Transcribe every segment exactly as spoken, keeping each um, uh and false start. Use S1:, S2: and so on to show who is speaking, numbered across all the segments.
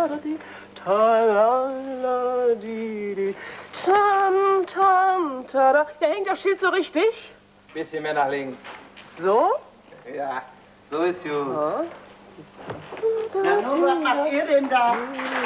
S1: Talaladi, talaladi, tam, tam, tada. Ja, hängt das Schild so richtig?
S2: Bisschen mehr nach links.
S1: So?
S2: Ja, so ist gut. Ja.
S3: Na, nun, was macht ihr denn da?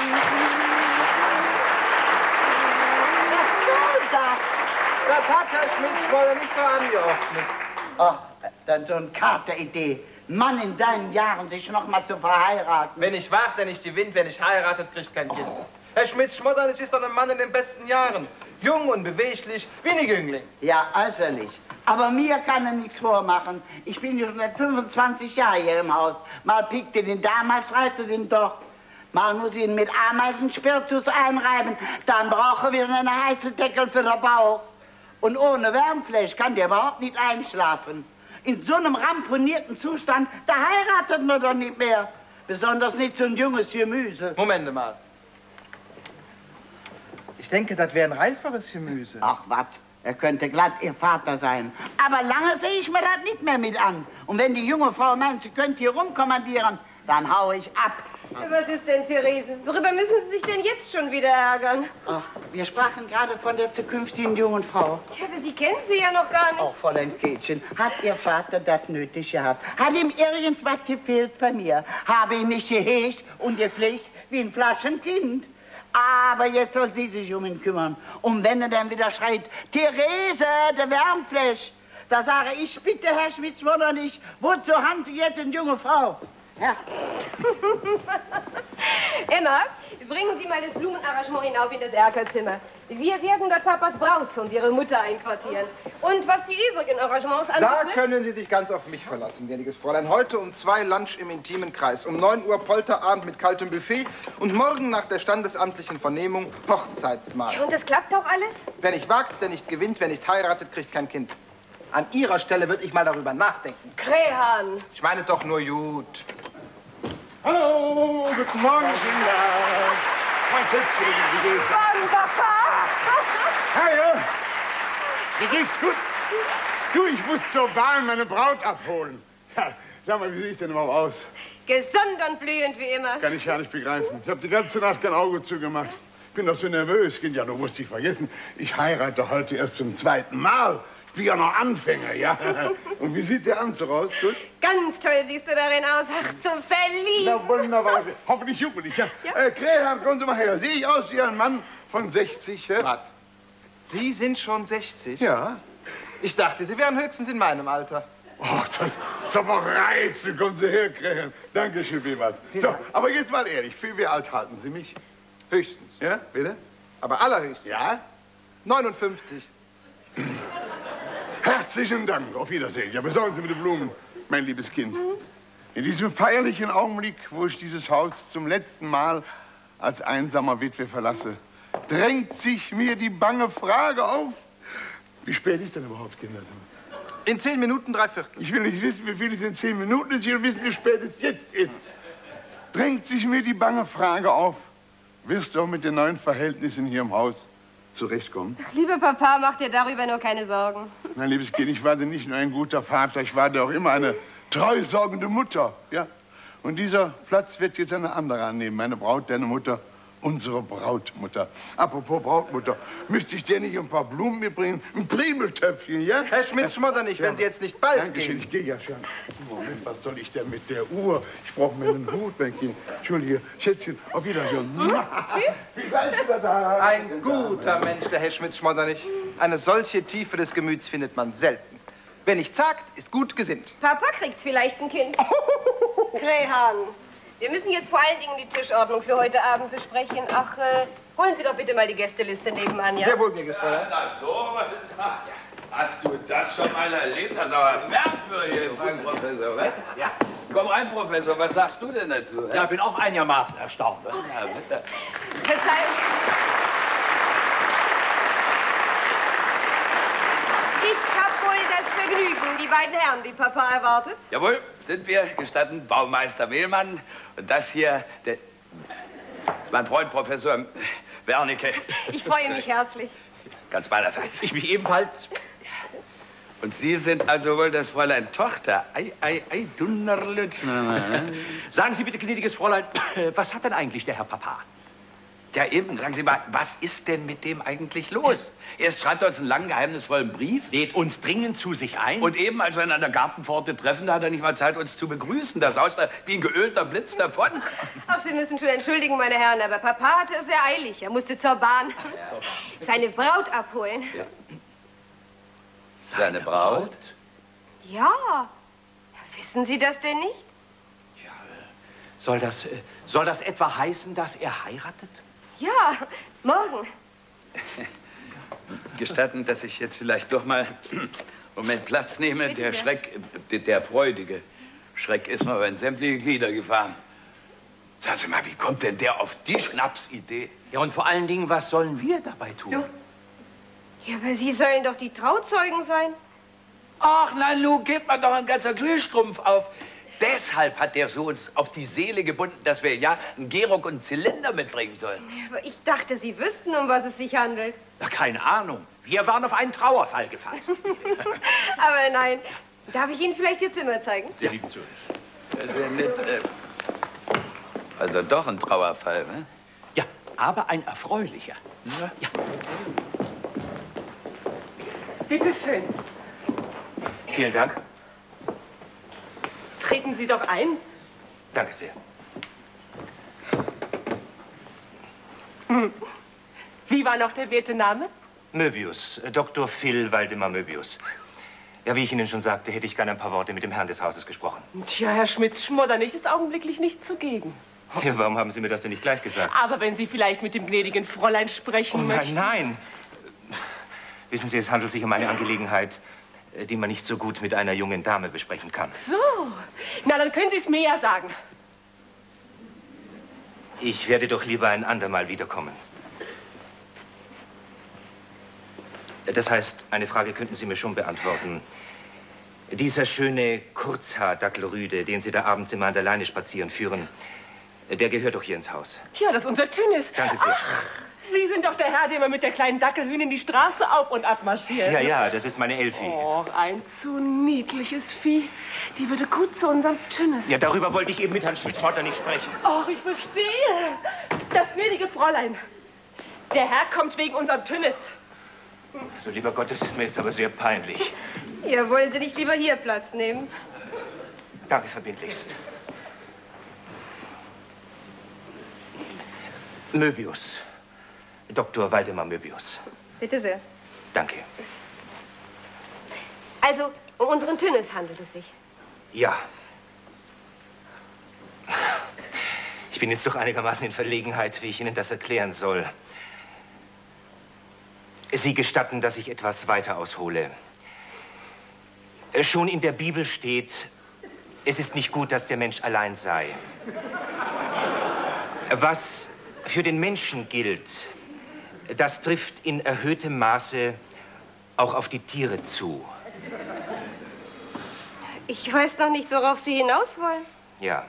S2: Das hat Herr Schmidt-Schmoller nicht so angeordnet.
S3: Ach, dann so eine Kateridee. Mann in deinen Jahren sich noch mal zu verheiraten.
S2: Wenn ich warte, nicht gewinnt, wer nicht heiratet, kriegt kein Kind. Oh. Herr Schmidt-Schmoller ist doch ein Mann in den besten Jahren. Jung und beweglich, wie ein Jüngling.
S3: Ja, äußerlich. Aber mir kann er nichts vormachen. Ich bin schon seit fünfundzwanzig Jahren hier im Haus. Mal piekt er den da, mal schreit er den doch. Mal muss ich ihn mit Ameisenspiritus einreiben. Dann brauche wir einen heißen Deckel für den Bauch. Und ohne Wärmfleisch kann der überhaupt nicht einschlafen. In so einem ramponierten Zustand, da heiratet man doch nicht mehr. Besonders nicht so ein junges Gemüse.
S2: Moment mal. Ich denke, das wäre ein reiferes Gemüse.
S3: Ach, was? Er könnte glatt Ihr Vater sein. Aber lange sehe ich mir das nicht mehr mit an. Und wenn die junge Frau meint, sie könnte hier rumkommandieren, dann hau ich ab.
S4: Was ist denn, Therese? Worüber müssen Sie sich denn jetzt schon wieder ärgern?
S3: Ach, wir sprachen gerade von der zukünftigen jungen Frau.
S4: Ja, aber Sie kennen sie ja noch gar nicht.
S3: Ach, Fräulein Kätchen, hat Ihr Vater das nötig gehabt? Hat ihm irgendwas gefehlt bei mir? Habe ihn nicht gehegt und gepflegt wie ein Flaschenkind? Aber jetzt soll sie sich um ihn kümmern. Und wenn er dann wieder schreit, Therese, der Wärmfleisch, da sage ich, bitte, Herr Schmidt-Schmoller nicht, wozu haben Sie jetzt eine junge Frau? Ja.
S4: Emma, bringen Sie mal das Blumenarrangement hinauf in das Erkerzimmer. Wir werden dort Papas Braut und Ihre Mutter einquartieren. Und was die übrigen Arrangements anbetrifft...
S2: Da können Sie sich ganz auf mich verlassen, gnädiges Fräulein. Heute um zwei Lunch im intimen Kreis, um neun Uhr Polterabend mit kaltem Buffet und morgen nach der standesamtlichen Vernehmung Hochzeitsmahl.
S4: Ja, und das klappt auch alles?
S2: Wer nicht wagt, der nicht gewinnt, wer nicht heiratet, kriegt kein Kind. An Ihrer Stelle würde ich mal darüber nachdenken.
S4: Krähan!
S2: Ich meine doch nur gut.
S5: Hallo, guten Morgen, Kinder. Mein Schätzchen, wie geht's?
S4: Morgen, Papa!
S5: Hallo, wie geht's gut? Du, ich muss zur Bahn meine Braut abholen. Ja, sag mal, wie sehe ich denn überhaupt aus?
S4: Gesund und blühend wie immer.
S5: Kann ich gar nicht begreifen. Ich habe die ganze Nacht kein Auge zugemacht. Ich bin doch so nervös. Kind, ja, du musst dich vergessen. Ich heirate heute erst zum zweiten Mal. Ich bin ja noch Anfänger, ja. Und wie sieht der Anzug aus? Gut?
S4: Ganz toll siehst du darin aus. Ach, so verliebt.
S5: Na, wunderbar. Hoffentlich juckelig, ja.
S4: Ja.
S5: Äh, Krähan, kommen Sie mal her. Sehe ich aus wie ein Mann von sechzig, ja?
S2: Was? Sie sind schon sechzig?
S5: Ja.
S2: Ich dachte, Sie wären höchstens in meinem Alter.
S5: Ach, das ist aber reizend. Kommen Sie her, Krähen. Dankeschön, vielmals. So, aber jetzt mal ehrlich, für wie alt halten Sie mich?
S2: Höchstens.
S5: Ja, bitte?
S2: Aber allerhöchstens.
S5: Ja?
S2: neunundfünfzig.
S5: Herzlichen Dank. Auf Wiedersehen. Ja, besorgen Sie mir die Blumen, mein liebes Kind. In diesem feierlichen Augenblick, wo ich dieses Haus zum letzten Mal als einsamer Witwe verlasse, drängt sich mir die bange Frage auf. Wie spät ist denn überhaupt, Kinder?
S2: In zehn Minuten, drei Viertel.
S5: Ich will nicht wissen, wie viel es in zehn Minuten ist. Ich will wissen, wie spät es jetzt ist. Drängt sich mir die bange Frage auf. Wirst du auch mit den neuen Verhältnissen hier im Haus zurechtkommen?
S4: Ach, lieber Papa, mach dir darüber nur keine Sorgen.
S5: Mein liebes Kind, ich war dir nicht nur ein guter Vater, ich war dir auch immer eine treusorgende Mutter. Ja? Und dieser Platz wird jetzt eine andere annehmen. Meine Braut, deine Mutter, unsere Brautmutter. Apropos Brautmutter, müsste ich dir nicht ein paar Blumen mitbringen? Ein Primeltöpfchen, ja?
S2: Herr Schmidt-Schmoller nicht, wenn Sie jetzt nicht bald
S5: Dankeschön,
S2: gehen.
S5: ich gehe ja schon. Moment, was soll ich denn mit der Uhr? Ich brauche mir einen Hut, mein Kind. Entschuldige, Schätzchen, auf Wiedersehen. Wie seid ihr da?
S2: Ein guter Mensch, der Herr Schmidt-Schmoller nicht. Eine solche Tiefe des Gemüts findet man selten. Wer nicht sagt, ist gut gesinnt.
S4: Papa kriegt vielleicht ein Kind. Krähan, wir müssen jetzt vor allen Dingen die Tischordnung für heute Abend besprechen. Ach, äh, holen Sie doch bitte mal die Gästeliste nebenan, ja?
S2: Sehr wohl, gnädiges Fräulein.
S6: Na so, was ist das? Hast du das schon mal erlebt? Das ist aber merkwürdig, Frank Professor, was? Ja. Komm rein, Professor, was sagst du denn dazu?
S7: Ja, ich bin auch einigermaßen erstaunt.
S6: Ja, bitte.
S4: Verzeihung. Ich habe wohl das Vergnügen, die beiden Herren, die Papa erwartet.
S6: Jawohl, sind wir, gestatten, Baumeister Mehlmann. Und das hier, der, das ist mein Freund Professor Wernicke.
S4: Ich freue mich herzlich.
S6: Ganz meinerseits.
S7: Ich mich ebenfalls.
S6: Und Sie sind also wohl das Fräulein Tochter. Ei, ei, ei, Dunnerlütsch.
S7: Sagen Sie bitte, gnädiges Fräulein, was hat denn eigentlich der Herr Papa?
S6: Ja, eben, sagen Sie mal, was ist denn mit dem eigentlich los? Erst schreibt er uns einen langen, geheimnisvollen Brief.
S7: Lädt uns dringend zu sich ein.
S6: Und eben, als wir ihn an der Gartenpforte treffen, da hat er nicht mal Zeit, uns zu begrüßen. Das aus da wie ein geölter Blitz davon.
S4: Ach, Sie müssen schon entschuldigen, meine Herren, aber Papa hatte es sehr eilig. Er musste zur Bahn seine Braut abholen.
S6: Ja. Seine Braut?
S4: Ja. Wissen Sie das denn nicht?
S7: Ja, soll das, äh, soll das etwa heißen, dass er heiratet?
S4: Ja, morgen.
S6: Gestatten, dass ich jetzt vielleicht doch mal einen Moment Platz nehme.
S4: Bitte
S6: Der
S4: sehr.
S6: Schreck, der, der freudige Schreck ist mir in sämtliche Glieder gefahren. Sagen Sie mal, wie kommt denn der auf die Schnapsidee?
S7: Ja, und vor allen Dingen, was sollen wir dabei tun?
S4: Ja. Ja, aber Sie sollen doch die Trauzeugen sein.
S6: Ach, na, nun gebt man doch ein ganzer Glühstrumpf auf. Deshalb hat der so uns auf die Seele gebunden, dass wir ja einen Gehrock und einen Zylinder mitbringen sollen.
S4: Aber ich dachte, Sie wüssten, um was es sich handelt.
S7: Na, keine Ahnung. Wir waren auf einen Trauerfall gefasst.
S4: Aber nein. Darf ich Ihnen vielleicht Ihr Zimmer zeigen?
S7: Sie lieben zu.
S6: Das wäre nett. Äh, also doch ein Trauerfall, ne?
S7: Ja, aber ein erfreulicher.
S6: Ja.
S7: Ja.
S1: Bitte schön.
S7: Vielen Dank.
S1: Treten Sie doch ein.
S7: Danke sehr.
S1: Hm. Wie war noch der werte Name?
S8: Möbius, äh, Doktor Phil Waldemar Möbius. Ja, wie ich Ihnen schon sagte, hätte ich gerne ein paar Worte mit dem Herrn des Hauses gesprochen.
S1: Tja, Herr Schmitz, Schmoddernicht ist augenblicklich nicht zugegen.
S8: Ja, warum haben Sie mir das denn nicht gleich gesagt?
S1: Aber wenn Sie vielleicht mit dem gnädigen Fräulein sprechen
S8: Oh, nein,
S1: möchten...
S8: nein. Wissen Sie, es handelt sich um eine Angelegenheit, äh, die man nicht so gut mit einer jungen Dame besprechen kann.
S1: So, na dann können Sie es mir ja sagen.
S8: Ich werde doch lieber ein andermal wiederkommen. Das heißt, eine Frage könnten Sie mir schon beantworten. Dieser schöne Kurzhaar-Dackelrüde, den Sie da abends immer an der Leine spazieren führen, der gehört doch hier ins Haus.
S1: Ja, das ist unser Tünnes.
S8: Danke sehr.
S1: Ach, Sie sind doch der Herr, der immer mit der kleinen Dackelhühnin die Straße auf und ab marschiert.
S8: Ja, ja, das ist meine Elfi.
S1: Oh, ein zu niedliches Vieh. Die würde gut zu unserem Tünnes.
S8: Ja, darüber wollte ich eben mit Herrn Schmidt-Schmotter nicht sprechen.
S1: Oh, ich verstehe. Das gnädige Fräulein. Der Herr kommt wegen unserem Tünnes.
S8: So, lieber Gott, das ist mir jetzt aber sehr peinlich.
S4: Ja, wollen Sie nicht lieber hier Platz nehmen?
S8: Danke verbindlichst. Möbius. Doktor Waldemar Möbius.
S4: Bitte sehr.
S8: Danke.
S4: Also, um unseren Tünnes handelt es sich.
S8: Ja. Ich bin jetzt doch einigermaßen in Verlegenheit, wie ich Ihnen das erklären soll. Sie gestatten, dass ich etwas weiter aushole. Schon in der Bibel steht, es ist nicht gut, dass der Mensch allein sei. Was für den Menschen gilt, das trifft in erhöhtem Maße auch auf die Tiere zu.
S4: Ich weiß noch nicht, worauf Sie hinaus wollen.
S8: Ja.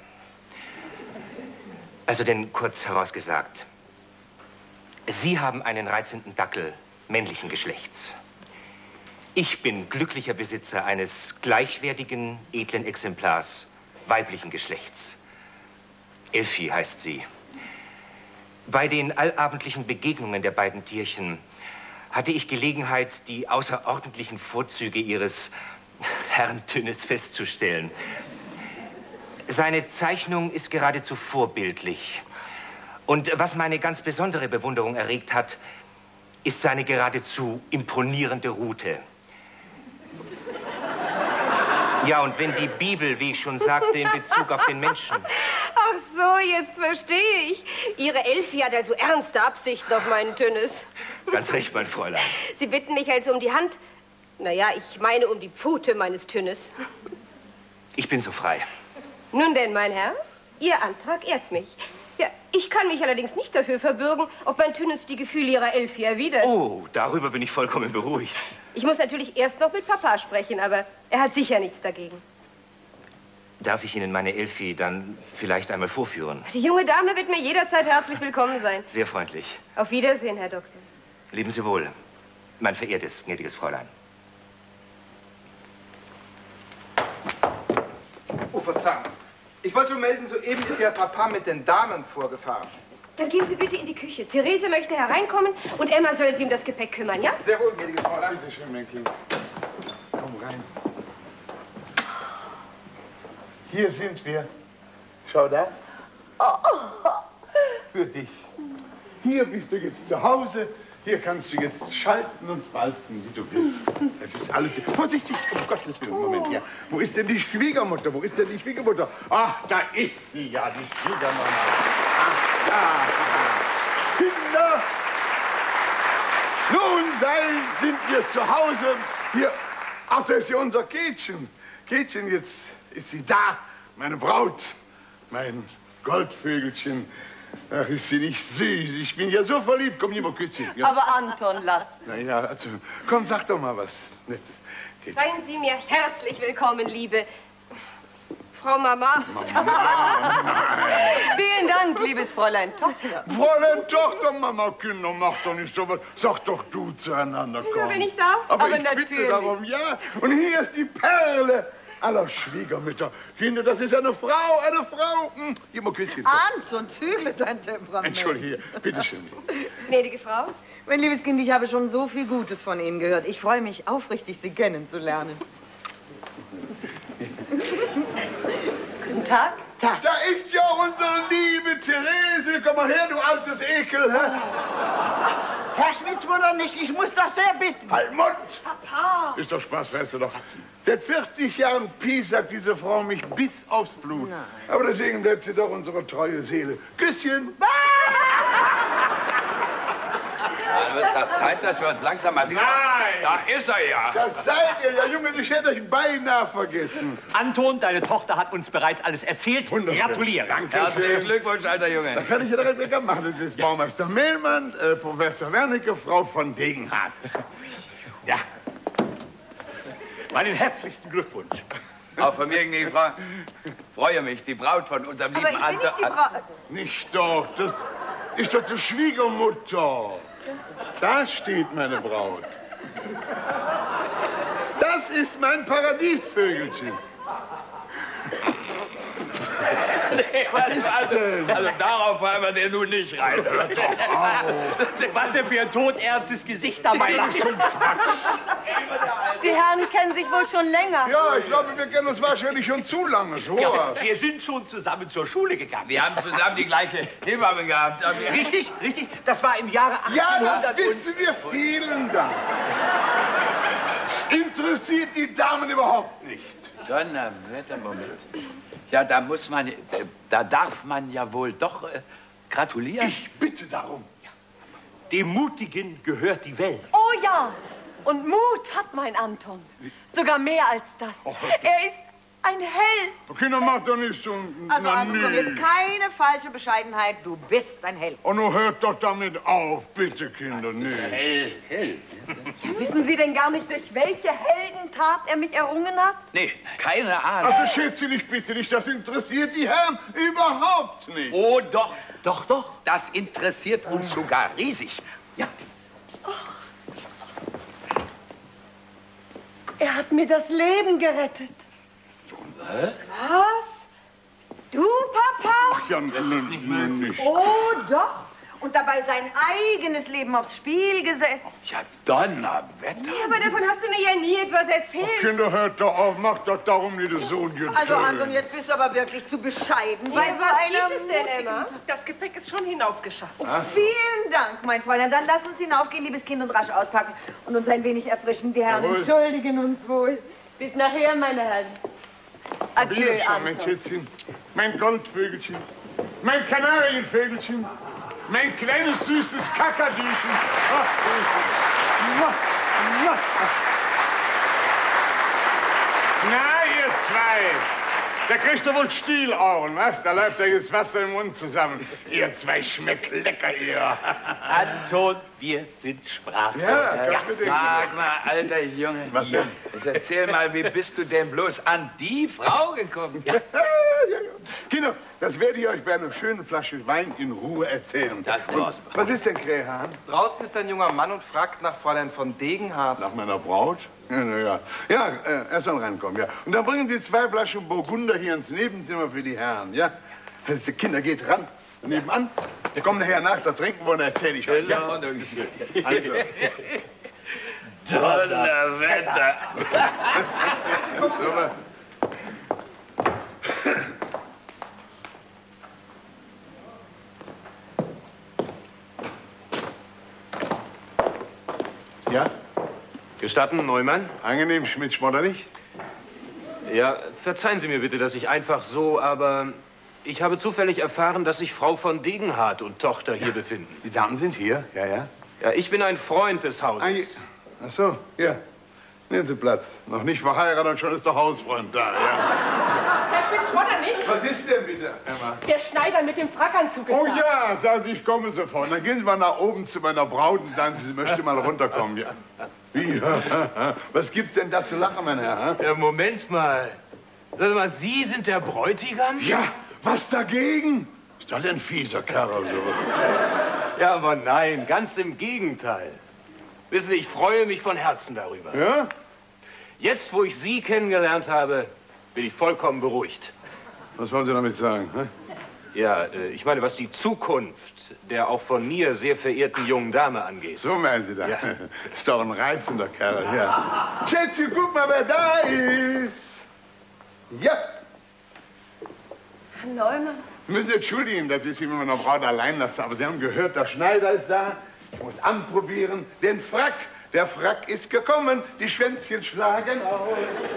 S8: Also denn kurz herausgesagt, Sie haben einen reizenden Dackel männlichen Geschlechts. Ich bin glücklicher Besitzer eines gleichwertigen, edlen Exemplars weiblichen Geschlechts. Elfi heißt sie. Bei den allabendlichen Begegnungen der beiden Tierchen hatte ich Gelegenheit, die außerordentlichen Vorzüge ihres Herrn Tünnes festzustellen. Seine Zeichnung ist geradezu vorbildlich. Und was meine ganz besondere Bewunderung erregt hat, ist seine geradezu imponierende Rute. Ja, und wenn die Bibel, wie ich schon sagte, in Bezug auf den Menschen...
S4: Ach so, jetzt verstehe ich. Ihre Elfi hat also ernste Absichten auf meinen Tünnes.
S8: Ganz recht, mein Fräulein.
S4: Sie bitten mich also um die Hand. Naja, ich meine um die Pfote meines Tünnes.
S8: Ich bin so frei.
S4: Nun denn, mein Herr, Ihr Antrag ehrt mich. Ja, ich kann mich allerdings nicht dafür verbürgen, ob mein Tünnes die Gefühle Ihrer Elfi erwidert.
S8: Oh, darüber bin ich vollkommen beruhigt.
S4: Ich muss natürlich erst noch mit Papa sprechen, aber er hat sicher nichts dagegen.
S8: Darf ich Ihnen meine Elfi dann vielleicht einmal vorführen?
S4: Die junge Dame wird mir jederzeit herzlich willkommen sein.
S8: Sehr freundlich.
S4: Auf Wiedersehen, Herr Doktor.
S8: Leben Sie wohl, mein verehrtes, gnädiges Fräulein.
S2: verzeihen. Ich wollte nur melden, soeben ist Ihr Papa mit den Damen vorgefahren.
S4: Dann gehen Sie bitte in die Küche. Therese möchte hereinkommen und Emma soll sich um das Gepäck kümmern, ja?
S2: Sehr wohl, gnädiges Fräulein.
S5: Bitte schön, mein Kind. Komm rein. Hier sind wir. Schau da. Für dich. Hier bist du jetzt zu Hause. Hier kannst du jetzt schalten und walten, wie du willst. Es ist alles... Vorsichtig, um Gottes Willen. Moment, ja. Wo ist denn die Schwiegermutter? Wo ist denn die Schwiegermutter? Ach, da ist sie ja, die Schwiegermama. Ach, ja. Kinder! Nun sei, sind wir zu Hause. Hier, ach, das ist ja unser Kätchen. Kätchen, jetzt ist sie da. Meine Braut, mein Goldvögelchen. Ach, ist sie nicht süß? Ich bin ja so verliebt. Komm, lieber Küsschen. Ja.
S1: Aber Anton, lass.
S5: Na ja, also, komm, sag doch mal was Nettes.
S4: Seien Sie mir herzlich willkommen, liebe Frau Mama.
S1: Vielen Dank, liebes Fräulein Tochter.
S5: Fräulein Tochter, Mama, Kinder, mach doch nicht so was. Sag doch du zueinander, komm.
S4: Ja, wenn ich darf.
S5: Aber,
S1: Aber
S5: ich
S1: natürlich.
S5: bitte darum, ja. Und hier ist die Perle aller Schwiegermütter. Kinder, das ist eine Frau, eine Frau. Hm, gib mal ein Küsschen.
S1: Anton, zügle dein Temperament.
S5: Entschuldige, bitteschön.
S4: Gnädige Frau.
S1: Mein liebes Kind, ich habe schon so viel Gutes von Ihnen gehört. Ich freue mich aufrichtig, Sie kennenzulernen. Guten Tag.
S5: Tag. Da ist ja unsere liebe Therese. Komm mal her, du altes Ekel. Hä?
S3: Herr Schmitzmutter nicht, ich muss doch sehr bitten.
S5: Halt Mund!
S1: Papa!
S5: Ist doch Spaß, weißt du doch. Seit vierzig Jahren piesackt diese Frau mich bis aufs Blut. Nein. Aber deswegen bleibt sie doch unsere treue Seele. Küsschen!
S6: Dann wird doch Zeit, dass wir uns langsam mal...
S5: Nein!
S6: Da ist er ja.
S5: Das seid ihr ja, Junge, ich hätte euch beinahe vergessen.
S7: Anton, deine Tochter hat uns bereits alles erzählt.
S5: Wunderschön.
S7: Gratuliere.
S6: Herzlichen Glückwunsch, alter Junge.
S5: Da kann ich ja direkt wieder machen. Das ist Baumeister Mehlmann, äh, Professor Wernicke, Frau von Degenhardt.
S7: Ja. Meinen herzlichsten Glückwunsch.
S6: Auch von mir, gnädige Frau. Freue mich, die Braut von unserem lieben
S1: Aber ich bin
S6: Anton...
S1: nicht die Braut.
S5: Nicht doch, das ist doch die Schwiegermutter. Da steht meine Braut. Das ist mein Paradiesvögelchen.
S6: Nee, was ist also, also darauf wollen wir den nun nicht rein.
S5: Hört doch auf.
S7: Was er für ein todernstes Gesicht dabei lacht.
S1: Die Herren kennen sich wohl schon länger.
S5: Ja, ich glaube, wir kennen uns wahrscheinlich schon zu lange. So.
S7: Ja, wir sind schon zusammen zur Schule gegangen.
S6: Wir haben zusammen die gleiche Hebamme gehabt.
S7: Richtig, richtig. Das war im Jahre
S5: Ja, das
S7: achtzehnhundert und-
S5: wissen wir. Vielen Dank. Interessiert die Damen überhaupt nicht.
S6: Donnerwetter, Moment. Ja, da muss man, da darf man ja wohl doch äh, gratulieren.
S5: Ich bitte darum.
S7: Dem Mutigen gehört die Welt.
S1: Oh ja, und Mut hat mein Anton. Sogar mehr als das. Er ist ein Held.
S5: Kinder, mach doch nicht so...
S9: Also,
S5: na,
S9: Anton, komm,
S5: nee.
S9: jetzt keine falsche Bescheidenheit. Du bist ein Held.
S5: Oh, nun hört doch damit auf, bitte, Kinder, nee.
S6: Hell, hell.
S1: Wissen Sie denn gar nicht, durch welche Heldentat er mich errungen hat?
S6: Nee, keine Ahnung.
S5: Also schätze dich bitte nicht, das interessiert die Herren überhaupt nicht.
S6: Oh, doch,
S7: Doch, doch.
S6: das interessiert uns sogar riesig. Ja.
S1: Er hat mir das Leben gerettet.
S4: Was? Du, Papa?
S5: Ach ja, das ist nicht möglich.
S9: Oh, doch. Und dabei sein eigenes Leben aufs Spiel gesetzt.
S6: Ja, Donnerwetter.
S4: Ja, aber davon hast du mir ja nie etwas erzählt.
S5: Kinder, hört doch auf, macht doch darum nicht den Sohn jetzt.
S9: Also, Anton, jetzt bist du aber wirklich zu bescheiden. Bei so
S4: Was
S9: einer
S4: gibt es denn, Emma?
S1: Das Gepäck ist schon hinaufgeschafft.
S9: Vielen Dank, mein Fräulein. Dann lass uns hinaufgehen, liebes Kind, und rasch auspacken und uns ein wenig erfrischen. Die Herren
S5: Jawohl.
S1: entschuldigen uns wohl. Bis nachher, meine Herren. Adieu,
S5: Wiederschauen, mein
S1: Anton.
S5: Schätzchen, mein Goldvögelchen, mein Kanarienvögelchen, mein kleines süßes Kakadüchen. Ach, süß. Mua, mua. Na, ihr zwei, da kriegt ihr wohl Stielohren, was? Da läuft euch das Wasser im Mund zusammen. Ihr zwei schmeckt lecker, ihr.
S7: Anton, wir sind sprachlos.
S5: Ja, ganz bedingt.
S6: Sag mal, alter Junge.
S5: Was denn?
S6: Jetzt erzähl mal, wie bist du denn bloß an die Frau gekommen?
S5: Ja, ja, ja. Kinder, das werde ich euch bei einer schönen Flasche Wein in Ruhe erzählen.
S6: Das war's.
S5: Was ist denn, Krähan?
S2: Draußen ist ein junger Mann und fragt nach Fräulein von Degenhardt.
S5: Nach meiner Braut? Ja, na ja. Ja, äh, er soll reinkommen, ja. Und dann bringen Sie zwei Flaschen Burgunder hier ins Nebenzimmer für die Herren, ja? Die Kinder, geht ran. Nebenan. Wir kommen nachher nach, da trinken wir und erzähle ich euch. Ja? Also.
S6: Donnerwetter.
S5: Ja?
S7: Gestatten, Neumann?
S5: Angenehm, Schmidt-Schmodderlich?
S7: Ja, verzeihen Sie mir bitte, dass ich einfach so, aber ich habe zufällig erfahren, dass sich Frau von Degenhardt und Tochter hier befinden.
S5: Die Damen sind hier, ja, ja.
S7: Ja, ich bin ein Freund des Hauses.
S5: Ach so, ja. Nehmen Sie Platz. Noch nicht verheiratet und schon ist der Hausfreund da, ja.
S1: Herr Schmidt-Schmodder nicht?
S5: Was ist denn bitte, Emma?
S1: Der Schneider mit dem Frackanzug ist
S5: Oh
S1: da.
S5: ja, sagen Sie, ich komme sofort. Dann gehen Sie mal nach oben zu meiner Braut und sagen Sie, sie möchte mal runterkommen, ja. Wie? Was gibt's denn da zu lachen, mein Herr?
S7: Ja, Moment mal. Sag mal, Sie sind der Bräutigam?
S5: Ja, was dagegen? Ist das ein fieser Kerl, so?
S7: Ja, aber nein, ganz im Gegenteil. Wissen Sie, ich freue mich von Herzen darüber.
S5: Ja?
S7: Jetzt, wo ich Sie kennengelernt habe, bin ich vollkommen beruhigt.
S5: Was wollen Sie damit sagen? Hä?
S7: Ja, äh, ich meine, was die Zukunft der auch von mir sehr verehrten jungen Dame angeht.
S5: So meinen Sie das?
S7: Ja.
S5: Ist doch ein reizender Kerl, ja. Schätzchen, guck mal, wer da ist. Ja.
S1: Herr Neumann.
S5: Sie müssen entschuldigen, dass ich Sie mit meiner Braut allein lasse, aber Sie haben gehört, der Schneider ist da. Ich muss anprobieren. Den Frack, der Frack ist gekommen. Die Schwänzchen schlagen aus.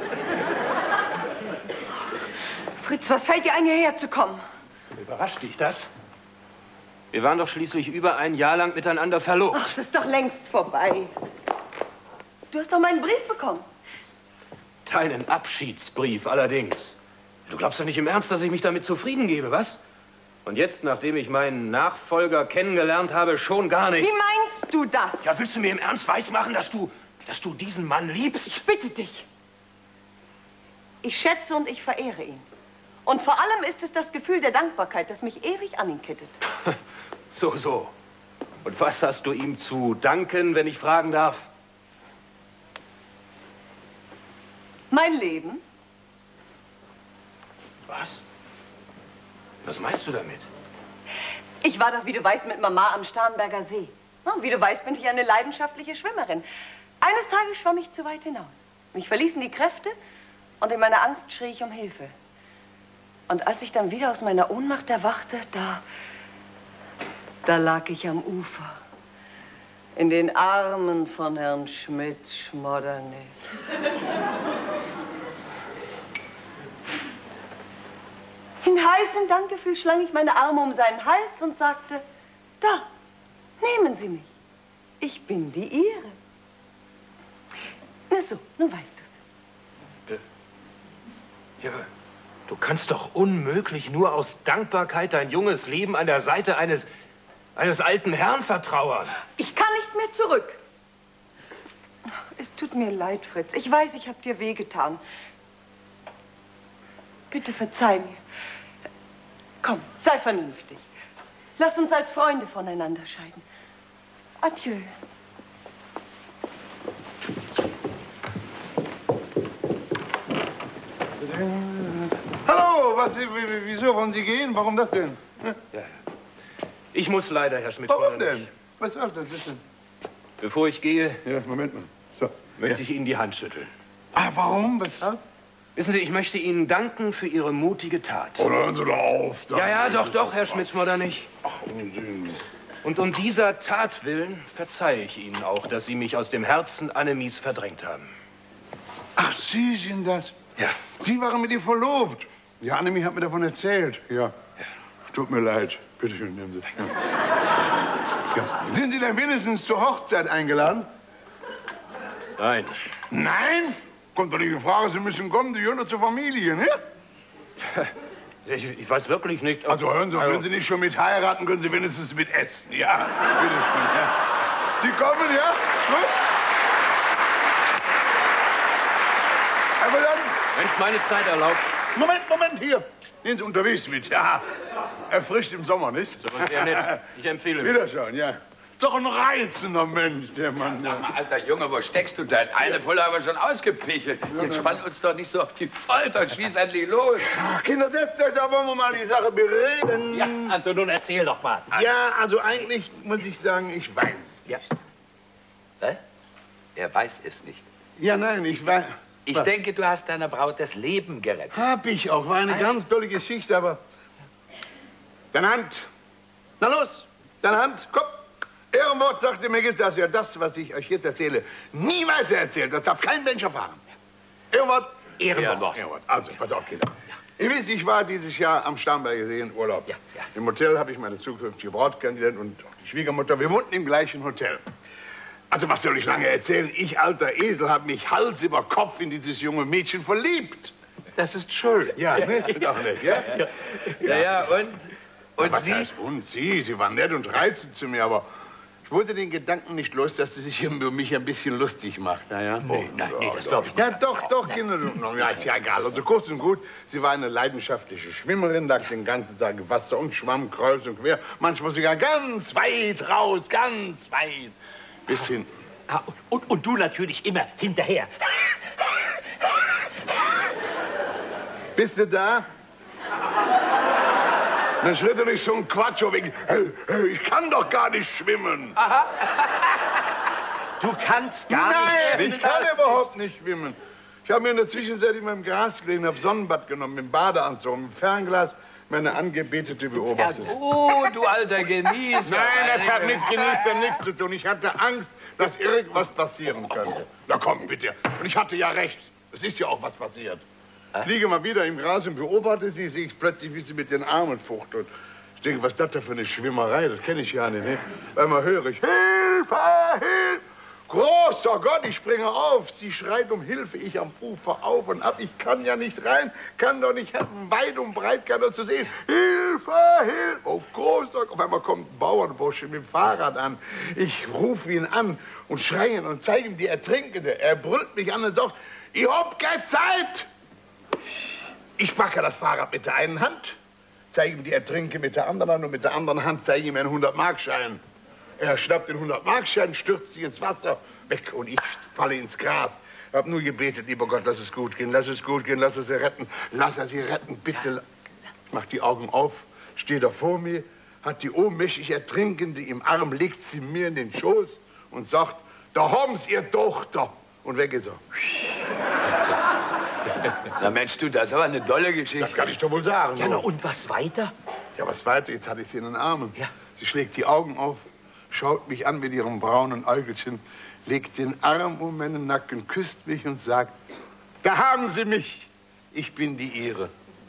S1: Fritz, was fällt dir ein, hierher zu kommen?
S7: Überrascht dich das? Wir waren doch schließlich über ein Jahr lang miteinander verlobt.
S1: Ach, das ist doch längst vorbei. Du hast doch meinen Brief bekommen.
S7: Deinen Abschiedsbrief allerdings. Du glaubst doch nicht im Ernst, dass ich mich damit zufrieden gebe, was? Und jetzt, nachdem ich meinen Nachfolger kennengelernt habe, schon gar nicht.
S1: Wie meinst du das?
S7: Ja, willst du mir im Ernst weismachen, dass du, dass du diesen Mann liebst?
S1: Ich bitte dich. Ich schätze und ich verehre ihn. Und vor allem ist es das Gefühl der Dankbarkeit, das mich ewig an ihn kittet.
S7: So, so. Und was hast du ihm zu danken, wenn ich fragen darf?
S1: Mein Leben.
S7: Was? Was meinst du damit?
S1: Ich war doch, wie du weißt, mit Mama am Starnberger See. Wie du weißt, bin ich eine leidenschaftliche Schwimmerin. Eines Tages schwamm ich zu weit hinaus. Mich verließen die Kräfte und in meiner Angst schrie ich um Hilfe. Und als ich dann wieder aus meiner Ohnmacht erwachte, da, da lag ich am Ufer. In den Armen von Herrn Schmidt-Schmodderlich. In heißem Dankgefühl schlang ich meine Arme um seinen Hals und sagte, da, nehmen Sie mich. Ich bin die Ihre. Na so, nun weißt du's.
S7: Äh, ja, du kannst doch unmöglich nur aus Dankbarkeit dein junges Leben an der Seite eines, eines alten Herrn vertrauern.
S1: Ich kann nicht mehr zurück. Es tut mir leid, Fritz. Ich weiß, ich habe dir wehgetan. Bitte verzeih mir. Komm, sei vernünftig. Lass uns als Freunde voneinander scheiden. Adieu.
S5: Hallo, was, wieso wollen Sie gehen? Warum das denn?
S7: Ja, ja. Ich muss leider, Herr Schmidt.
S5: Warum denn? Was soll das denn?
S7: Bevor ich gehe,
S5: ja, Moment mal. So,
S7: möchte
S5: ja.
S7: ich Ihnen die Hand schütteln.
S5: Ah, warum? Weshalb?
S7: Wissen Sie, ich möchte Ihnen danken für Ihre mutige Tat.
S5: Oh, hören Sie doch auf.
S7: Ja, ja, doch, doch, Herr Schmidt-Schmodderlich. Und um dieser Tat willen verzeihe ich Ihnen auch, dass Sie mich aus dem Herzen Annemies verdrängt haben.
S5: Ach, Sie sind das?
S7: Ja.
S5: Sie waren mit ihr verlobt. Ja, Annemie hat mir davon erzählt. Ja. ja. Tut mir leid. Bitte schön, nehmen Sie. Ja. Ja. Sind Sie denn wenigstens zur Hochzeit eingeladen?
S7: Nein.
S5: Nein? Kommt doch nicht in Frage, Sie müssen kommen, die gehören doch zur Familie, ne?
S7: Ich, ich weiß wirklich nicht.
S5: Also hören Sie, also, wenn Sie nicht schon mit heiraten, können Sie wenigstens mit essen. Ja, bitte schön, ja. Sie kommen, ja? Gut? Aber dann...
S7: Wenn es meine Zeit erlaubt.
S5: Moment, Moment, hier. Gehen Sie unterwegs mit, ja. Erfrischt im Sommer, nicht?
S7: So was sehr nett. Ich empfehle mich.
S5: Wiederschauen, ja. doch ein reizender Mensch, der Mann.
S6: Sag mal, alter Junge, wo steckst du denn? Eine Pulle haben wir schon ausgepichelt. Jetzt spann uns doch nicht so auf die Folter. Schieß endlich los.
S5: Ach, Kinder, setzt euch, da wollen wir mal die Sache bereden.
S8: Ja, Anton, nun erzähl doch mal.
S5: Ja, also eigentlich muss ich sagen, ich weiß es
S6: Ja.
S5: nicht.
S6: Hä? Er weiß es nicht.
S5: Ja, nein, ich weiß...
S6: Ich Was? denke, du hast deiner Braut das Leben gerettet.
S5: Hab ich auch. War eine ganz tolle Geschichte, aber... Deine Hand. Na los, deine Hand, komm. Ehrenwort sagte mir jetzt, dass ihr das, was ich euch jetzt erzähle, nie weiter erzählt. Das darf kein Mensch erfahren. Ehrenwort.
S8: Ehrenwort.
S5: Ehrenwort. Also, pass auf, Kinder. Ihr wisst, ich war dieses Jahr am Starnberger See in Urlaub.
S8: Ja, ja.
S5: Im Hotel habe ich meine zukünftige Braut kennengelernt und auch die Schwiegermutter. Wir wohnten im gleichen Hotel. Also, was soll ich lange erzählen? Ich, alter Esel, habe mich Hals über Kopf in dieses junge Mädchen verliebt.
S6: Das ist schön.
S5: Ja, ne? Doch nicht, ja?
S6: Ja, ja, ja und? Und
S5: was
S6: sie?
S5: Heißt, und sie? Sie war nett und reizend zu mir, aber ich wollte den Gedanken nicht los, dass sie sich über mich ein bisschen lustig macht. Na ja?
S8: Nee,
S5: oh,
S8: nein,
S5: ja,
S8: nee, das glaube ich nicht.
S5: Ja, doch, doch, Kinder. Ja, ist ja egal. Also kurz und gut, sie war eine leidenschaftliche Schwimmerin, lag den ganzen Tag im Wasser und schwamm kreuz und quer. Manchmal sogar ganz weit raus, ganz weit. Bis hin.
S8: Ah, und, und du natürlich immer hinterher.
S5: Bist du da? Dann schritt er nicht so ein Quatsch wegen, hey, hey, ich kann doch gar nicht schwimmen.
S8: Aha. Du kannst gar
S5: Nein,
S8: nicht
S5: schwimmen. Ich kann überhaupt nicht schwimmen. Ich habe mir in der Zwischenzeit in meinem Gras gelegen, habe Sonnenbad genommen, mit dem Badeanzug, mit dem Fernglas meine Angebetete beobachtet.
S6: Oh, du alter Genießer.
S5: Nein, das hat mit Genießer nichts zu tun. Ich hatte Angst, dass irgendwas passieren könnte. Na komm, bitte. Und ich hatte ja recht. Es ist ja auch was passiert. Ich liege mal wieder im Gras und beobachte sie, sehe ich plötzlich, wie sie mit den Armen fuchtelt. Ich denke, was ist das da für eine Schwimmerei? Das kenne ich ja nicht, ne? Einmal höre ich, Hilfe, Hilfe! Großer Gott, ich springe auf. Sie schreit um Hilfe, ich am Ufer auf und ab. Ich kann ja nicht rein, kann doch nicht helfen. Weit und breit kann er zu sehen. Hilfe, Hilfe! Oh, großer Gott. Auf einmal kommt ein Bauernbursche mit dem Fahrrad an. Ich rufe ihn an und schreie ihn und zeige ihm die Ertrinkende. Er brüllt mich an und sagt, ich hab keine Zeit! Ich packe das Fahrrad mit der einen Hand, zeige ihm die Ertrinke mit der anderen Hand und mit der anderen Hand zeige ihm einen hundert-Mark-Schein. Er schnappt den hundert-Mark-Schein, stürzt sich ins Wasser, weg und ich falle ins Gras. Ich habe nur gebetet, lieber Gott, lass es gut gehen, lass es gut gehen, lass es sie retten, lass er sie retten, bitte. Ich mach die Augen auf, stehe da vor mir, hat die ohnmächtig Ertrinkende im Arm, legt sie mir in den Schoß und sagt, da haben's ihr Tochter. Und weg ist er.
S6: Na Mensch, du, das ist aber eine dolle Geschichte.
S5: Das kann ich doch wohl sagen.
S8: Ja, na, und was weiter?
S5: Ja, was weiter? Jetzt hatte ich sie in den Armen.
S8: Ja.
S5: Sie schlägt die Augen auf, schaut mich an mit ihrem braunen Äugelchen, legt den Arm um meinen Nacken, küsst mich und sagt, da haben Sie mich, ich bin die Ihre.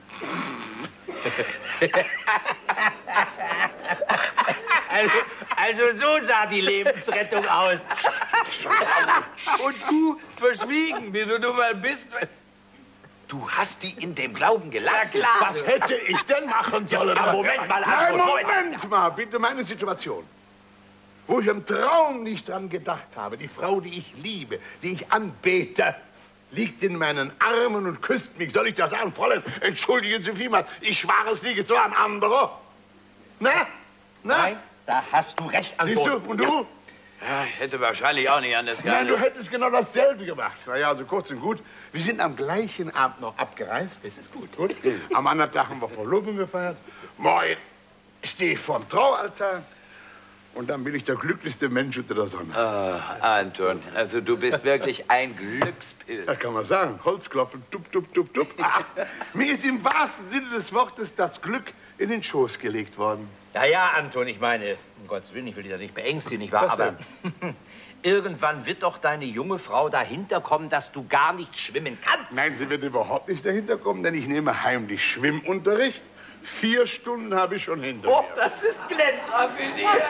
S8: Also, also so sah die Lebensrettung aus.
S6: Und du verschwiegen, wie du nun mal bist. Du hast die in dem Glauben gelassen.
S5: Was hätte ich denn machen sollen?
S8: Ja, Moment mal,
S5: Nein,
S8: Anton,
S5: Moment mal, bitte, meine Situation. Wo ich im Traum nicht dran gedacht habe, die Frau, die ich liebe, die ich anbete, liegt in meinen Armen und küsst mich. Soll ich das sagen, Fräulein? Entschuldigen Sie vielmals, ich war es nicht, so ein anderer. Na? Na?
S8: Nein, da hast du recht, Anton.
S5: Siehst du, und du?
S6: Ja, ich hätte wahrscheinlich auch nicht anders
S5: Nein, du
S6: gehandelt.
S5: hättest genau dasselbe gemacht. Na ja, also kurz und gut, wir sind am gleichen Abend noch abgereist. Das ist gut. Gut. Am anderen Tag haben wir Verlobung gefeiert. Morgen stehe ich vorm Traualtar. Und dann bin ich der glücklichste Mensch unter der Sonne.
S6: Ah, Anton, also du bist wirklich ein Glückspilz.
S5: Das kann man sagen. Holzklopfen, tup, tup, tup, tup. Ah, mir ist im wahrsten Sinne des Wortes das Glück in den Schoß gelegt worden.
S8: Ja, ja, Anton, ich meine, um Gottes Willen, ich will dich da nicht beängstigen, nicht wahr?
S5: Was
S8: Aber irgendwann wird doch deine junge Frau dahinter kommen, dass du gar nicht schwimmen kannst.
S5: Nein, sie wird überhaupt nicht dahinter kommen, denn ich nehme heimlich Schwimmunterricht. Vier Stunden habe ich schon hinter
S8: Oh,
S5: mir.
S8: das ist glänzend.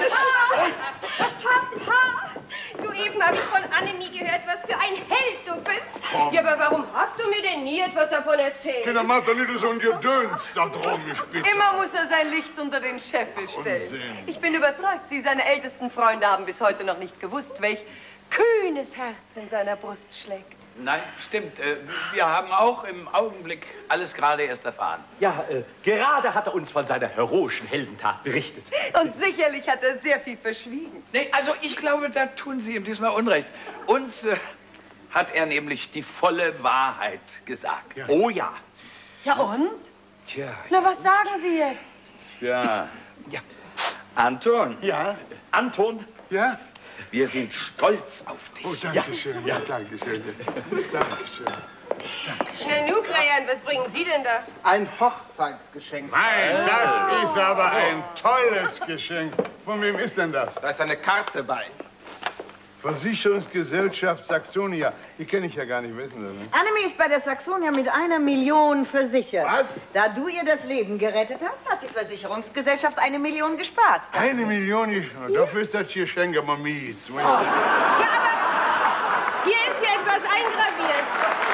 S4: Papa! Du, eben habe ich von Annemie gehört, was für ein Held du bist.
S5: Komm.
S4: Ja, aber warum hast du mir denn nie etwas davon erzählt?
S5: Kinder, macht doch nicht so ein Gedöns da drum, ich bitte.
S1: Immer muss er sein Licht unter den Scheffel stellen.
S5: Unsinn.
S1: Ich bin überzeugt, Sie, seine ältesten Freunde, haben bis heute noch nicht gewusst, welch kühnes Herz in seiner Brust schlägt.
S6: Nein, stimmt. Äh, wir haben auch im Augenblick alles gerade erst erfahren.
S7: Ja, äh, gerade hat er uns von seiner heroischen Heldentat berichtet.
S1: Und sicherlich hat er sehr viel verschwiegen.
S6: Nee, also ich glaube, da tun Sie ihm diesmal Unrecht. Uns äh, hat er nämlich die volle Wahrheit gesagt.
S7: Ja. Oh ja.
S1: Ja und?
S6: Tja.
S1: Na, was sagen Sie jetzt?
S6: Ja. Ja. Anton.
S5: Ja?
S7: Anton?
S5: Ja?
S6: Wir sind stolz auf dich.
S5: Oh, danke schön. Ja, danke schön. Danke schön.
S4: Na nu, Krejan, was bringen Sie denn da?
S2: Ein Hochzeitsgeschenk.
S5: Nein, das ist aber ein tolles Geschenk. Von wem ist denn das?
S2: Da ist eine Karte bei.
S5: Versicherungsgesellschaft Saxonia. Die kenne ich ja gar nicht, wissen Sie, ne?
S9: Annemie ist bei der Saxonia mit einer Million versichert.
S5: Was?
S9: Da du ihr das Leben gerettet hast, hat die Versicherungsgesellschaft eine Million gespart.
S5: Eine Million? Ich, dafür ist das Geschenk aber mies.
S4: Ja, aber hier ist ja etwas eingraviert.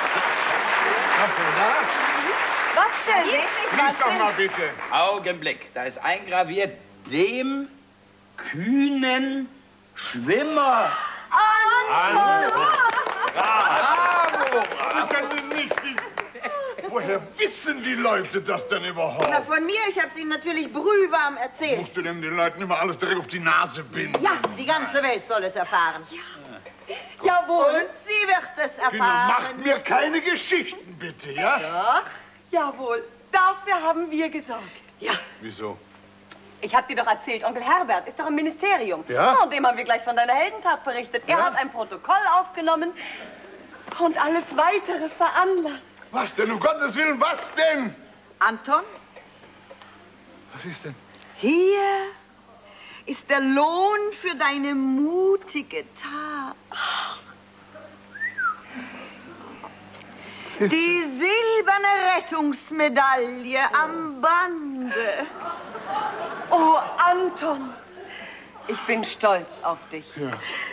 S1: Was denn?
S9: Sehe ich nicht,
S5: Lies
S9: was
S5: doch
S9: denn?
S5: mal bitte.
S6: Augenblick, da ist eingraviert dem kühnen Schwimmer.
S5: Bravo!
S6: Bravo!
S5: kann denn nicht. Woher wissen die Leute das denn überhaupt?
S9: Na, von mir, ich habe es ihnen natürlich brühwarm erzählt.
S5: Musst du denn den Leuten immer alles direkt auf die Nase binden?
S9: Ja, die ganze Welt soll es erfahren.
S1: Jawohl.
S9: Und sie wird es
S5: Kinder,
S9: erfahren.
S5: macht mir keine Geschichten, bitte, ja?
S9: Doch.
S1: Jawohl. Dafür haben wir gesorgt. Ja.
S5: Wieso?
S1: Ich hab dir doch erzählt, Onkel Herbert ist doch im Ministerium.
S5: Ja?
S1: Und dem haben wir gleich von deiner Heldentat berichtet. Er
S5: Ja?
S1: hat ein Protokoll aufgenommen und alles Weitere veranlasst.
S5: Was denn, um Gottes Willen, was denn?
S9: Anton,
S5: Was ist denn?
S9: hier ist der Lohn für deine mutige Tat. Die silberne Rettungsmedaille am Bande.
S1: Oh, Anton, ich bin stolz auf dich.
S5: Ja.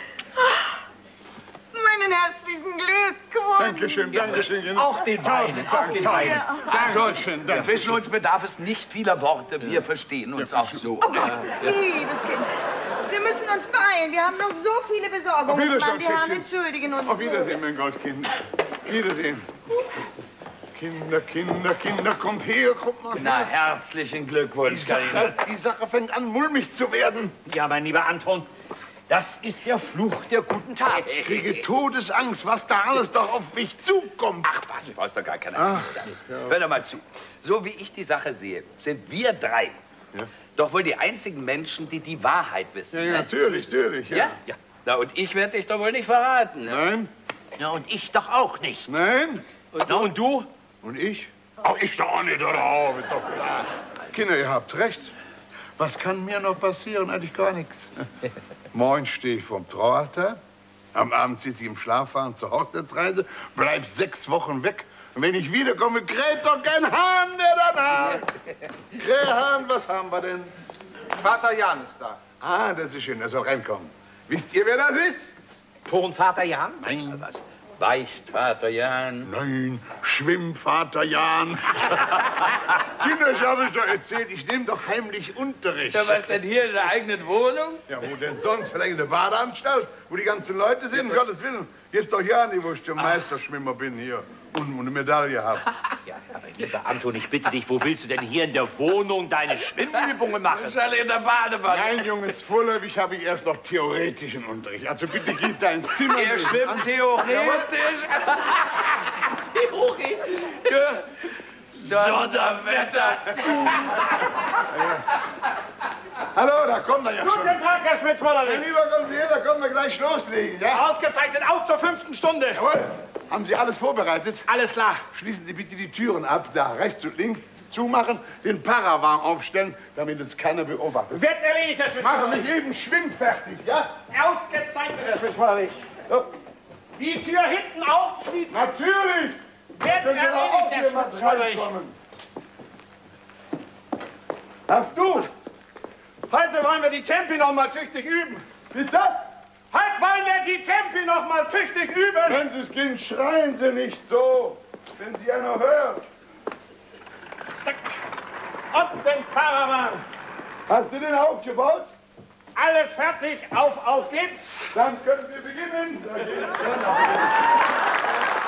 S9: Meinen herzlichen Glückwunsch.
S5: Dankeschön, Dankeschön.
S6: Auch den beiden, auch den beiden.
S5: Dankeschön, danke.
S6: Zwischen uns bedarf es nicht vieler Worte. Wir verstehen uns auch so.
S9: Oh Gott, liebes Kind, wir müssen uns beeilen. Wir haben noch so viele Besorgungen.
S5: Auf Wiedersehen,
S9: Mann, wir haben
S5: Schätzchen.
S9: entschuldigen uns.
S5: Auf Wiedersehen, mein Goldkind. Wiedersehen. Kinder, Kinder, Kinder, kommt her, kommt mal
S6: Na,
S5: her.
S6: herzlichen Glückwunsch,
S5: Die
S6: Karina.
S5: Sache, die Sache fängt an, mulmig zu werden.
S7: Ja, mein lieber Anton, das ist der Fluch der guten Tat.
S5: Ich kriege Todesangst, was da alles doch auf mich zukommt.
S6: Ach was, du brauchst doch gar keine Angst
S5: Ach,
S6: haben.
S5: ja.
S6: Hör doch mal zu. So wie ich die Sache sehe, sind wir drei
S5: Ja.
S6: doch wohl die einzigen Menschen, die die Wahrheit wissen.
S5: Ja, ja,
S6: ne?
S5: natürlich, natürlich, ja.
S6: Ja? Ja. Na, und ich werde dich doch wohl nicht verraten. Ne?
S5: Nein,
S7: Ja, und ich doch auch nicht.
S5: nein.
S7: Und, Na, und du?
S5: Und ich? Auch ich doch auch nicht, oder? Oh, ist doch klar. Kinder, ihr habt recht. Was kann mir noch passieren? Eigentlich gar nichts. Morgen stehe ich vorm Traualtar. Am Abend sitze ich im Schlafwagen zur Hochzeitsreise, bleib sechs Wochen weg. Und wenn ich wiederkomme, kräht doch kein Hahn mehr danach. Krähhahn, was haben wir denn?
S2: Vater Jan ist da.
S5: Ah, das ist schön, er soll reinkommen. Wisst ihr, wer das ist?
S7: Turnvater Jan?
S5: Nein.
S6: Was? Beichtvater Jan.
S5: Nein, Schwimmvater Jan. Kinder, ich habe es doch erzählt, ich nehme doch heimlich Unterricht.
S6: Ja, was denn hier in der eigenen Wohnung?
S5: Ja, wo denn sonst? Vielleicht in der Badeanstalt, wo die ganzen Leute sind, um Gottes Willen. Jetzt doch ja nicht, wo ich der Meisterschwimmer bin hier und eine Medaille habe.
S7: Ja, aber lieber Anton, ich bitte dich, wo willst du denn hier in der Wohnung deine Schwimmübungen machen?
S6: Das ist alle in der Badewanne.
S5: Nein, Jungs, vorläufig habe ich erst noch theoretischen Unterricht. Also bitte geht da ins Zimmer.
S6: Er
S5: nehmen.
S6: schwimmt theoretisch.
S7: Theorie.
S6: Donnerwetter.
S5: Hallo, da kommt er ja schon.
S7: Guten Tag, Herr schmidt
S5: Mein Lieber, kommen Sie her, da können wir gleich loslegen, ja?
S7: Ausgezeichnet, auf zur fünften Stunde.
S5: Jawohl. Haben Sie alles vorbereitet?
S7: Alles klar.
S5: Schließen Sie bitte die Türen ab, da rechts und links zumachen, den Paravan aufstellen, damit es keiner beobachtet.
S7: Wird erledigt, Herr schmidt
S5: Machen mich eben schwimmfertig, ja?
S7: Ausgezeichnet, Herr schmidt
S5: So.
S7: Die Tür hinten aufschließen.
S5: Natürlich!
S7: Wird
S5: Können Sie mal auch
S7: erledigt, Herr
S5: jemand
S7: schmidt
S5: reinkommen? Hast du?
S7: Heute wollen wir die Tempi noch mal tüchtig üben.
S5: Bitte?
S7: Heute wollen wir die Tempi noch mal tüchtig üben.
S5: Wenn Sie das Kind, schreien Sie nicht so, wenn Sie ja noch hören.
S7: Zack. Und den Paravan.
S5: Hast du den aufgebaut?
S7: Alles fertig. Auf, auf geht's.
S5: Dann können wir beginnen. Da geht's dann.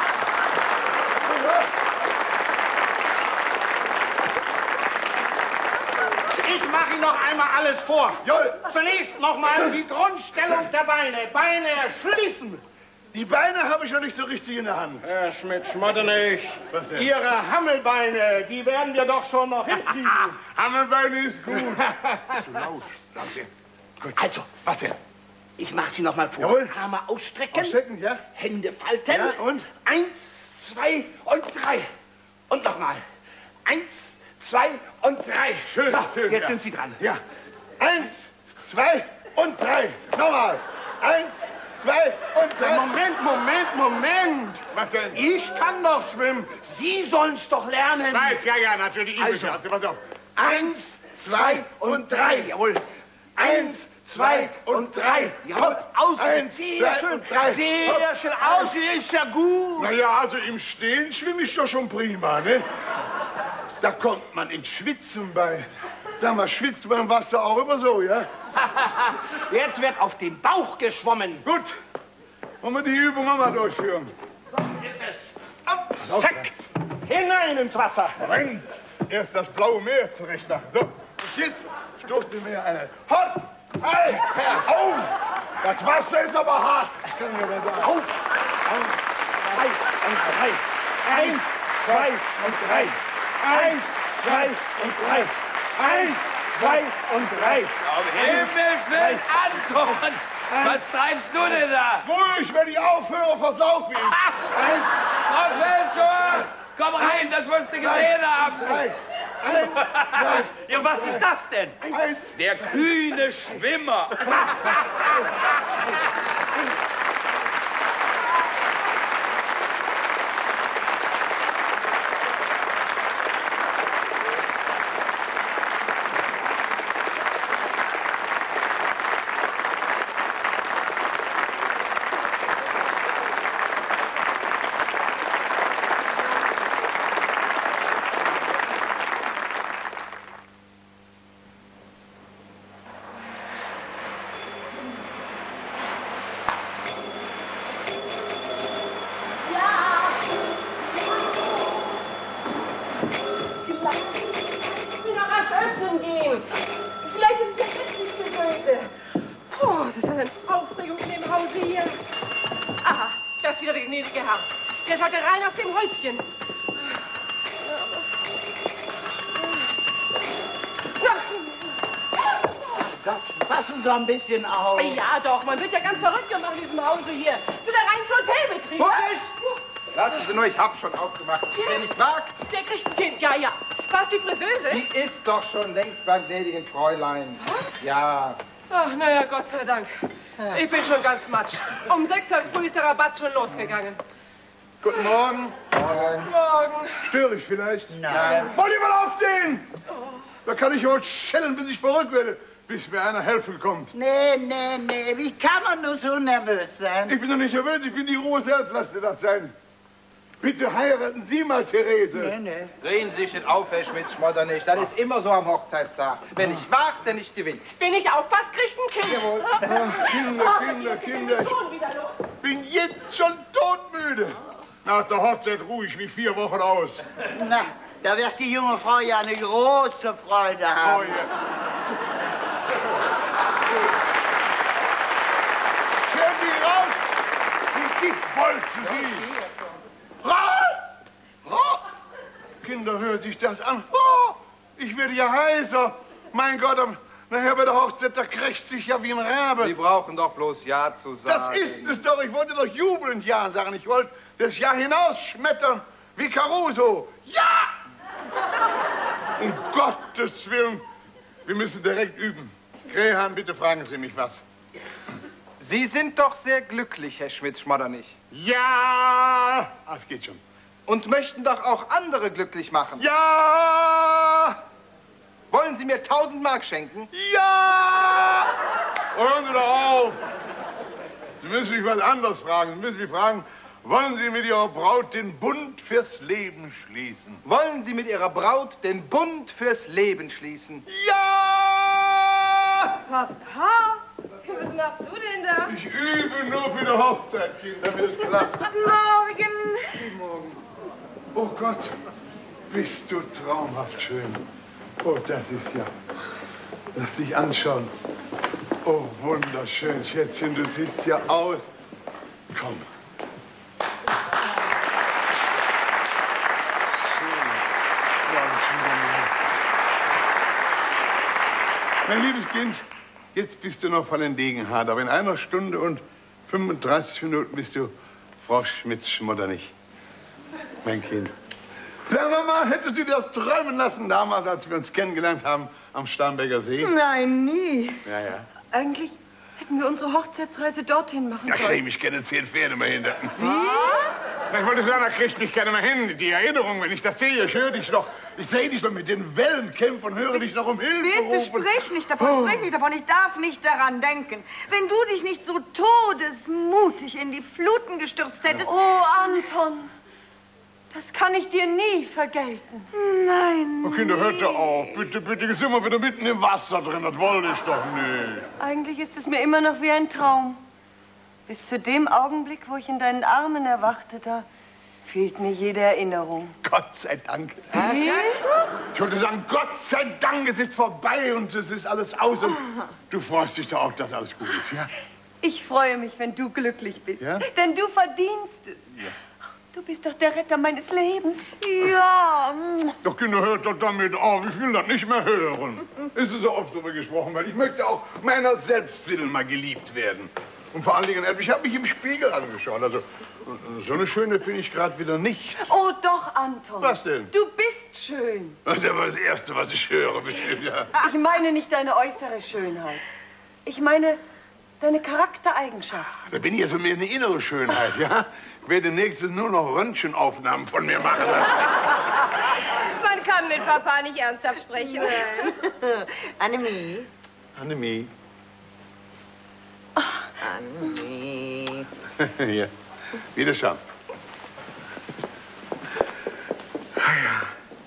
S10: Ich mache Ihnen noch einmal alles vor.
S5: Jawohl.
S10: Zunächst noch mal die Grundstellung der Beine. Beine schließen.
S5: Die Beine habe ich noch nicht so richtig in der Hand.
S10: Herr Schmidt-Schmottenich,
S5: Was denn?
S10: Ihre Hammelbeine, die werden wir doch schon noch hinkriegen.
S5: Hammelbeine ist gut. Zu laut. Danke. Gut.
S10: Also,
S5: Was denn?
S10: ich mache Sie noch mal vor.
S5: Jawohl.
S10: Arme ausstrecken,
S5: Ausstrecken, ja?
S10: Hände falten.
S5: Ja, und?
S10: Eins, zwei und drei. Und nochmal. Eins, zwei und drei.
S5: Schön,
S10: so,
S5: schön,
S10: jetzt
S5: ja.
S10: sind Sie dran.
S5: Ja. Eins, zwei und drei. Nochmal. Eins, zwei und drei.
S10: Moment, Moment, Moment.
S5: Was denn?
S10: Ich kann doch schwimmen. Sie sollen's doch lernen.
S5: Weiß, ja, ja, natürlich. Ich
S10: Also.
S5: also, pass auf.
S10: Eins, zwei und drei. Jawohl. Eins, zwei und drei. Jawohl. Aus.
S5: Eins,
S10: Sehr
S5: zwei
S10: schön.
S5: und drei.
S10: Sehr schön. Aus. Ist ja gut.
S5: Naja, also im Stehen schwimme ich doch schon prima, ne? Da kommt man ins Schwitzen bei. Da man schwitzt beim Wasser auch immer so, ja?
S10: Jetzt wird auf den Bauch geschwommen.
S5: Gut. Wollen wir die Übung auch mal durchführen?
S10: Ist es. Ab, zack. Hinein ins Wasser.
S5: Moment. Erst das blaue Meer zurecht machen. So, und jetzt stoßen Sie mir eine. Hopp! Ei! Au! Das Wasser ist aber hart. Das können wir mal sagen.
S10: Auf. Eins, zwei und drei. Eins, zwei und drei. Eins, zwei und drei. Eins, zwei und drei.
S6: Um Himmels Willen, Anton! Was treibst du denn da?
S5: Ruhig, wenn ich aufhöre, versauf ich. Eins,
S6: Professor! Komm rein, das musst du gesehen haben!
S5: drei. Eins, zwei,
S6: Ja, was ist das denn?
S5: eins.
S6: Der kühne Schwimmer!
S1: Der ist heute rein aus dem Häuschen.
S3: Gott, passen Sie ein bisschen auf.
S1: Ja doch, man wird ja ganz verrückt gemacht in diesem Hause hier. Das ist der rein Hotelbetrieb.
S2: Vorsicht! Lassen Sie nur, ich hab schon ausgemacht. Wer nicht mag,
S1: Der kriegt ein Kind, ja, ja. Was, die Friseuse?
S2: die ist doch schon längst beim gnädigen Fräulein.
S1: Was?
S2: Ja.
S1: Ach, naja, Gott sei Dank. Ich bin schon ganz matsch. Um sechs Uhr früh ist der Rabatt schon losgegangen.
S5: Guten Morgen.
S2: Morgen.
S1: Morgen.
S5: Störe ich vielleicht?
S3: Nein.
S5: Wollt ihr mal aufstehen? Da kann ich heute schellen, bis ich verrückt werde, bis mir einer helfen kommt.
S3: Nee, nee, nee, wie kann man nur so nervös sein?
S5: Ich bin doch nicht nervös, ich bin die Ruhe selbst, lasst ihr das sein. Bitte heiraten Sie mal, Therese.
S3: Nee, nee.
S2: Regen Sie sich nicht auf, Herr Schmidt-Schmotternich. Das ist immer so am Hochzeitstag. Wer nicht wagt, der nicht gewinnt.
S1: Wenn ich aufpasse, kriegt ein Kind.
S2: Jawohl.
S5: Ach, Kinder, Kinder, Kinder.
S1: Schon wieder los.
S5: Ich bin jetzt schon todmüde. Nach der Hochzeit ruhe ich mich vier Wochen aus.
S3: Na, da wird die junge Frau ja eine große Freude
S5: Oh,
S3: haben.
S5: ja. Schön Sie raus! Sie Giftbolzen, Sie! Raus! Raus! Kinder, hören sich das an. Oh, ich werde ja heiser. Mein Gott, am- nachher bei der Hochzeit, da krächzt sich ja wie ein Rabe.
S2: Sie brauchen doch bloß Ja zu sagen.
S5: Das ist es doch. Ich wollte doch jubelnd Ja sagen. Ich wollte das Ja hinausschmettern wie Caruso. Ja! Um Gottes Willen. Wir müssen direkt üben. Krähan, bitte fragen Sie mich was.
S2: Sie sind doch sehr glücklich, Herr Schmidt-Schmotternich.
S5: Ja! Ah, es geht schon.
S2: Und möchten doch auch andere glücklich machen.
S5: Ja!
S2: Wollen Sie mir tausend Mark schenken?
S5: Ja! Hören Sie doch auf! Sie müssen mich was anderes fragen. Sie müssen mich fragen, wollen Sie mit Ihrer Braut den Bund fürs Leben schließen?
S2: Wollen Sie mit Ihrer Braut den Bund fürs Leben schließen?
S5: Ja!
S4: Papa, was machst du denn da?
S5: Ich übe nur für die Hochzeit, Kinder, damit es klappt.
S4: Guten Morgen.
S5: Guten Morgen. Oh Gott, bist du traumhaft schön. Oh, das ist ja Lass dich anschauen. Oh, wunderschön, Schätzchen, du siehst ja aus. Komm. Mein liebes Kind, jetzt bist du noch von den Degenhardt, aber in einer Stunde und fünfunddreißig Minuten bist du Frau Schmitz-Schmotternich. Mein Kind. Ja, Mama, hättest du dir das träumen lassen damals, als wir uns kennengelernt haben am Starnberger See?
S1: Nein, nie.
S5: Ja, ja.
S1: Eigentlich hätten wir unsere Hochzeitsreise dorthin machen
S5: Ja,
S1: sollen.
S5: krieg mich keine zehn Pferde mehr hinter.
S1: Was?
S5: Ich wollte sagen, da kriegt mich keiner mehr hin. Die Erinnerung, wenn ich das sehe, ich höre dich noch. Ich sehe dich noch mit den Wellen kämpfen und höre dich noch um Hilfe
S9: Bitte
S5: rufen.
S9: sprich nicht davon,
S5: Oh.
S9: sprich nicht davon. Ich darf nicht daran denken. Wenn du dich nicht so todesmutig in die Fluten gestürzt hättest...
S1: Oh, Anton, das kann ich dir nie vergelten.
S9: Nein,
S5: Oh, Kinder, hört doch auf. Bitte, bitte, jetzt sind wir wieder mitten im Wasser drin. Das wollte ich doch nicht.
S1: Eigentlich ist es mir immer noch wie ein Traum. Bis zu dem Augenblick, wo ich in deinen Armen erwachte, da fehlt mir jede Erinnerung.
S5: Gott sei Dank.
S1: Wie?
S5: Ich wollte sagen, Gott sei Dank, es ist vorbei und es ist alles aus. Und du freust dich doch auch, dass alles gut ist, ja?
S1: Ich freue mich, wenn du glücklich bist.
S5: Ja?
S1: Denn du verdienst es.
S5: Ja.
S1: Du bist doch der Retter meines Lebens.
S9: Ja.
S5: Doch, Kinder, hört doch damit auf. Ich will das nicht mehr hören. Es ist so oft darüber gesprochen, weil ich möchte auch meiner selbst willen mal geliebt werden. Und vor allen Dingen, ich habe mich im Spiegel angeschaut. Also, so eine Schöne finde ich gerade wieder nicht.
S1: Oh, doch, Anton.
S5: Was denn?
S1: Du bist schön.
S5: Das ist aber das Erste, was ich höre, bestimmt, ja.
S1: Ich meine nicht deine äußere Schönheit. Ich meine deine Charaktereigenschaften.
S5: Da bin ich ja so mehr eine innere Schönheit, ja? Ich werde nächstes nur noch Röntgenaufnahmen von mir machen.
S4: Man kann mit Papa nicht ernsthaft sprechen.
S9: Annemie.
S5: Annemie.
S9: Annemie.
S5: Ja, wiederschauen. Ah, ja.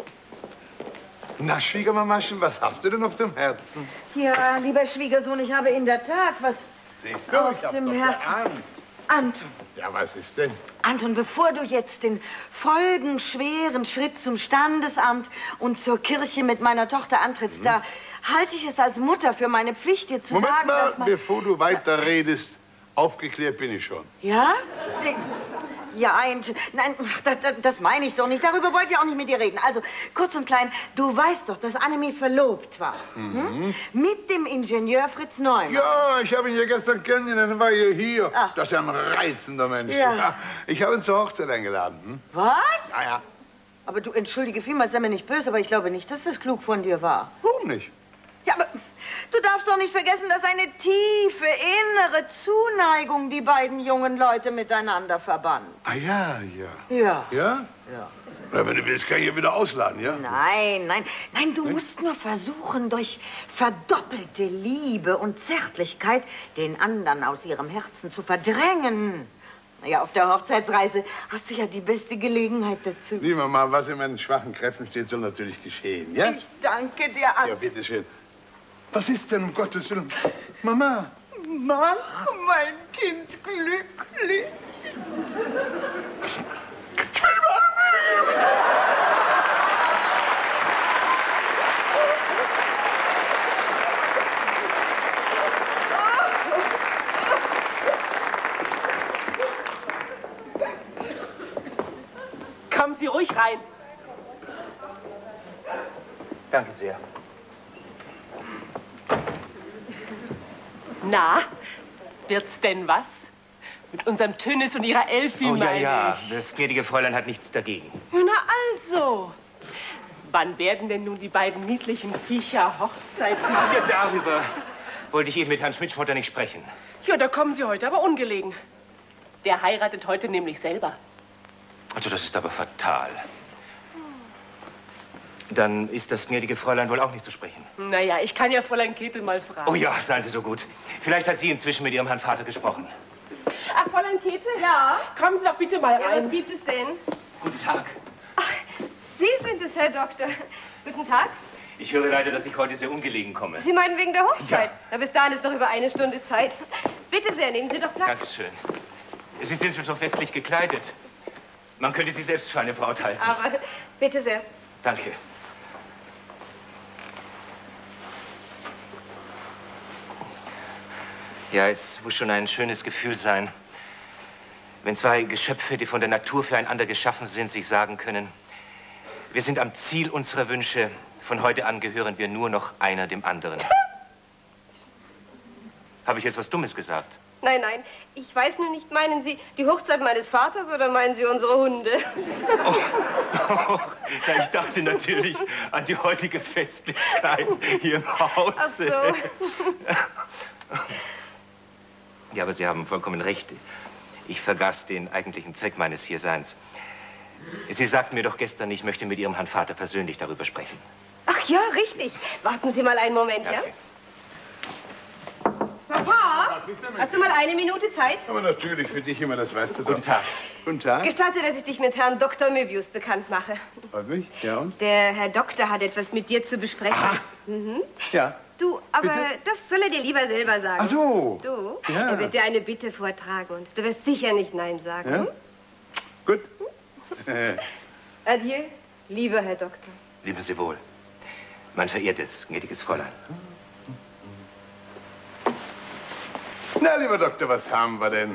S5: Na, Schwiegermamaschen, was hast du denn auf dem Herzen?
S9: Ja, lieber Schwiegersohn, ich habe in der Tat was
S5: Siehst du,
S9: auf
S5: ich hab
S9: dem
S5: doch
S9: Herzen.
S5: geahnt.
S9: Anton,
S5: Ja, was ist denn?
S9: Anton, bevor du jetzt den folgenschweren Schritt zum Standesamt und zur Kirche mit meiner Tochter antrittst,
S5: Mhm.
S9: da halte ich es als Mutter für meine Pflicht, dir zu
S5: Moment
S9: sagen,
S5: mal,
S9: dass man...
S5: bevor du weiter redest, aufgeklärt bin ich schon.
S9: Ja? Ja, ein, nein, das, das, das meine ich so nicht. Darüber wollte ich auch nicht mit dir reden. Also, kurz und klein, du weißt doch, dass Annemie verlobt war. Hm? Mit dem Ingenieur Fritz Neumann.
S5: Ja, ich habe ihn ja gestern kennengelernt, dann war er hier.
S9: Ach.
S5: Das ist ja ein reizender Mensch.
S9: Ja.
S5: Ich habe ihn zur Hochzeit eingeladen. Hm?
S9: Was?
S5: Ja, ja.
S9: Aber du, entschuldige vielmals, sei mir nicht böse, aber ich glaube nicht, dass das klug von dir war.
S5: Warum nicht?
S9: Ja, aber du darfst doch nicht vergessen, dass eine tiefe, innere Zuneigung die beiden jungen Leute miteinander verband.
S5: Ah, ja, ja.
S9: Ja.
S5: Ja?
S9: Ja.
S5: Na, wenn du willst, kann ich ihn wieder ausladen, ja?
S9: Nein, nein, nein, du musst nur versuchen, durch verdoppelte Liebe und Zärtlichkeit den anderen aus ihrem Herzen zu verdrängen. Ja, auf der Hochzeitsreise hast du ja die beste Gelegenheit dazu.
S5: Liebe Mama, was in meinen schwachen Kräften steht, soll natürlich geschehen, ja?
S9: Ich danke dir, Anton.
S5: Ja, bitteschön. Was ist denn, um Gottes Willen? Mama.
S9: Mach mein Kind glücklich.
S5: Ich werde mir alle Mühe geben.
S11: Kommen Sie ruhig rein.
S8: Danke sehr.
S11: Na, wird's denn was? Mit unserem Tönnis und ihrer Elfi,
S8: Oh ja,
S11: meine
S8: ja,
S11: ich.
S8: das gnädige Fräulein hat nichts dagegen.
S11: Na also. Wann werden denn nun die beiden niedlichen Viecher Hochzeit machen?
S8: Ja, darüber wollte ich eben mit Herrn Schmidt-Schmotter nicht sprechen.
S11: Ja, da kommen Sie heute aber ungelegen. Der heiratet heute nämlich selber.
S8: Also, das ist aber fatal. Dann ist das gnädige Fräulein wohl auch nicht zu sprechen.
S11: Naja, ich kann ja Fräulein Ketel mal fragen.
S8: Oh ja, seien Sie so gut. Vielleicht hat sie inzwischen mit Ihrem Herrn Vater gesprochen.
S11: Ach, Fräulein Ketel?
S4: Ja?
S11: Kommen Sie doch bitte mal
S4: Ja,
S11: rein.
S4: was gibt es denn?
S8: Guten Tag.
S4: Sie sind es, Herr Doktor. Guten Tag.
S8: Ich höre leider, dass ich heute sehr ungelegen komme.
S4: Sie meinen wegen der Hochzeit?
S8: Ja.
S4: Na, bis dahin ist noch über eine Stunde Zeit. Bitte sehr, nehmen Sie doch Platz.
S8: Dankeschön. Sie sind schon so festlich gekleidet. Man könnte Sie selbst für eine Braut halten.
S4: Aber bitte sehr.
S8: Danke. Ja, es muss schon ein schönes Gefühl sein, wenn zwei Geschöpfe, die von der Natur füreinander geschaffen sind, sich sagen können, wir sind am Ziel unserer Wünsche, von heute an gehören wir nur noch einer dem anderen. Habe ich jetzt was Dummes gesagt?
S4: Nein, nein, ich weiß nur nicht, meinen Sie die Hochzeit meines Vaters oder meinen Sie unsere Hunde?
S8: Oh, oh, ja, ich dachte natürlich an die heutige Festlichkeit hier im Haus.
S4: Ach so.
S8: Ja, aber Sie haben vollkommen recht. Ich vergaß den eigentlichen Zweck meines Hierseins. Sie sagten mir doch gestern, ich möchte mit Ihrem Herrn Vater persönlich darüber sprechen.
S4: Ach ja, richtig. Warten Sie mal einen Moment, ja?
S8: Okay.
S4: Papa, hast du mal eine Minute Zeit?
S5: Aber natürlich, für dich immer, das weißt du doch.
S8: Guten Tag.
S5: Guten Tag.
S4: Gestatte, dass ich dich mit Herrn Doktor Möbius bekannt mache.
S5: Freut mich. Ja, und?
S4: Der Herr Doktor hat etwas mit dir zu besprechen.
S5: Aha.
S4: Mhm.
S5: Ja.
S4: Du, aber
S5: Bitte?
S4: das soll er dir lieber selber sagen.
S5: Ach so.
S4: Du,
S5: Ja.
S4: er wird dir eine Bitte vortragen und du wirst sicher nicht Nein sagen.
S5: Ja?
S4: Hm?
S5: Gut.
S4: Adieu, lieber Herr Doktor.
S8: Leben Sie wohl. Mein verehrtes, gnädiges Fräulein.
S5: Na, lieber Doktor, was haben wir denn?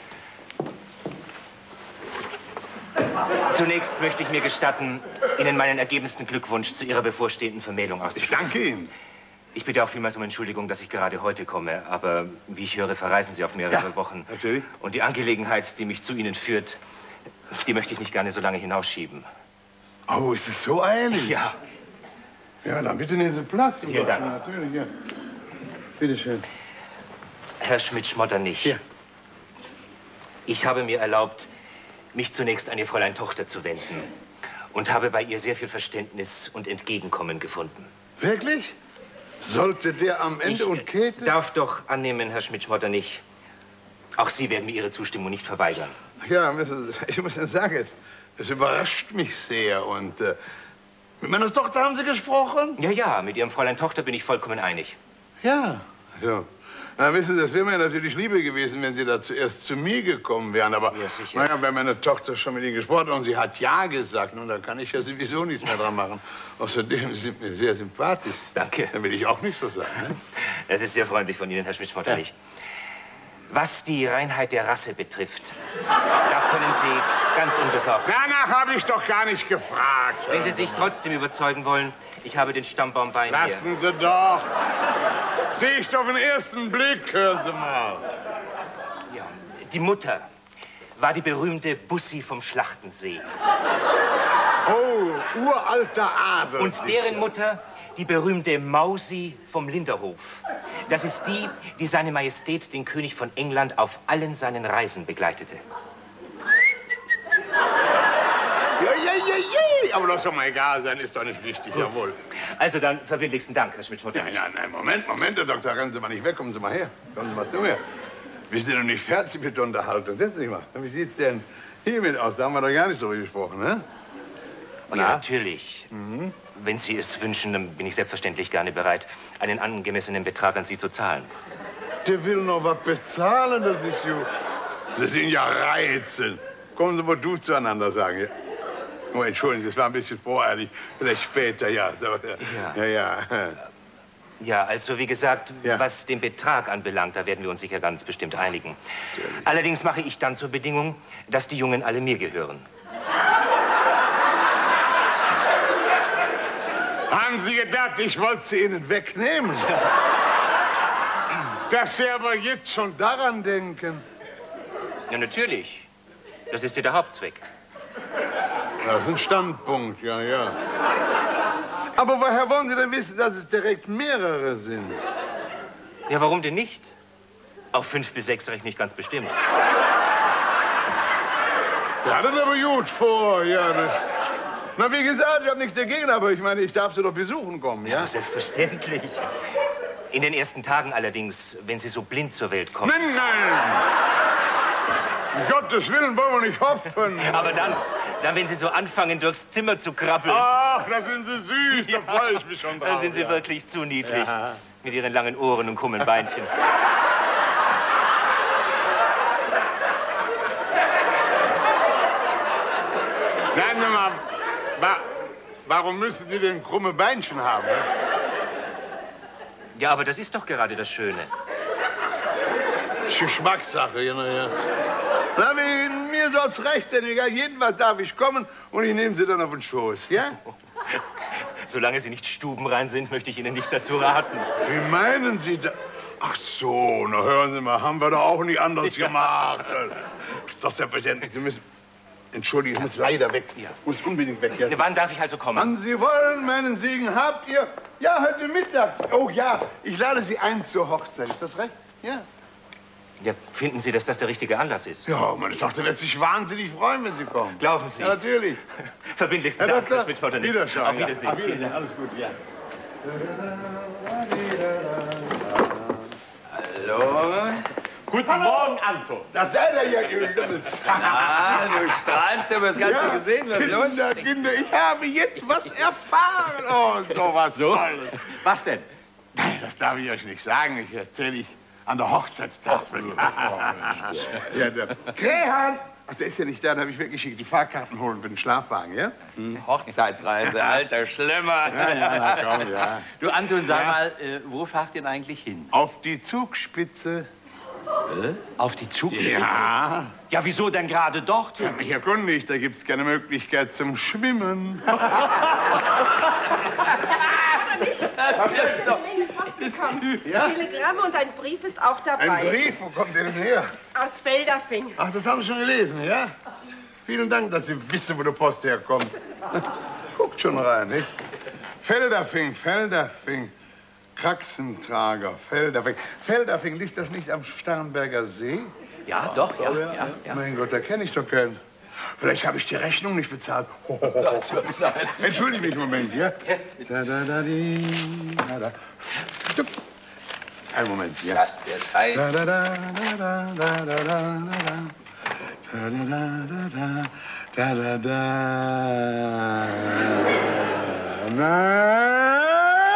S8: Zunächst möchte ich mir gestatten, Ihnen meinen ergebensten Glückwunsch zu Ihrer bevorstehenden Vermählung auszusprechen.
S5: Ich danke Ihnen.
S8: Ich bitte auch vielmals um Entschuldigung, dass ich gerade heute komme, aber wie ich höre, verreisen Sie auf mehrere
S5: Ja,
S8: Wochen.
S5: natürlich.
S8: Und die Angelegenheit, die mich zu Ihnen führt, die möchte ich nicht gerne so lange hinausschieben.
S5: Oh, ist es so eilig?
S8: Ja.
S5: Ja, dann bitte nehmen Sie Platz.
S8: Vielen Dank.
S5: Natürlich, ja. Bitte schön.
S8: Herr Schmidt-Schmotternich.
S5: Ja.
S8: Ich habe mir erlaubt, mich zunächst an Ihr Fräulein Tochter zu wenden und habe bei ihr sehr viel Verständnis und Entgegenkommen gefunden.
S5: Wirklich? Sollte der am Ende
S8: Ich
S5: und Käthe...
S8: darf doch annehmen, Herr Schmidt-Schmotternich, auch Sie werden mir Ihre Zustimmung nicht verweigern.
S5: Ja, wissen Sie, ich muss Ihnen sagen, es, es überrascht mich sehr. Und äh, mit meiner Tochter haben Sie gesprochen?
S8: Ja, ja, mit Ihrem Fräulein Tochter bin ich vollkommen einig.
S5: Ja. So. Na, wissen Sie, das wäre mir natürlich lieber gewesen, wenn Sie da zuerst zu mir gekommen wären. Aber
S8: Ja, sicher.
S5: naja, wenn meine Tochter schon mit Ihnen gesprochen hat und sie hat Ja gesagt, nun, da kann ich ja sowieso nichts mehr dran machen. Außerdem Sie sind mir sehr sympathisch.
S8: Danke.
S5: Dann will ich auch nicht so sagen. Ne?
S8: Das ist sehr freundlich von Ihnen, Herr Schmidt-Schmotternich. Ja. Was die Reinheit der Rasse betrifft, da können Sie ganz unbesorgt...
S5: Danach habe ich doch gar nicht gefragt.
S8: Wenn Sie sich trotzdem überzeugen wollen, ich habe den Stammbaum bei mir.
S5: Lassen Sie doch. Sehe ich doch den ersten Blick, hören Sie mal.
S8: Ja, die Mutter war die berühmte Bussi vom Schlachtensee.
S5: Oh, uralter Adel.
S8: Und deren Mutter die berühmte Mausi vom Linderhof. Das ist die, die seine Majestät, den König von England, auf allen seinen Reisen begleitete.
S5: Ja, ja, ja, ja. Aber das soll mal egal sein, ist doch nicht wichtig,
S8: Gut.
S5: jawohl.
S8: Also dann verbindlichsten Dank, Herr Schmidt-Schmotternich.
S5: Nein, nein, nein, Moment, Moment, Herr Doktor, rennen Sie mal nicht weg, kommen Sie mal her. Kommen Sie mal zu mir. Wir sind noch nicht fertig mit der Unterhaltung. Setzen Sie sich mal. Wie sieht's denn hiermit aus? Da haben wir doch gar nicht so gesprochen, ne?
S8: Ja, natürlich. Mhm. Wenn Sie es wünschen, dann bin ich selbstverständlich gerne bereit, einen angemessenen Betrag an Sie zu zahlen.
S5: Der will noch was bezahlen, das ist ja... Sie sind ja reizend. Kommen Sie mal du zueinander sagen, ja? Oh, entschuldigen Sie, das war ein bisschen voreilig. Vielleicht später, ja. So, ja. Ja, ja.
S8: Ja, also wie gesagt,
S5: Ja.
S8: was den Betrag anbelangt, da werden wir uns sicher ganz bestimmt einigen. Allerdings mache ich dann zur Bedingung, dass die Jungen alle mir gehören.
S5: Haben Sie gedacht, ich wollte sie Ihnen wegnehmen? Dass Sie aber jetzt schon daran denken.
S8: Ja, natürlich. Das ist ja der Hauptzweck.
S5: Das ist ein Standpunkt, ja, ja. Aber woher wollen Sie denn wissen, dass es direkt mehrere sind?
S8: Ja, warum denn nicht? Auf fünf bis sechs rechne ich ganz bestimmt.
S5: Ja, dann aber gut vor, ja. Ne. Na, wie gesagt, ich habe nichts dagegen, aber ich meine, ich darf Sie doch besuchen kommen, ja?
S8: Ja, selbstverständlich. In den ersten Tagen allerdings, wenn Sie so blind zur Welt kommen.
S5: Nein, nein! Um Gottes Willen wollen wir nicht hoffen.
S8: Aber dann, dann, wenn Sie so anfangen, durchs Zimmer zu krabbeln.
S5: Ach, da sind Sie süß, da freue ich mich schon drauf.
S8: Dann sind Sie
S5: ja.
S8: wirklich zu niedlich.
S5: Ja.
S8: Mit Ihren langen Ohren und krummen Beinchen.
S5: Sagen Sie mal, wa warum müssen Sie denn krumme Beinchen haben? Ne?
S8: Ja, aber das ist doch gerade das Schöne.
S5: Geschmackssache, ja, ja. Na, wegen mir soll's recht sein, egal, jedenfalls darf ich kommen und ich nehme Sie dann auf den Schoß, ja?
S8: Solange Sie nicht stubenrein sind, möchte ich Ihnen nicht dazu raten.
S5: Wie meinen Sie das? Ach so, na hören Sie mal, haben wir doch auch nicht anders gemacht. Ist doch selbstverständlich, Sie müssen... Entschuldigung, ich muss leider weg. Ja. Muss unbedingt weg. Ja.
S8: Wann darf ich also kommen?
S5: Wann Sie wollen, meinen Segen habt ihr. Ja, heute Mittag. Oh ja, ich lade Sie ein zur Hochzeit. Ist das recht? Ja.
S8: Ja, finden Sie, dass das der richtige Anlass ist?
S5: Ja, meine Tochter wird sich wahnsinnig freuen, wenn Sie kommen.
S8: Glauben Sie?
S5: Ja, natürlich.
S8: Verbindlichsten
S5: ja,
S8: Dank, das wird heute nicht.
S5: Wiederschauen.
S8: Auf Wiedersehen.
S5: Ja. Auf Wiedersehen. Alles gut, ja.
S6: Hallo?
S10: Guten Hallo. Morgen, Anton.
S5: Das seid ihr ja übrigens.
S6: Ah, du strahlst, du hast ganz
S5: ja,
S6: viel gesehen. Was
S5: Kinder,
S6: los?
S5: Kinder, ich habe jetzt was erfahren. Oh, sowas
S6: so?
S5: Tolles.
S6: Was denn?
S5: Nein, das darf ich euch nicht sagen. Ich erzähle ich an der Hochzeitstafel. Ja, der Krähan. Ach, der ist ja nicht da. Da habe ich weggeschickt. Die Fahrkarten holen für den Schlafwagen, ja?
S6: Hm, Hochzeitsreise, alter Schlimmer.
S5: Ja, ja, na komm, ja.
S6: Du, Anton, sag
S5: ja.
S6: mal, äh, wo fahrt ihr denn eigentlich hin?
S5: Auf die Zugspitze.
S6: Äh? Auf die Zugspitze?
S5: Ja.
S6: Ja, wieso denn gerade dort?
S5: Ich habe mich erkundigt. Da gibt es keine Möglichkeit zum Schwimmen.
S11: Ja? Telegramme und ein Brief ist auch dabei.
S5: Ein Brief? Wo kommt der denn her?
S11: Aus Feldafing.
S5: Ach, das haben Sie schon gelesen, ja? Vielen Dank, dass Sie wissen, wo die Post herkommt. Guckt schon rein, nicht? Feldafing, Feldafing. Kraxentrager, Feldafing. Feldafing, liegt das nicht am Starnberger See?
S6: Ja, doch, ja, ja, ja, ja.
S5: Mein Gott, da kenne ich doch keinen. Vielleicht habe ich die Rechnung nicht bezahlt.
S6: Das wird sein.
S5: Entschuldige mich einen Moment, ja? Da, da, da, die, da, da. So. Einen Moment, ja.
S6: Das der Zeit.
S5: Da, da, da, da, da, da, da, da, da. Da, da, da, da, da, da, da. Nein!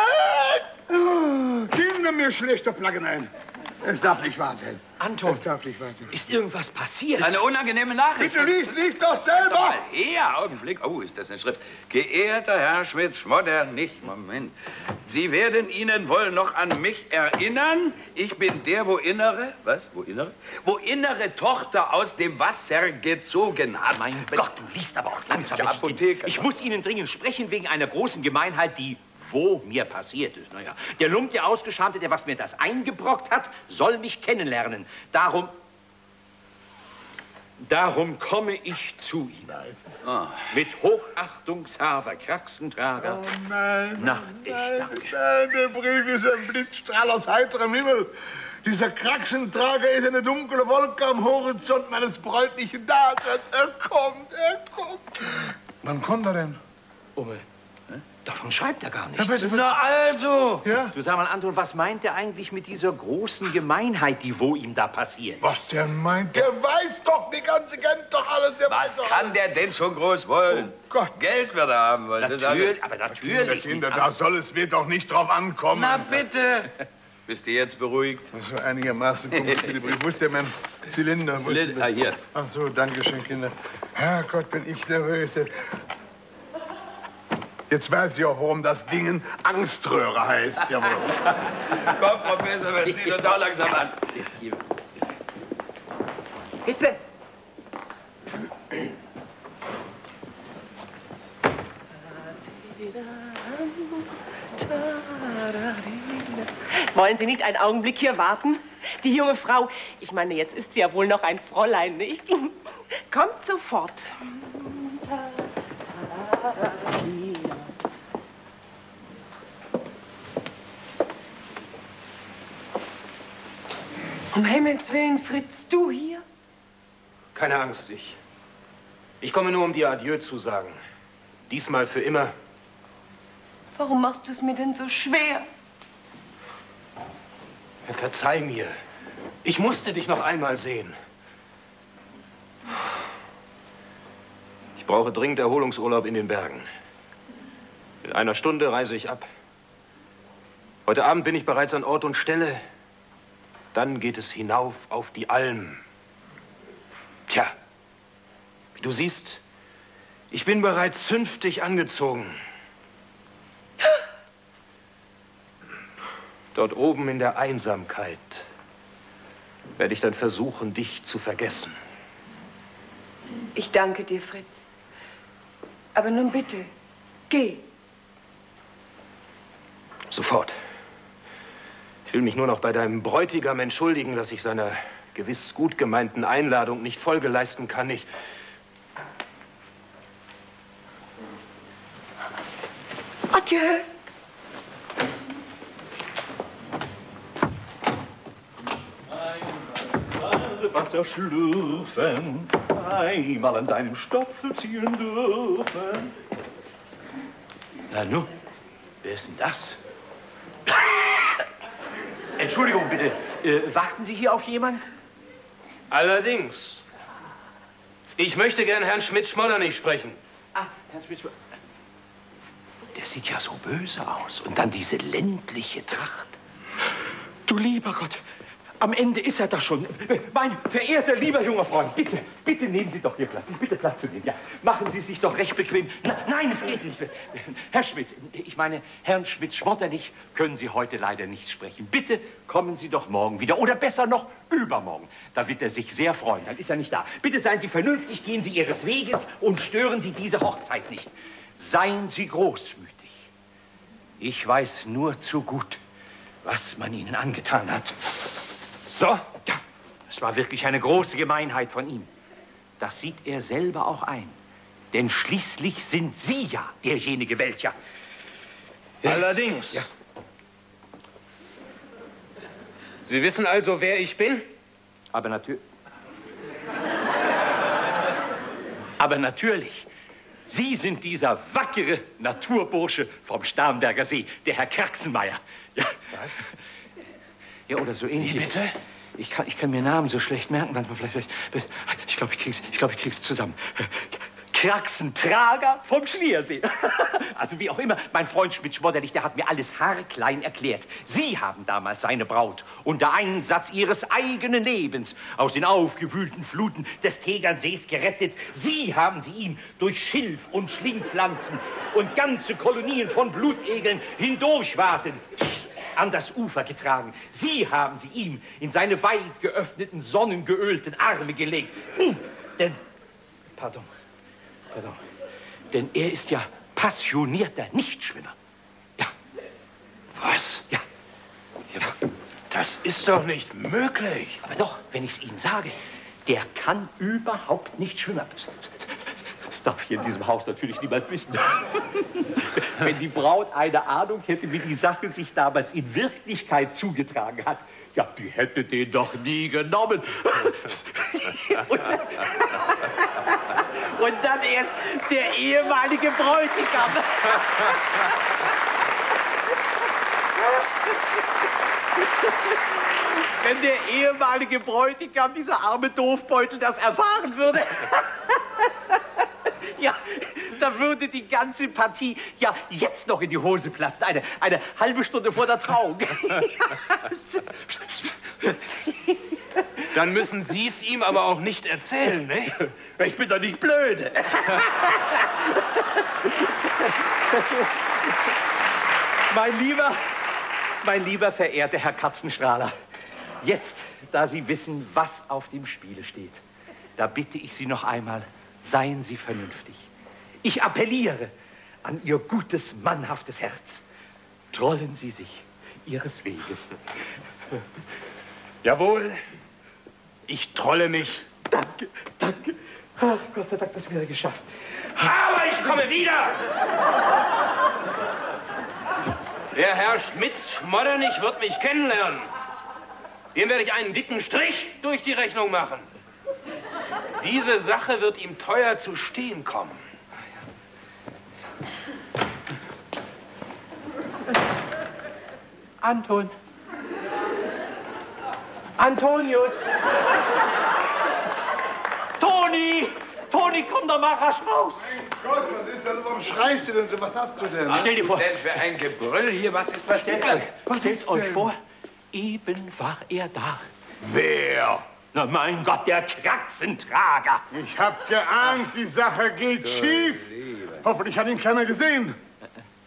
S5: Kinder, mir schlechter Plaggen ein. Es darf nicht wahr sein.
S6: Anton,
S5: es darf nicht wahr sein.
S6: Ist irgendwas passiert? Eine unangenehme Nachricht.
S5: Bitte lies, lies doch selber.
S6: Mal her, Augenblick. Oh, ist das eine Schrift. Geehrter Herr Schmitz-Schmodder, nicht, Moment. Sie werden Ihnen wohl noch an mich erinnern. Ich bin der, wo innere, was, wo innere? Wo innere Tochter aus dem Wasser gezogen hat.
S8: Mein Gott, du liest aber auch langsam.
S6: Der Apotheker.
S8: Ich muss Ihnen dringend sprechen wegen einer großen Gemeinheit, die wo mir passiert ist. Naja, der Lump, der Ausgeschante, der was mir das eingebrockt hat, soll mich kennenlernen. Darum, darum komme ich zu Ihnen. Oh. Mit Hochachtungshaber Kraxentrager.
S5: Oh nein,
S8: Na, ich
S5: nein,
S8: danke.
S5: Nein, der Brief ist ein Blitzstrahl aus heiterem Himmel. Dieser Kraxentrager ist eine dunkle Wolke am Horizont meines bräutlichen Daseins. Er kommt, er kommt. Wann kommt er denn?
S8: Umme. Davon schreibt er gar nichts.
S5: Ja, bitte, bitte.
S6: Na also.
S5: Ja?
S8: Du sag mal, Anton, was meint er eigentlich mit dieser großen Gemeinheit, die wo ihm da passiert?
S5: Was der meint? Der weiß doch, die ganze kennt doch alles. Der weiß
S6: Was
S5: doch
S6: kann
S5: alles.
S6: der denn schon groß wollen?
S5: Oh Gott.
S6: Geld wird er haben wollen. Das
S8: Natürlich,
S6: ist
S8: aber
S5: Kinder,
S8: natürlich.
S5: Kinder, da soll es mir doch nicht drauf ankommen.
S6: Na bitte. Bist du jetzt beruhigt?
S5: Das war einigermaßen komisch. Wo ist der mein Zylinder? Wo ist
S6: Zylinder,
S5: der?
S6: hier.
S5: Ach so, danke schön, Kinder. Herrgott, bin ich nervös. Jetzt weiß ich auch, warum das Ding Angströhre heißt. Jawohl.
S6: Komm, Professor, wir ziehen uns auch langsam an.
S11: Bitte. Wollen Sie nicht einen Augenblick hier warten? Die junge Frau, ich meine, jetzt ist sie ja wohl noch ein Fräulein, nicht? Kommt sofort. Um Himmels Willen, Fritz, du hier?
S7: Keine Angst, ich. Ich komme nur, um dir Adieu zu sagen. Diesmal für immer.
S1: Warum machst du es mir denn so schwer?
S7: Verzeih mir. Ich musste dich noch einmal sehen. Ich brauche dringend Erholungsurlaub in den Bergen. In einer Stunde reise ich ab. Heute Abend bin ich bereits an Ort und Stelle. Dann geht es hinauf auf die Alm. Tja, wie du siehst, ich bin bereits zünftig angezogen. Dort oben in der Einsamkeit werde ich dann versuchen, dich zu vergessen.
S1: Ich danke dir, Fritz. Aber nun bitte, geh.
S7: Sofort. Ich will mich nur noch bei deinem Bräutigam entschuldigen, dass ich seiner gewiss gut gemeinten Einladung nicht Folge leisten kann. Ich...
S1: Adieu.
S10: Wasser schlürfen, einmal an deinem Stopfen ziehen dürfen.
S7: Na nu, wer ist denn das? Entschuldigung, bitte. Äh, warten Sie hier auf jemand? Allerdings. Ich möchte gern Herrn Schmidt-Schmodernich sprechen.
S8: Ah, Herr Schmidt-Schmodernich. Der sieht ja so böse aus. Und dann diese ländliche Tracht.
S10: Du lieber Gott, am Ende ist er da schon. Mein verehrter, lieber junger Freund, bitte, bitte nehmen Sie doch hier Platz. Ich bitte Platz zu nehmen, ja. Machen Sie sich doch recht bequem. Na, nein, es geht nicht. Herr Schmidt, ich meine, Herrn Schmidt-Schmodernich können Sie heute leider nicht sprechen. Bitte kommen Sie doch morgen wieder. Oder besser noch, übermorgen. Da wird er sich sehr freuen. Dann ist er nicht da. Bitte seien Sie vernünftig, gehen Sie Ihres Weges und stören Sie diese Hochzeit nicht. Seien Sie großmütig. Ich weiß nur zu gut, was man Ihnen angetan hat. So, ja, es war wirklich eine große Gemeinheit von ihm. Das sieht er selber auch ein. Denn schließlich sind Sie ja derjenige, welcher...
S7: Allerdings. Ja. Sie wissen also, wer ich bin?
S8: Aber natürlich...
S10: Aber natürlich. Sie sind dieser wackere Naturbursche vom Starnberger See, der Herr Kraxenmeier. Ja.
S8: Was? Ja, oder so ähnlich.
S10: Wie bitte?
S8: Ich kann, ich kann mir Namen so schlecht merken, manchmal vielleicht... vielleicht ich glaube, ich krieg's, ich glaub, ich krieg's zusammen.
S10: Kraxentrager vom Schliersee. Also wie auch immer, mein Freund Schmidt-Schmodernich, der hat mir alles haarklein erklärt. Sie haben damals seine Braut unter Einsatz Ihres eigenen Lebens aus den aufgewühlten Fluten des Tegernsees gerettet. Sie haben sie ihm durch Schilf und Schlingpflanzen und ganze Kolonien von Blutegeln hindurchwarten an das Ufer getragen. Sie haben sie ihm in seine weit geöffneten, sonnengeölten Arme gelegt. Denn, pardon, pardon, denn er ist ja passionierter Nichtschwimmer. Ja.
S7: Was?
S10: Ja.
S7: Ja. Das ist doch nicht möglich.
S10: Aber doch, wenn ich es Ihnen sage, der kann überhaupt nicht schwimmen. Das darf hier in diesem Haus natürlich niemand wissen. Wenn die Braut eine Ahnung hätte, wie die Sache sich damals in Wirklichkeit zugetragen hat, ja, die hätte den doch nie genommen. Und dann, und dann erst der ehemalige Bräutigam. Wenn der ehemalige Bräutigam, dieser arme Doofbeutel, das erfahren würde, ja, da würde die ganze Partie ja jetzt noch in die Hose platzen. Eine, eine halbe Stunde vor der Trauung.
S7: Dann müssen Sie es ihm aber auch nicht erzählen, ne?
S10: Ich bin doch nicht blöde. Mein lieber, mein lieber verehrter Herr Katzenstrahler, jetzt, da Sie wissen, was auf dem Spiele steht, da bitte ich Sie noch einmal, seien Sie vernünftig. Ich appelliere an Ihr gutes, mannhaftes Herz. Trollen Sie sich Ihres Weges.
S7: Jawohl, ich trolle mich.
S10: Danke, danke. Ach, Gott sei Dank, das wäre geschafft.
S7: Aber ich komme wieder! Der Herr Schmidt-Schmodernich wird mich kennenlernen. Dem werde ich einen dicken Strich durch die Rechnung machen. Diese Sache wird ihm teuer zu stehen kommen.
S10: Anton. Antonius. Toni. Toni, komm doch mal rasch raus.
S5: Mein Gott, was ist denn? Warum schreist du denn so? Was hast du denn?
S6: Was
S10: Stell dir vor.
S6: ist denn für ein Gebrüll hier? Was ist passiert?
S10: Was Stellt euch denn? vor, eben war er da.
S5: Wer?
S10: Na, mein Gott, der Kraxentrager.
S5: Ich hab geahnt, die Sache geht schief. Hoffentlich hat ihn keiner gesehen.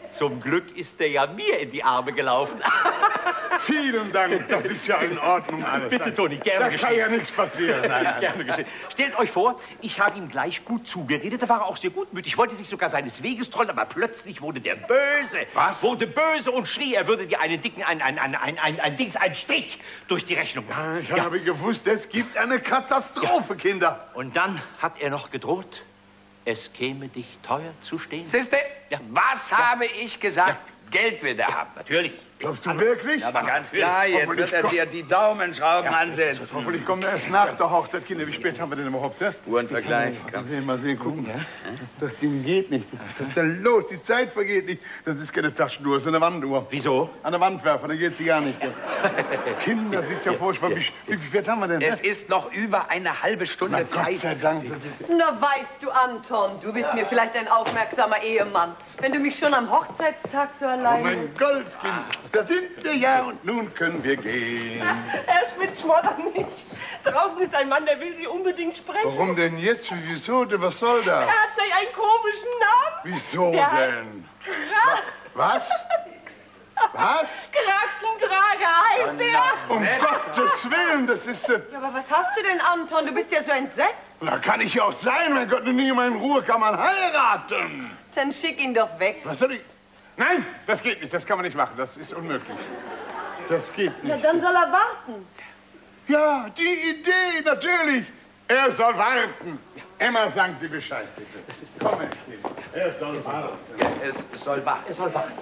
S10: Zum Glück ist er ja mir in die Arme gelaufen.
S5: Vielen Dank, das ist ja in Ordnung alles.
S10: Bitte, Toni, gerne
S5: Da
S10: geschehen.
S5: kann ja nichts passieren. Nein, nein.
S10: Gerne geschehen. Stellt euch vor, ich habe ihm gleich gut zugeredet. Da war er auch sehr gutmütig, wollte sich sogar seines Weges trollen, aber plötzlich wurde der böse.
S5: Was?
S10: Wurde böse und schrie, er würde dir einen dicken, ein, ein, ein, ein, ein, ein Dings, einen Strich durch die Rechnung machen.
S5: Ich habe gewusst, es gibt eine Katastrophe, Kinder.
S10: Und dann hat er noch gedroht, es käme dich teuer zu stehen.
S6: Siehste, was habe ich gesagt? Geld will er haben.
S10: Natürlich.
S5: Glaubst du wirklich?
S6: Aber ganz klar, jetzt wird er dir die Daumenschrauben ansetzen.
S5: Hoffentlich kommt er erst nach der Hochzeit, Kinder. Wie spät haben wir denn überhaupt? Ja?
S6: Uhrenvergleich.
S5: Mal sehen, mal sehen, gucken. Das Ding geht nicht. Was ist denn los? Die Zeit vergeht nicht. Das ist keine Taschenuhr, das ist eine Wanduhr.
S10: Wieso?
S5: An der Wand werfen, da geht sie gar nicht. Kinder, das ist ja furchtbar. Wie, wie viel Fett haben wir denn?
S6: Es ist noch über eine halbe Stunde
S5: Na,
S6: Zeit.
S5: Gott sei Dank.
S1: Na, weißt du, Anton, du bist mir vielleicht ein aufmerksamer Ehemann. Wenn du mich schon am Hochzeitstag so
S5: Oh
S1: allein
S5: mein
S1: lässt.
S5: Goldkind, da sind wir ja und nun können wir gehen.
S11: Herr Schmidt, schmodder nicht. Draußen ist ein Mann, der will Sie unbedingt sprechen.
S5: Warum denn jetzt? Wieso? Was soll das?
S11: Er hat gleich einen komischen Namen.
S5: Wieso
S11: Der heißt
S5: denn? Was? Was?
S11: Kraxentrager heißt er.
S5: Um Gottes Willen, das ist... Äh,
S1: Ja, aber was hast du denn, Anton? Du bist ja so entsetzt.
S5: da kann ich ja auch sein, mein Gott, nie in Ruhe kann man heiraten.
S1: Dann schick ihn doch weg.
S5: Was soll ich... Nein, das geht nicht, das kann man nicht machen, das ist unmöglich. Das geht
S1: Na,
S5: nicht.
S1: dann soll er warten.
S5: Ja, die Idee, natürlich. Er soll warten. Emma, sagen Sie Bescheid, bitte. Komm, Herr Kind. Er soll warten.
S6: Es soll wach.
S10: Er soll warten.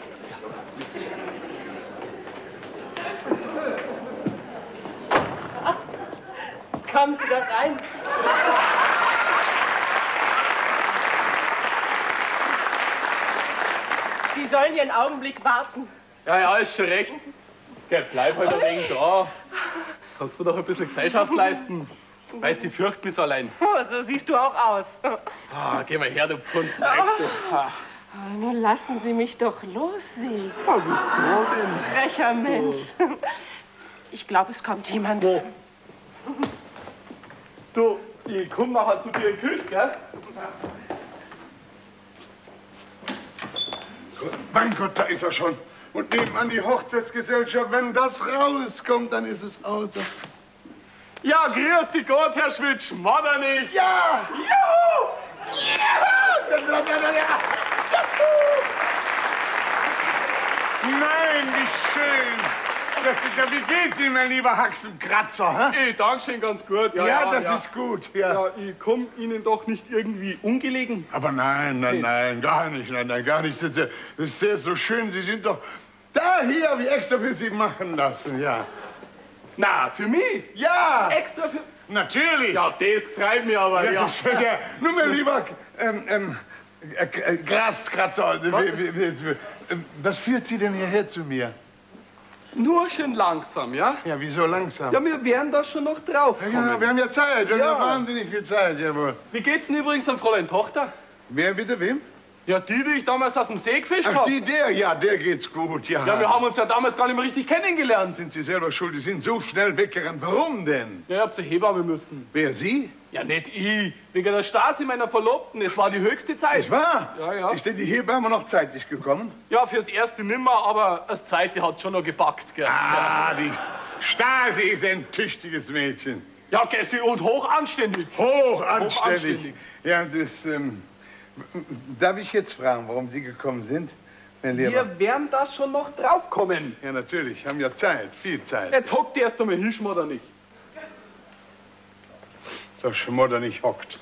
S11: Kommen Sie doch rein. Sie sollen hier einen Augenblick warten.
S12: Ja, ja, ist schon recht. Gell, bleib halt ein wenig da. Kannst du doch ein bisschen Gesellschaft leisten. Weißt, die fürchten mich allein.
S11: Oh, so siehst du auch aus.
S12: Ah, geh mal her, du Punz, weißt du. Ah.
S11: Oh, nun lassen Sie mich doch los, Sie.
S12: Oh, wieso denn?
S11: Frecher Mensch. Ich glaube, es kommt jemand.
S12: Wo? Du, ich komm nachher zu dir in die Küche, gell?
S5: Mein Gott, da ist er schon. Und nebenan die Hochzeitsgesellschaft. Wenn das rauskommt, dann ist es aus.
S12: Ja, grüß dich Gott, Herr Schmidt, schmodder nicht.
S5: Ja!
S12: Juhu!
S5: Ja! Nein, wie schön. Das ist ja, wie geht's Ihnen, mein lieber Haxenkratzer? Hä?
S12: Ich danke schön ganz gut.
S5: Ja,
S12: Ja,
S5: das
S12: ja.
S5: ist gut. Ja.
S12: Ja, ich komm Ihnen doch nicht irgendwie ungelegen.
S5: Aber nein, nein, nein, gar nicht, nein, nein, gar nicht. Das ist, ja, das ist sehr so schön. Sie sind doch da hier, wie extra für Sie machen lassen, ja.
S12: Na, für mich?
S5: Ja!
S12: Extra für...
S5: Natürlich!
S12: Ja, das freut mich aber,
S5: Ja,
S12: ja.
S5: das wird ja. Nur mein lieber ähm, ähm, äh, äh, Graskratzer,
S12: Was?
S5: wie- wie- wie- wie- ähm, was führt Sie denn hierher zu mir?
S12: Nur schön langsam, ja?
S5: Ja, wieso langsam?
S12: Ja, wir werden da schon noch drauf
S5: Ja,
S12: kommen.
S5: wir haben ja Zeit, wir
S12: Ja.
S5: haben ja wahnsinnig viel Zeit, jawohl.
S12: Wie geht's denn übrigens an Fräulein Tochter?
S5: Wer bitte, wem?
S12: Ja, die, die ich damals aus dem See gefischt
S5: Ach,
S12: habe.
S5: die, der, ja, der geht's gut, ja.
S12: Ja, wir haben uns ja damals gar nicht mehr richtig kennengelernt.
S5: Sind Sie selber schuld, die sind so schnell weggerannt. Warum denn?
S12: Ja, ich hab zur Hebamme müssen.
S5: Wer, Sie?
S12: Ja, nicht ich. Wegen der Stasi meiner Verlobten. Es war die höchste Zeit.
S5: Es war?
S12: Ja, ja.
S5: Ist denn die Hebamme noch zeitig gekommen?
S12: Ja, fürs erste nimmer, aber das zweite hat schon noch gepackt, gell.
S5: Ah, die Stasi ist ein tüchtiges Mädchen.
S12: Ja, gell, sie- und hoch anständig.
S5: Hoch anständig.
S12: Hochanständig.
S5: Ja, das, ähm, darf ich jetzt fragen, warum Sie gekommen sind, mein Lieber?
S12: Wir werden da schon noch draufkommen.
S5: Ja, natürlich, haben ja Zeit, viel Zeit.
S12: Jetzt hockt erst einmal hin, Schmodder nicht.
S5: Der Schmodder nicht hockt.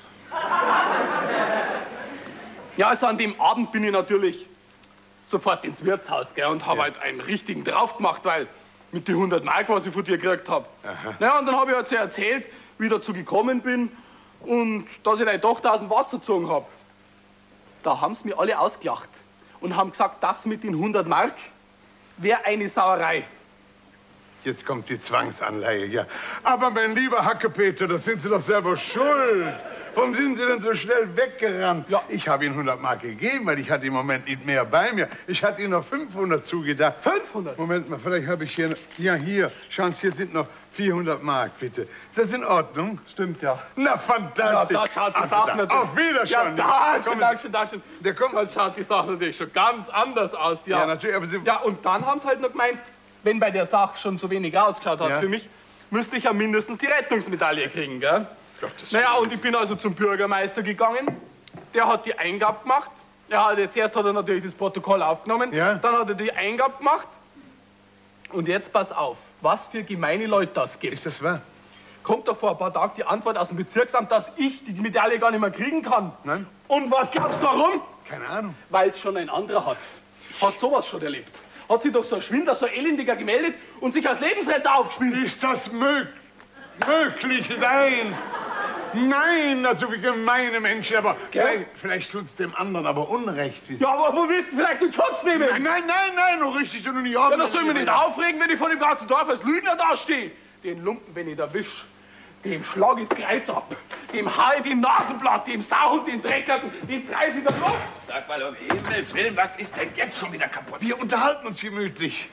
S12: Ja, also an dem Abend bin ich natürlich sofort ins Wirtshaus, gell, und habe halt einen richtigen drauf gemacht, weil mit den hundert Mark, was ich von dir gekriegt habe. Ja, und dann habe ich halt so erzählt, wie ich dazu gekommen bin und dass ich deine Tochter aus dem Wasser gezogen habe. Da haben sie mir alle ausgelacht und haben gesagt, das mit den hundert Mark wäre eine Sauerei.
S5: Jetzt kommt die Zwangsanleihe, ja. Aber mein lieber Hackepeter, das sind Sie doch selber schuld. Warum sind Sie denn so schnell weggerannt? Ja. Ich habe Ihnen hundert Mark gegeben, weil ich hatte im Moment nicht mehr bei mir. Ich hatte Ihnen noch fünfhundert zugedacht.
S12: fünfhundert?
S5: Moment mal, vielleicht habe ich hier... Ja, hier. Schauen Sie, hier sind noch vierhundert Mark, bitte. Ist das in Ordnung?
S12: Stimmt, ja.
S5: Na, fantastisch.
S12: Ja, da schaut die
S5: Also,
S12: Sache
S5: da-
S12: natürlich...
S5: Auf Wiedersehen.
S12: Ja, Dankeschön,
S5: Kommen Sie-
S12: Dankeschön, Dankeschön.
S5: Der kommt...
S12: Da schaut die Sache natürlich schon ganz anders aus, ja.
S5: Ja, natürlich, aber Sie...
S12: Ja, und dann haben sie halt noch gemeint, wenn bei der Sache schon so wenig ausgeschaut hat
S5: Ja.
S12: für mich, müsste ich ja mindestens die Rettungsmedaille kriegen, gell? Naja, und ich bin also zum Bürgermeister gegangen. Der hat die Eingabe gemacht. Ja, jetzt erst hat er natürlich das Protokoll aufgenommen.
S5: Ja.
S12: Dann hat er die Eingabe gemacht. Und jetzt pass auf, was für gemeine Leute das gibt.
S5: Ist das wahr?
S12: Kommt doch vor ein paar Tagen die Antwort aus dem Bezirksamt, dass ich die Medaille gar nicht mehr kriegen kann.
S5: Nein?
S12: Und was glaubst du warum?
S5: Keine Ahnung.
S12: Weil es schon ein anderer hat. Hat sowas schon erlebt. Hat sich doch so ein Schwindler, so ein Elendiger gemeldet und sich als Lebensretter aufgespielt.
S5: Ist das möglich? Möglich? Nein! Nein, also wie gemeine Menschen, aber vielleicht, vielleicht tut's dem anderen aber Unrecht.
S12: Ja, aber wo willst du vielleicht den Schutz nehmen?
S5: Nein, nein, nein, nein, nur richtig, du nicht
S12: Ja, das soll mich nicht aufregen, wenn ich vor dem ganzen Dorf als Lügner dastehe. Den Lumpen, wenn ich erwisch, dem schlag ich's Kreuz ab. Dem hau ich den Nasenblatt, dem Sau und den Dreckerten, den zerreiß ich in der Luft.
S6: Sag mal, um Himmels Willen, was ist denn jetzt schon wieder kaputt?
S5: Wir unterhalten uns gemütlich.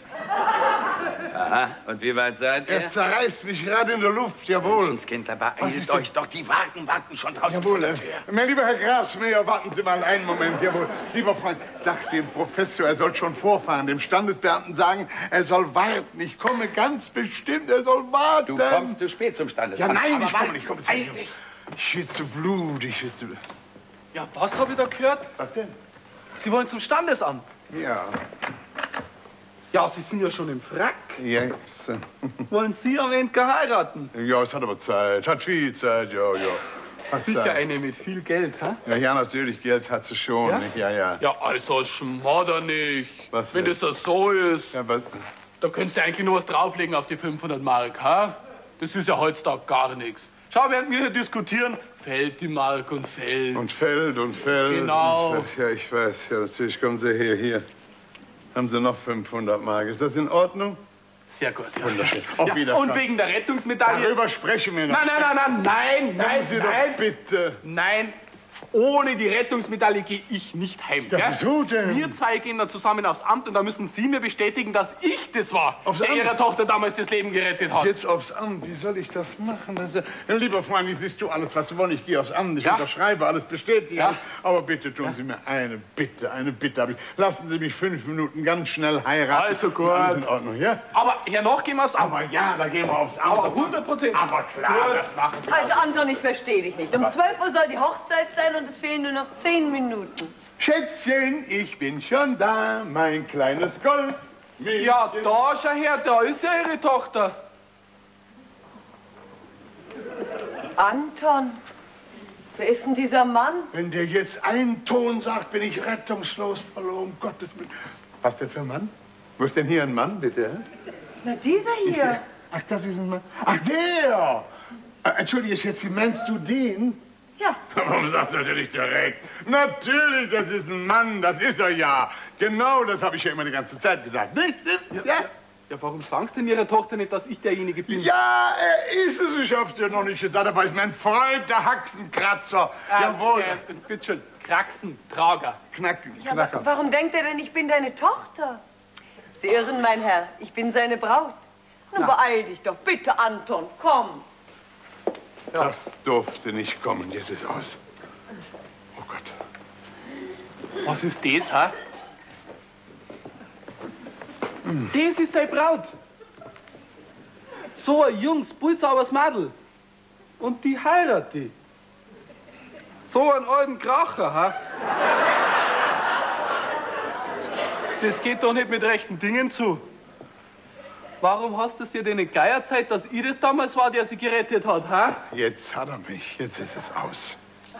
S6: Aha, und wie weit seid ihr?
S5: Er zerreißt mich gerade in der Luft, jawohl.
S6: Kindler,
S5: Was
S6: beeilt
S5: ist
S6: euch doch, die Wagen warten schon draußen.
S5: Jawohl, äh, mein lieber Herr Grasmäher, warten Sie mal einen Moment, jawohl. Lieber Freund, sag dem Professor, er soll schon vorfahren, dem Standesbeamten sagen, er soll warten. Ich komme ganz bestimmt, er soll warten.
S6: Du kommst zu spät zum Standesamt.
S5: Ja, nein,
S6: Aber
S5: ich komme
S6: warte,
S5: nicht, ich komme
S6: eil
S5: nicht.
S6: dich.
S5: Ich schwitze Blut, ich schwitze Blut.
S12: Ja, was habe ich da gehört?
S5: Was denn?
S12: Sie wollen zum Standesamt.
S5: Ja.
S12: Ja, Sie sind ja schon im Frack.
S5: Yes.
S12: Wollen Sie am Ende heiraten?
S5: Ja, es hat aber Zeit, hat viel Zeit, ja, ja. Hat
S12: Sicher
S5: Zeit.
S12: eine mit viel Geld, hä?
S5: Ja, ja, natürlich, Geld hat sie schon,
S12: Ja?
S5: nicht? Ja, ja.
S12: Ja, also schmodder nicht.
S5: Was
S12: Wenn
S5: denn?
S12: das das so ist,
S5: Ja, was?
S12: da könntest du eigentlich nur was drauflegen auf die fünfhundert Mark, hä? Das ist ja heutzutage gar nichts. Schau, während wir hier diskutieren, fällt die Mark und fällt.
S5: Und Feld und Feld.
S12: Genau.
S5: Und Feld. Ja, ich weiß, ja, natürlich kommen Sie her, hier. Haben Sie noch fünfhundert Mark. Ist das in Ordnung?
S12: Sehr gut. Ja.
S5: Wunderschön. Auf
S12: Ja,
S5: Wiedersehen.
S12: und wegen der Rettungsmedaille...
S5: Darüber sprechen wir noch.
S12: Nein, nein, nein, nein, nein, nein,
S5: Kommen Sie doch
S12: nein.
S5: bitte.
S12: Nein, ohne die Rettungsmedaille gehe ich nicht heim.
S5: Ja,
S12: gell?
S5: wieso denn?
S12: Wir zwei gehen dann zusammen aufs Amt und da müssen Sie mir bestätigen, dass ich das war,
S5: Aufs
S12: der
S5: Amt?
S12: Ihrer Tochter damals das Leben gerettet hat.
S5: Jetzt aufs Amt. Wie soll ich das machen? Das ist, ja, lieber Freund, ich siehst du alles, was Sie wollen. Ich gehe aufs Amt, ich
S12: Ja.
S5: unterschreibe, alles bestätige.
S12: Ja.
S5: Aber bitte tun Sie mir eine Bitte, eine Bitte. habe ich. Lassen Sie mich fünf Minuten ganz schnell heiraten.
S12: Also gut.
S5: Alles in Ordnung, ja?
S12: Aber hernach gehen wir aufs Amt.
S5: Aber ja, da gehen wir aufs Amt.
S12: Aber hundert Prozent.
S5: Aber klar, das machen wir.
S1: Also, Anton, ich verstehe dich nicht. Um zwölf Uhr soll die Hochzeit sein und es fehlen nur noch zehn Minuten.
S5: Schätzchen, ich bin schon da, mein kleines Gold.
S12: Ja, da, schau her, da ist ja Ihre Tochter.
S1: Anton, wer ist denn dieser Mann?
S5: Wenn der jetzt einen Ton sagt, bin ich rettungslos verloren, um Gottes Willen. Was denn für ein Mann? Wo ist denn hier ein Mann, bitte?
S1: Na, dieser hier.
S5: Ach, das ist ein Mann. Ach, der! Äh, Entschuldige, Schätzchen, meinst du den?
S1: Ja.
S5: Warum sagt er nicht direkt? Natürlich, das ist ein Mann, das ist er ja. Genau, das habe ich ja immer die ganze Zeit gesagt. Nicht? Ja?
S12: Ja, warum sagst du denn Ihrer Tochter nicht, dass ich derjenige bin?
S5: Ja, er ist es. Ich hab's dir noch nicht gesagt, aber ist mein Freund, der Haxenkratzer.
S12: Ah,
S5: Jawohl.
S12: ja, bitte schön, Kraxentrager.
S5: Knacken,
S1: Ja, aber
S5: Knacker.
S1: warum denkt er denn, ich bin deine Tochter? Sie irren, mein Herr, ich bin seine Braut. Nun beeil dich doch, bitte, Anton, komm.
S5: Das durfte nicht kommen, jetzt ist aus. Oh Gott.
S12: Was ist das, hä? Das ist deine Braut. So ein junges, pulsauberes Mädel. Und die heiratet die. So einen alten Kracher, hä? Das geht doch nicht mit rechten Dingen zu. Warum hast du dir denn nicht gleich erzählt, dass ich das damals war, der sie gerettet hat, hä?
S5: Jetzt hat er mich, jetzt ist es aus.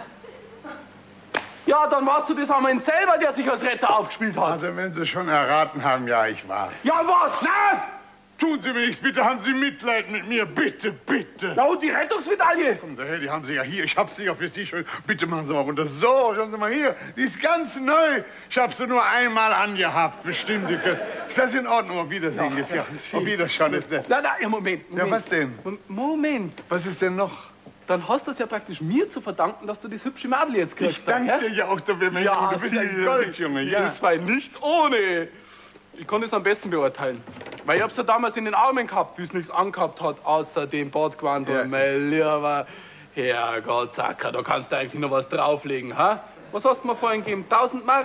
S12: Ja, dann warst du das einmal selber, der sich als Retter aufgespielt hat.
S5: Also, wenn Sie schon erraten haben, ja, ich war's.
S12: Ja, was?
S5: Na, tun Sie mir nichts, bitte haben Sie Mitleid mit mir, bitte, bitte.
S12: Ja, und die Rettungsmedaille?
S5: Kommen Sie her, die haben Sie ja hier. Ich hab sie ja für Sie schon. Bitte machen Sie mal runter. So, schauen Sie mal hier. Die ist ganz neu. Ich hab sie nur einmal angehabt, bestimmt. Ist das in Ordnung? Auf Wiedersehen jetzt, ja. Auf Wiedersehen ist nett.
S12: Nein, nein, Moment, Moment.
S5: Ja, was denn?
S12: Moment.
S5: Was ist denn noch?
S12: dann hast du es ja praktisch mir zu verdanken, dass du das hübsche Mädel jetzt kriegst.
S5: Ich danke dir ja auch dafür, Mensch.
S12: Ja,
S5: du bist ein Goldjunge, ja.
S12: Das war nicht ohne. Ich kann es am besten beurteilen. Weil ich hab's ja damals in den Armen gehabt, wie es nichts angehabt hat, außer dem Badgewand. Ja. Mein lieber Herrgott, Sacker, da kannst du eigentlich noch was drauflegen, ha? Was hast du mir vorhin gegeben? tausend Mark?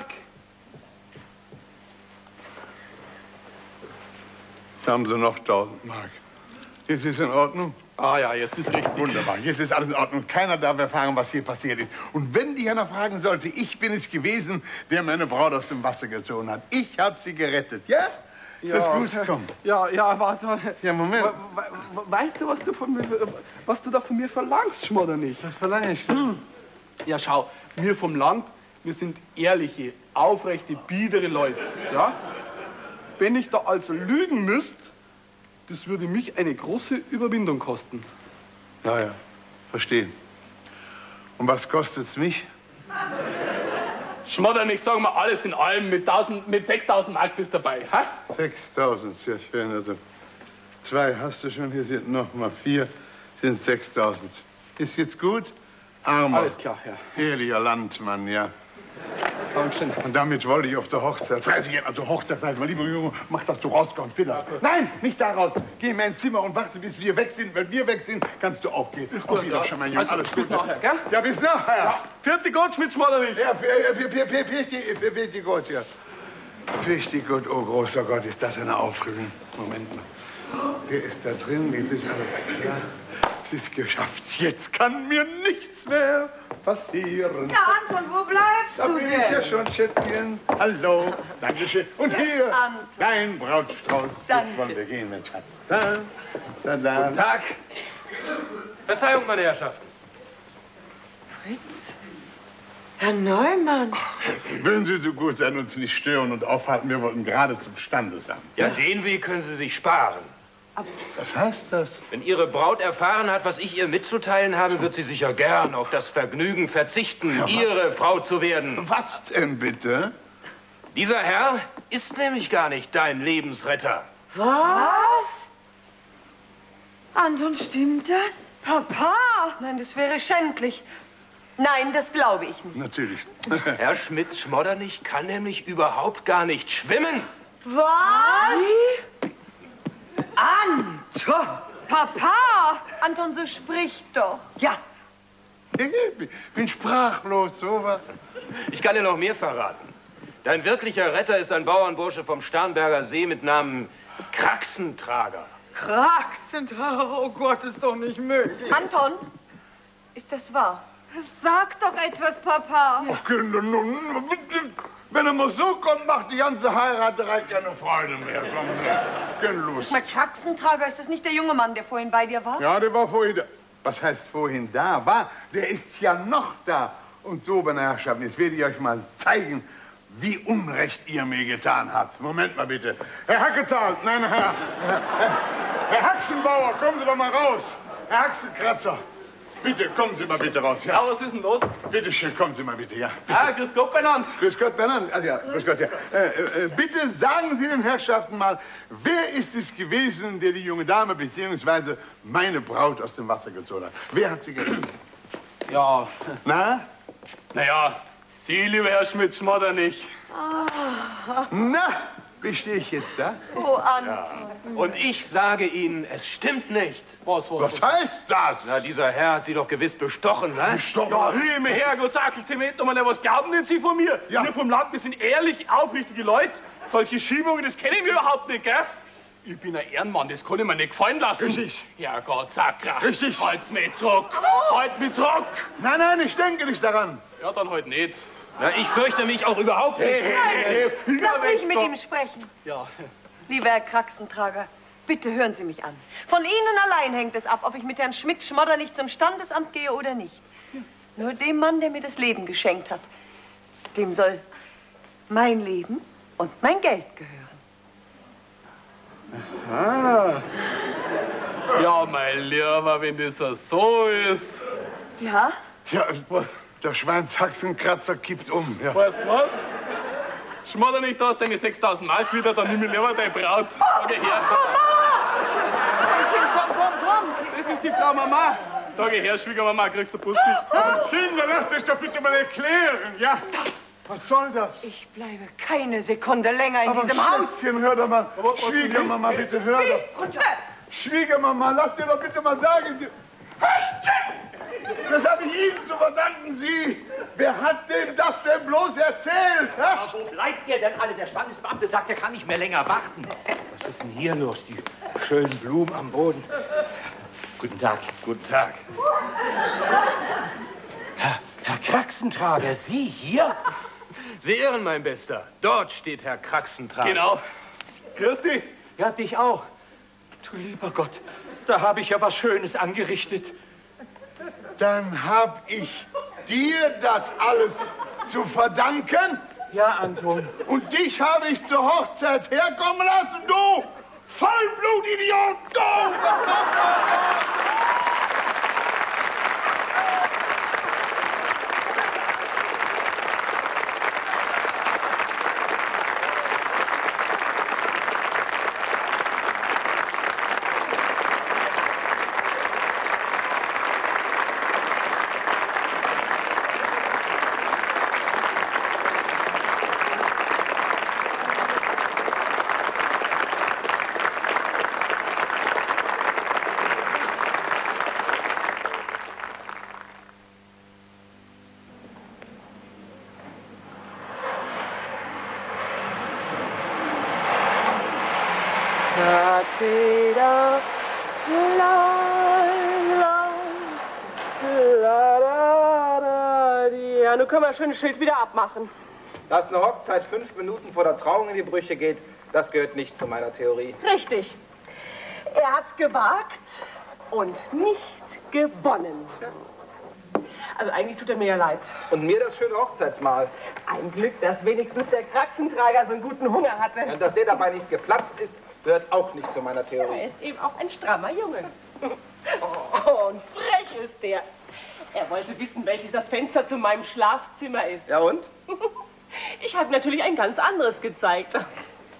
S5: Da haben Sie noch tausend Mark. Jetzt ist in Ordnung?
S12: Ah ja, jetzt ist richtig.
S5: Wunderbar, jetzt ist alles in Ordnung. Keiner darf erfahren, was hier passiert ist. Und wenn dich einer fragen sollte, ich bin es gewesen, der meine Braut aus dem Wasser gezogen hat. Ich habe sie gerettet, ja? Ist
S12: Ja,
S5: das gut? Komm.
S12: Ja, ja, warte.
S5: Ja, Moment.
S12: We we weißt du, was du, von mir, was du da von mir verlangst, Schmoddernich?
S5: Was verlange ich denn?
S12: Hm. Ja, schau, wir vom Land, wir sind ehrliche, aufrechte, biedere Leute, ja? Wenn ich da also lügen müsste, das würde mich eine große Überwindung kosten.
S5: Ja, ja, verstehe. Und was kostet's mich?
S12: Schmoddernich, sagen wir alles in allem, mit, mit sechstausend Mark bist du dabei, ha?
S5: sechstausend, sehr schön. Also zwei hast du schon, hier sind noch mal vier, sind sechstausend. Ist jetzt gut? Armer,
S12: Alles klar, ja.
S5: ehrlicher Landmann, ja.
S12: Dankeschön.
S5: Und damit wollte ich auf der Hochzeit, dreißig Jahre, also Hochzeit, mein lieber Junge, mach, dass du rauskommst, bitte. Nein, nicht da raus. Geh in mein Zimmer und warte, bis wir weg sind. Wenn wir weg sind, kannst du auch gehen.
S12: Ist gut,
S5: auf Wiedersehen, mein Junge.
S12: Also,
S5: Alles
S12: bis
S5: Gute.
S12: nachher, gell?
S5: Ja, bis nachher. Ja.
S12: Vierte Gott mit Schmoddernich.
S5: Ja, vierte Gott, ja. Vierte Gott, oh großer Gott, ist das eine Aufregung. Moment mal. Wer ist da drin? Jetzt ist alles klar. Es ist geschafft. Jetzt kann mir nichts mehr passieren.
S9: Ja, Anton, wo bleibst
S5: Da
S9: du
S5: bin ich ja
S9: denn?
S5: schon, Schätzchen. Hallo. Dankeschön. Und hier,
S1: Anton.
S5: dein Brautstrauß.
S1: Danke.
S5: Jetzt wollen wir gehen, mein Schatz. Da, da, da.
S7: Guten Tag. Verzeihung, meine Herrschaften.
S9: Fritz? Herr Neumann.
S5: Würden Sie so gut sein, uns nicht stören und aufhalten? Wir wollten gerade zum Standesamt.
S7: Ja, den Weg können Sie sich sparen.
S5: Was heißt das?
S7: Wenn Ihre Braut erfahren hat, was ich ihr mitzuteilen habe, wird sie sicher gern auf das Vergnügen verzichten,
S5: Ja, was?
S7: Ihre Frau zu werden.
S5: Was denn bitte?
S7: Dieser Herr ist nämlich gar nicht dein Lebensretter.
S9: Was? Anton, stimmt das?
S1: Papa! Nein, das wäre schändlich. Nein, das glaube ich nicht.
S5: Natürlich.
S7: Herr Schmitz-Schmoddernich kann nämlich überhaupt gar nicht schwimmen.
S9: Was?
S1: Anton! Papa! Anton, so sprich doch. Ja.
S5: Ich bin sprachlos, sowas.
S7: Ich kann dir noch mehr verraten. Dein wirklicher Retter ist ein Bauernbursche vom Starnberger See mit Namen Kraxentrager.
S9: Kraxentrager, oh Gott, ist doch nicht möglich.
S1: Anton, ist das wahr?
S4: Sag doch etwas, Papa.
S5: Ach, Kinder, nun, wenn er mal so kommt, macht die ganze Heiraterei keine Freude mehr. Komm, gehen los.
S1: Mal Kraxentrager, ist das nicht der junge Mann, der vorhin bei dir war?
S5: Ja, der war vorhin da. Was heißt vorhin da? War? Der ist ja noch da. Und so, meine Herrschaften, jetzt werde ich euch mal zeigen, wie Unrecht ihr mir getan habt. Moment mal bitte. Herr Hacketal, nein, Herr, Herr, Herr Haxenbauer, kommen Sie doch mal raus. Herr Haxenkratzer, bitte, kommen Sie mal bitte raus.
S12: Ja,
S5: Ja,
S12: was ist denn los?
S5: bitte schön, kommen Sie mal bitte, ja. Bitte.
S12: Ah, grüß Gott, beieinander.
S5: Grüß Gott, Bernhard. Also ja, grüß Gott, ja. Äh, äh, bitte sagen Sie den Herrschaften mal, wer ist es gewesen, der die junge Dame bzw. meine Braut aus dem Wasser gezogen hat? Wer hat sie gerettet?
S12: Ja,
S5: Na?
S12: naja, Sie, lieber Herr Schmitz-Schmoddernich.
S5: Na, wie stehe ich jetzt da?
S1: Oh, Anton.
S7: Und ich sage Ihnen, es stimmt nicht.
S12: Was, was?
S5: Was heißt das?
S7: Na, dieser Herr hat Sie doch gewiss bestochen, was?
S12: Ja, liebe Herrgott, Sackel, Sie möchten mal, was glauben denn Sie von mir?
S5: Ja.
S12: Wir vom Land, wir sind ehrlich, aufrichtige Leute. Solche Schiebungen, das kenne ich mir überhaupt nicht, gell? Ich bin ein Ehrenmann, das kann ich mir nicht gefallen lassen.
S5: Richtig.
S12: Ja Gott, Sakra.
S5: Richtig.
S12: Halt's mich zurück. Halt mich zurück.
S5: Nein, nein, ich denke nicht daran.
S12: Ja, dann halt nicht.
S7: Na, ich fürchte mich auch überhaupt nicht.
S1: Lass mich mit ihm sprechen.
S12: Ja.
S1: Lieber Herr Kraxentrager, bitte hören Sie mich an. Von Ihnen allein hängt es ab, ob ich mit Herrn Schmidt-Schmoddernich zum Standesamt gehe oder nicht. Nur dem Mann, der mir das Leben geschenkt hat, dem soll mein Leben und mein Geld gehören.
S12: Ah. Ja, mein Lieber, wenn das so ist.
S1: Ja?
S5: Ja, der Schweinshaxenkratzer kippt um. Ja.
S12: Weißt du was? Schmodder nicht aus deine sechstausend Mark wieder, dann nimm ich lieber deine Braut. Schau her.
S9: Komm, komm, komm.
S12: Das ist die Frau Mama. Da geh her, Schwiegermama, kriegst du Pussy.
S5: Kinder, lasst euch doch bitte mal erklären, ja? Was soll das?
S1: Ich bleibe keine Sekunde länger in
S5: Aber
S1: diesem Haus.
S5: Schätzchen, hör doch mal. Schwiegermama, bitte hör doch. Schwiegermama, lass dir doch bitte mal sagen. Sie... Das habe ich Ihnen zu verdanken, Sie. Wer hat dem das denn bloß erzählt?
S10: Ja, wo bleibt ihr denn alle? Der Standesbeamte sagt, er kann nicht mehr länger warten. Was ist denn hier los? Die schönen Blumen am Boden. Guten Tag.
S5: Guten Tag.
S10: Herr, Herr Kraxentrager, Sie hier?
S7: Sie irren, mein Bester. Dort steht Herr Kraxentrager.
S12: Genau. Christi?
S10: Ja, dich auch. Du lieber Gott, da habe ich ja was Schönes angerichtet.
S5: Dann hab ich dir das alles zu verdanken?
S10: Ja, Anton.
S5: Und dich habe ich zur Hochzeit herkommen lassen, du Vollblutidiot, du!
S11: Ja, nun können wir schön das Schild wieder abmachen.
S2: Dass eine Hochzeit fünf Minuten vor der Trauung in die Brüche geht, das gehört nicht zu meiner Theorie.
S11: Richtig. Er hat's gewagt und nicht gewonnen. Also eigentlich tut er mir ja leid.
S2: Und mir das schöne Hochzeitsmahl.
S11: Ein Glück, dass wenigstens der Kraxentrager so einen guten Hunger hatte.
S2: Und dass der dabei nicht geplatzt ist, gehört auch nicht zu meiner Theorie.
S11: Er ist eben auch ein strammer Junge. Oh, und frech ist der. Er wollte wissen, welches das Fenster zu meinem Schlafzimmer ist.
S2: Ja und?
S11: Ich habe natürlich ein ganz anderes gezeigt.
S5: Nein,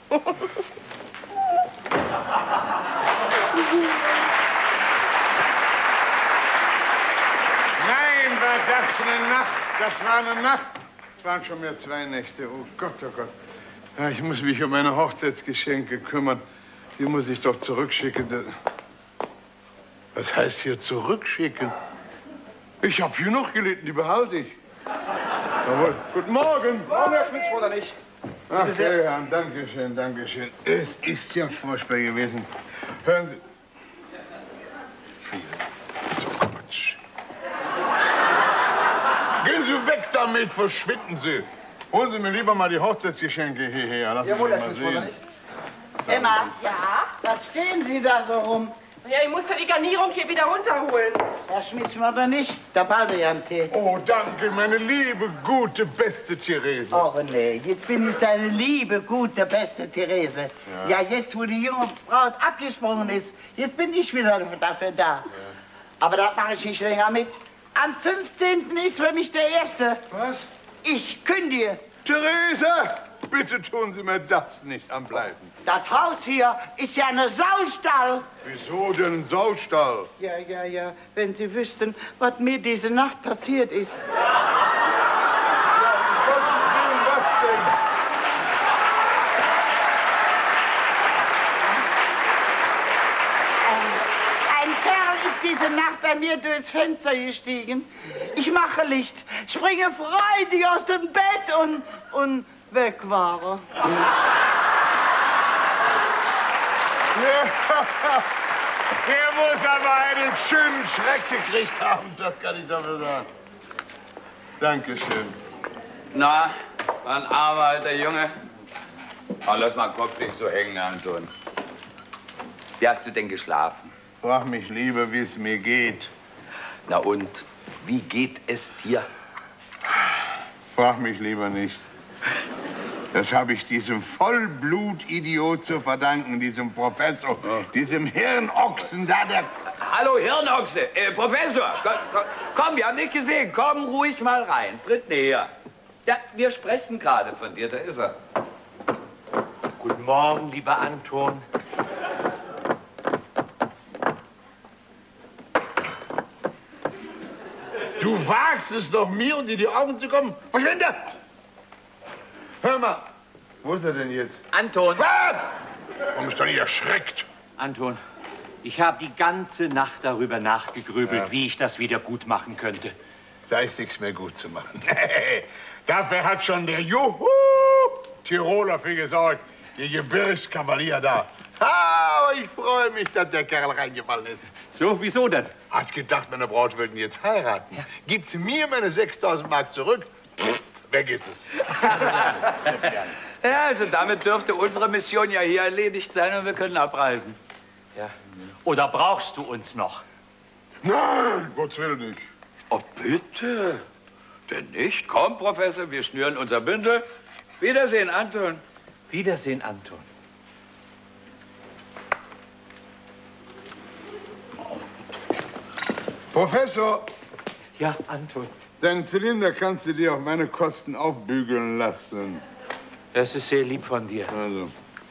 S5: war das eine Nacht. Das war eine Nacht. Es waren schon mehr zwei Nächte. Oh Gott, oh Gott. Ja, ich muss mich um meine Hochzeitsgeschenke kümmern. Die muss ich doch zurückschicken. Was heißt hier zurückschicken? Ich habe genug gelitten, die behalte ich. Jawohl. Guten Morgen.
S2: Morgen, Herr Schmitz, oder nicht?
S5: Ach, Herr Herrn, danke schön, danke schön. Es ist ja furchtbar gewesen. Hören Sie. So Quatsch. Gehen Sie weg damit, verschwinden Sie. Holen Sie mir lieber mal die Hochzeitsgeschenke hierher. Lassen
S3: Jawohl,
S5: Sie
S3: Herr
S5: mal
S3: Schmitz, oder
S5: sehen.
S3: nicht? Emma? Ja? Was stehen Sie da so rum?
S11: Ja, ich muss ja die Garnierung hier wieder runterholen.
S3: Herr Schmitz, oder nicht? Der Baldrian-Tee.
S5: Oh, danke, meine liebe, gute, beste Therese.
S3: Oh, nee, jetzt bin ich deine liebe, gute, beste Therese.
S5: Ja.
S3: Ja, jetzt, wo die junge Braut abgesprungen ist, jetzt bin ich wieder dafür da. Ja. Aber das mache ich nicht länger mit. Am fünfzehnten ist für mich der Erste.
S5: Was?
S3: Ich kündige.
S5: Therese, bitte tun Sie mir das nicht am Bleiben.
S3: Das Haus hier ist ja eine Saustall.
S5: Wieso denn ein Saustall?
S3: Ja, ja, ja. Wenn Sie wüssten, was mir diese Nacht passiert ist. Ein Kerl ist diese Nacht bei mir durchs Fenster gestiegen. Ich mache Licht, springe freudig aus dem Bett und, und weg war er.
S5: Ja, der muss aber einen schönen Schreck gekriegt haben, das kann ich dafür sagen. Dankeschön.
S6: Na, war ein armer alter Junge. Oh, lass mal den Kopf nicht so hängen, Anton. Wie hast du denn geschlafen?
S5: Frag mich lieber, wie es mir geht.
S6: Na und, wie geht es dir?
S5: Frag mich lieber nicht. Das habe ich diesem Vollblutidiot zu verdanken, diesem Professor, ja. Diesem Hirnochsen da, der...
S6: Hallo, Hirnochse, äh, Professor, komm, komm, komm, wir haben dich gesehen, komm ruhig mal rein, tritt näher. Ja, wir sprechen gerade von dir, da ist er.
S10: Guten Morgen, lieber Anton.
S5: Du wagst es doch, mir unter die Augen zu kommen. Verschwinde! Hör mal, wo ist er denn jetzt?
S10: Anton!
S5: Warum ist doch nicht erschreckt?
S10: Anton, ich habe die ganze Nacht darüber nachgegrübelt,
S5: Ja.
S10: wie ich das wieder gut machen könnte.
S5: Da ist nichts mehr gut zu machen. Dafür hat schon der Juhu Tiroler für gesorgt. Der Gebirgskavalier da. Ah, aber ich freue mich, dass der Kerl reingefallen ist.
S10: So, wieso denn?
S5: Hat gedacht, meine Braut würde ihn jetzt heiraten. Ja. Gibt mir meine sechstausend Mark zurück, pff, weg ist es.
S6: Ja, also damit dürfte unsere Mission ja hier erledigt sein und wir können abreisen.
S10: Ja. Oder brauchst du uns noch?
S5: Nein, Gottes Willen nicht.
S6: Oh, bitte. Denn nicht? Komm, Professor, wir schnüren unser Bündel. Wiedersehen, Anton.
S10: Wiedersehen, Anton.
S5: Professor.
S10: Ja, Anton.
S5: Deinen Zylinder kannst du dir auf meine Kosten aufbügeln lassen.
S10: Das ist sehr lieb von dir.
S5: Also.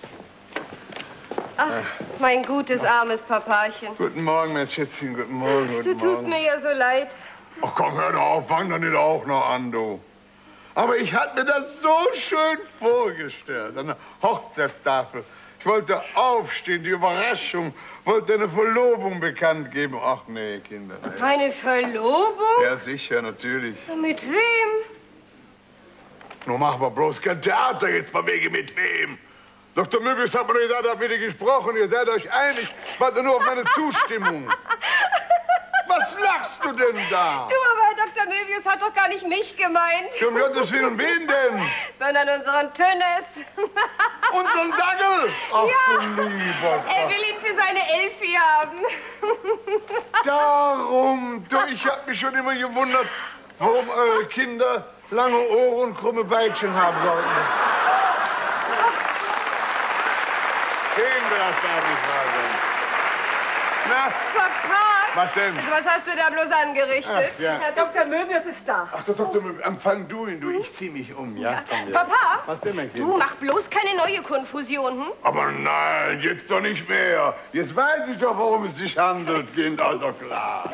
S4: Ach, mein gutes, armes Papachen.
S5: Guten Morgen, mein Schätzchen, guten Morgen, guten
S4: Du
S5: Morgen.
S4: tust mir ja so leid.
S5: Ach komm, hör doch auf, fang doch nicht auch noch an, du. Aber ich hatte mir das so schön vorgestellt, an der Hochzeitstafel. Ich wollte aufstehen, die Überraschung, wollte eine Verlobung bekannt geben. Ach nee, Kinder. Nee.
S4: Eine Verlobung?
S5: Ja, sicher, natürlich.
S4: Mit wem?
S5: Nun machen wir bloß kein Theater jetzt von wegen mit wem. Doktor Möbius hat mir gesagt, habt ihr gesprochen, ihr seid euch einig. Warte nur auf meine Zustimmung. Was lachst du denn da?
S4: Du, aber Herr Doktor Möbius hat doch gar nicht mich gemeint.
S5: Um Gottes Willen, wen denn?
S4: Sondern unseren Tönnes.
S5: Unseren Dackel? Ach,
S4: ja.
S5: du lieber Gott.
S4: Er will ihn für seine Elfi haben.
S5: Darum, du, ich hab mich schon immer gewundert, warum eure Kinder lange Ohren und krumme Beitchen haben sollten. Kinder, das darf nicht wahr sein. Na?
S4: Papa!
S5: Was denn?
S4: Also was hast du da bloß angerichtet?
S5: Ach, ja.
S4: Herr Doktor Möbius ist da.
S5: Ach, der Doktor Möbius, empfang du ihn, du, ich zieh mich um, ja?
S4: Ja.
S5: Komm,
S4: Papa?
S5: Was denn, mein Kind?
S4: Du, mach bloß keine neue Konfusion, hm?
S5: Aber nein, jetzt doch nicht mehr. Jetzt weiß ich doch, worum es sich handelt, Kind, also klar.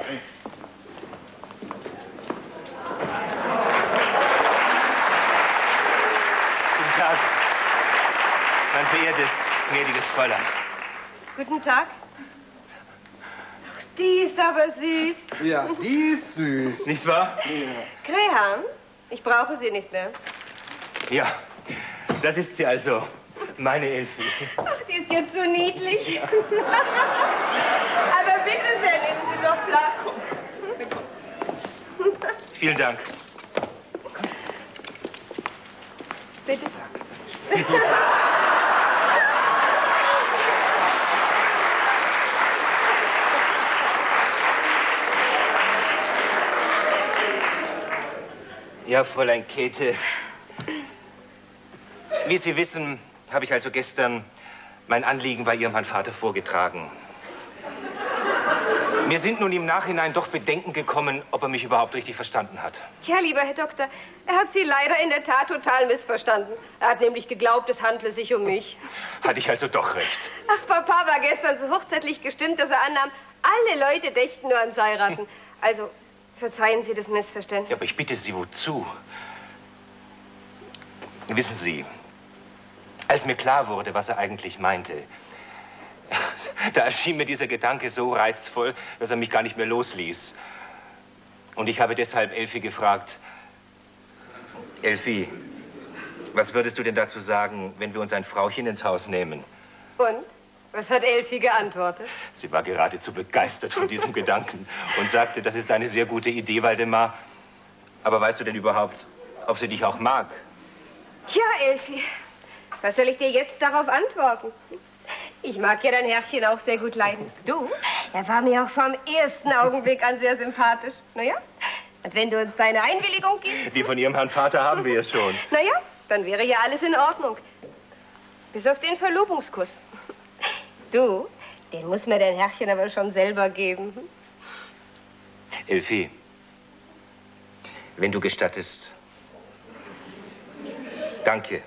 S8: Guten Tag, mein verehrtes, gnädiges Fräulein.
S4: Guten Tag. Ach, die ist aber süß.
S5: Ja, die ist süß.
S8: Nicht wahr?
S5: Ja.
S4: Graham, ich brauche sie nicht mehr.
S8: Ja, das ist sie also, meine Elfi.
S4: Ach, die ist jetzt so niedlich. Aber bitte sehr, nehmen Sie doch Platz.
S8: Vielen Dank.
S4: Bitte.
S8: Ja, Fräulein Käthe. Wie Sie wissen, habe ich also gestern mein Anliegen bei Ihrem Herrn Vater vorgetragen. Mir sind nun im Nachhinein doch Bedenken gekommen, ob er mich überhaupt richtig verstanden hat.
S4: Tja, lieber Herr Doktor, er hat Sie leider in der Tat total missverstanden. Er hat nämlich geglaubt, es handle sich um mich.
S8: Hatte ich also doch recht.
S4: Ach, Papa war gestern so hochzeitlich gestimmt, dass er annahm, alle Leute dächten nur ans Heiraten. Also, verzeihen Sie das Missverständnis.
S8: Ja, aber ich bitte Sie, wozu? Wissen Sie, als mir klar wurde, was er eigentlich meinte, da erschien mir dieser Gedanke so reizvoll, dass er mich gar nicht mehr losließ. Und ich habe deshalb Elfi gefragt, Elfi, was würdest du denn dazu sagen, wenn wir uns ein Frauchen ins Haus nehmen?
S4: Und? Was hat Elfi geantwortet?
S8: Sie war geradezu begeistert von diesem Gedanken und sagte, das ist eine sehr gute Idee, Waldemar. Aber weißt du denn überhaupt, ob sie dich auch mag?
S4: Tja, Elfi, was soll ich dir jetzt darauf antworten? Ich mag ja dein Herrchen auch sehr gut leiden. Du, er war mir auch vom ersten Augenblick an sehr sympathisch. Naja, und wenn du uns deine Einwilligung gibst...
S8: Die von ihrem Herrn Vater haben wir es schon.
S4: Naja, dann wäre ja alles in Ordnung. Bis auf den Verlobungskuss. Du, den muss mir dein Herrchen aber schon selber geben.
S8: Elfi, wenn du gestattest. Danke.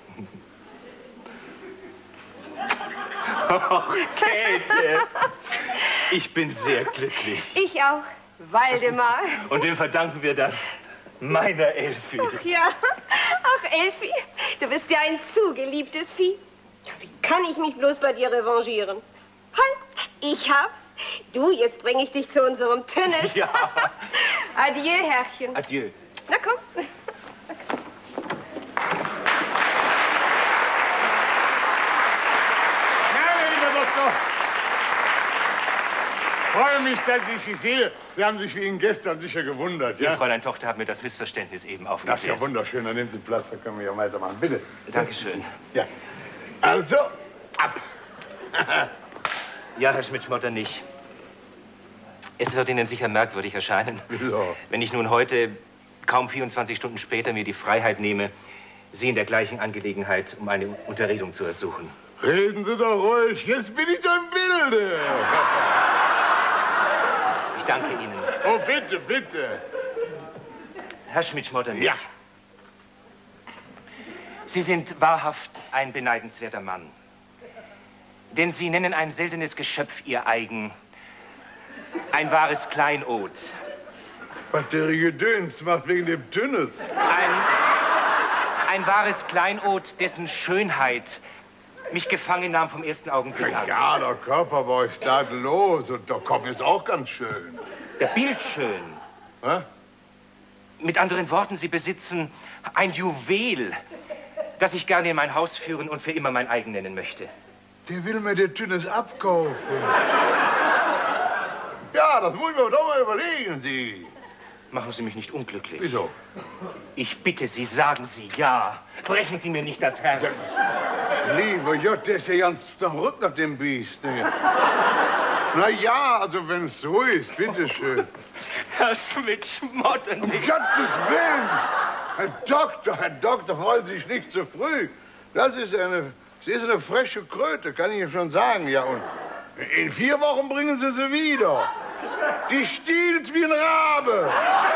S10: Oh, Käthe, ich bin sehr glücklich.
S4: Ich auch. Waldemar.
S7: Und wem verdanken wir das? Meiner Elfi.
S4: Ach ja, ach Elfi, du bist ja ein zu geliebtes Vieh. Wie kann ich mich bloß bei dir revanchieren? Halt, ich hab's. Du, jetzt bringe ich dich zu unserem Tünnes.
S7: Ja.
S4: Adieu, Herrchen.
S7: Adieu.
S4: Na komm.
S5: Ich freue mich, dass ich Sie sehe. Sie haben sich wie Ihnen gestern sicher gewundert, ja?
S7: Ihr Fräulein Tochter hat mir das Missverständnis eben aufgeklärt.
S5: Das ist ja wunderschön. Dann nehmen Sie Platz, dann können wir ja weitermachen. Bitte.
S7: Dankeschön.
S5: Ja. Also, ab.
S7: Ja, Herr Schmidt-Schmotter, nicht. Es wird Ihnen sicher merkwürdig erscheinen,
S5: Wieso?
S7: wenn ich nun heute, kaum vierundzwanzig Stunden später, mir die Freiheit nehme, Sie in der gleichen Angelegenheit um eine Unterredung zu ersuchen.
S5: Reden Sie doch ruhig. Jetzt bin ich doch im Bilde.
S7: Ich danke Ihnen.
S5: Oh, bitte, bitte.
S7: Herr Schmidt-Schmotter, nicht.
S5: Ja.
S7: Sie sind wahrhaft ein beneidenswerter Mann. Denn Sie nennen ein seltenes Geschöpf Ihr eigen. Ein wahres Kleinod.
S5: Was der Gedöns macht wegen dem Tünnes.
S7: Ein, ein wahres Kleinod, dessen Schönheit mich gefangen nahm vom ersten Augenblick an.
S5: Ja, der Körper war ich tadellos und der Kopf ist auch ganz schön.
S7: Der Bild schön.
S5: Hä?
S7: Mit anderen Worten, Sie besitzen ein Juwel, das ich gerne in mein Haus führen und für immer mein eigen nennen möchte.
S5: Der will mir den Tünnes abkaufen. Ja, das muss ich mir doch mal überlegen, Sie.
S7: Machen Sie mich nicht unglücklich.
S5: Wieso?
S7: Ich bitte Sie, sagen Sie ja. Brechen Sie mir nicht das Herz.
S5: Lieber Gott, der ist ja ganz verrückt nach dem Biest. Ne? Na ja, also wenn es so ist, bitteschön.
S7: Herr Schmidt-Schmotter,
S5: Um Gottes Willen! Herr Doktor, Herr Doktor, freuen Sie sich nicht zu früh. Das ist eine, sie ist eine freche Kröte, kann ich Ihnen schon sagen. Ja, und in vier Wochen bringen Sie sie wieder. Die stiehlt wie ein Rabe.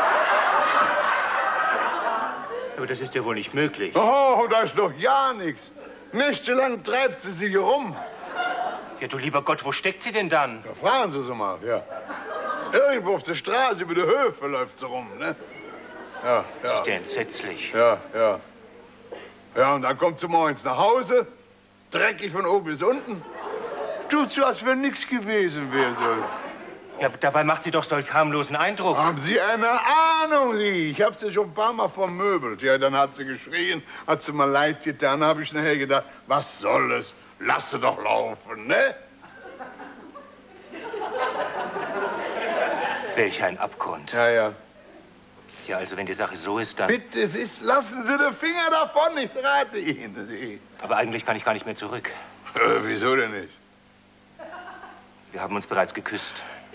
S7: Aber das ist ja wohl nicht möglich.
S5: Oh, da ist doch ja nichts. Nächtelang treibt sie sich rum.
S7: Ja, du lieber Gott, wo steckt sie denn dann?
S5: Da fragen Sie sie mal, ja. Irgendwo auf der Straße, über die Höfe läuft sie rum, ne? Ja, ja.
S7: Das ist ja entsetzlich.
S5: Ja, ja. Ja, und dann kommt sie morgens nach Hause, dreckig von oben bis unten. Tut so, als wenn nichts gewesen wäre.
S7: Ja, dabei macht sie doch solch harmlosen Eindruck.
S5: Haben Sie eine Ahnung, Sie? Ich habe sie schon ein paar Mal vermöbelt. Ja, dann hat sie geschrien, hat sie mal leid getan. Habe ich nachher gedacht, was soll es? Lass sie doch laufen, ne?
S7: Welch ein Abgrund.
S5: Ja, ja.
S7: Ja, also wenn die Sache so ist, dann...
S5: Bitte, es ist, lassen Sie den Finger davon, ich rate Ihnen, Sie.
S7: Aber eigentlich kann ich gar nicht mehr zurück.
S5: Äh, wieso denn nicht?
S7: Wir haben uns bereits geküsst.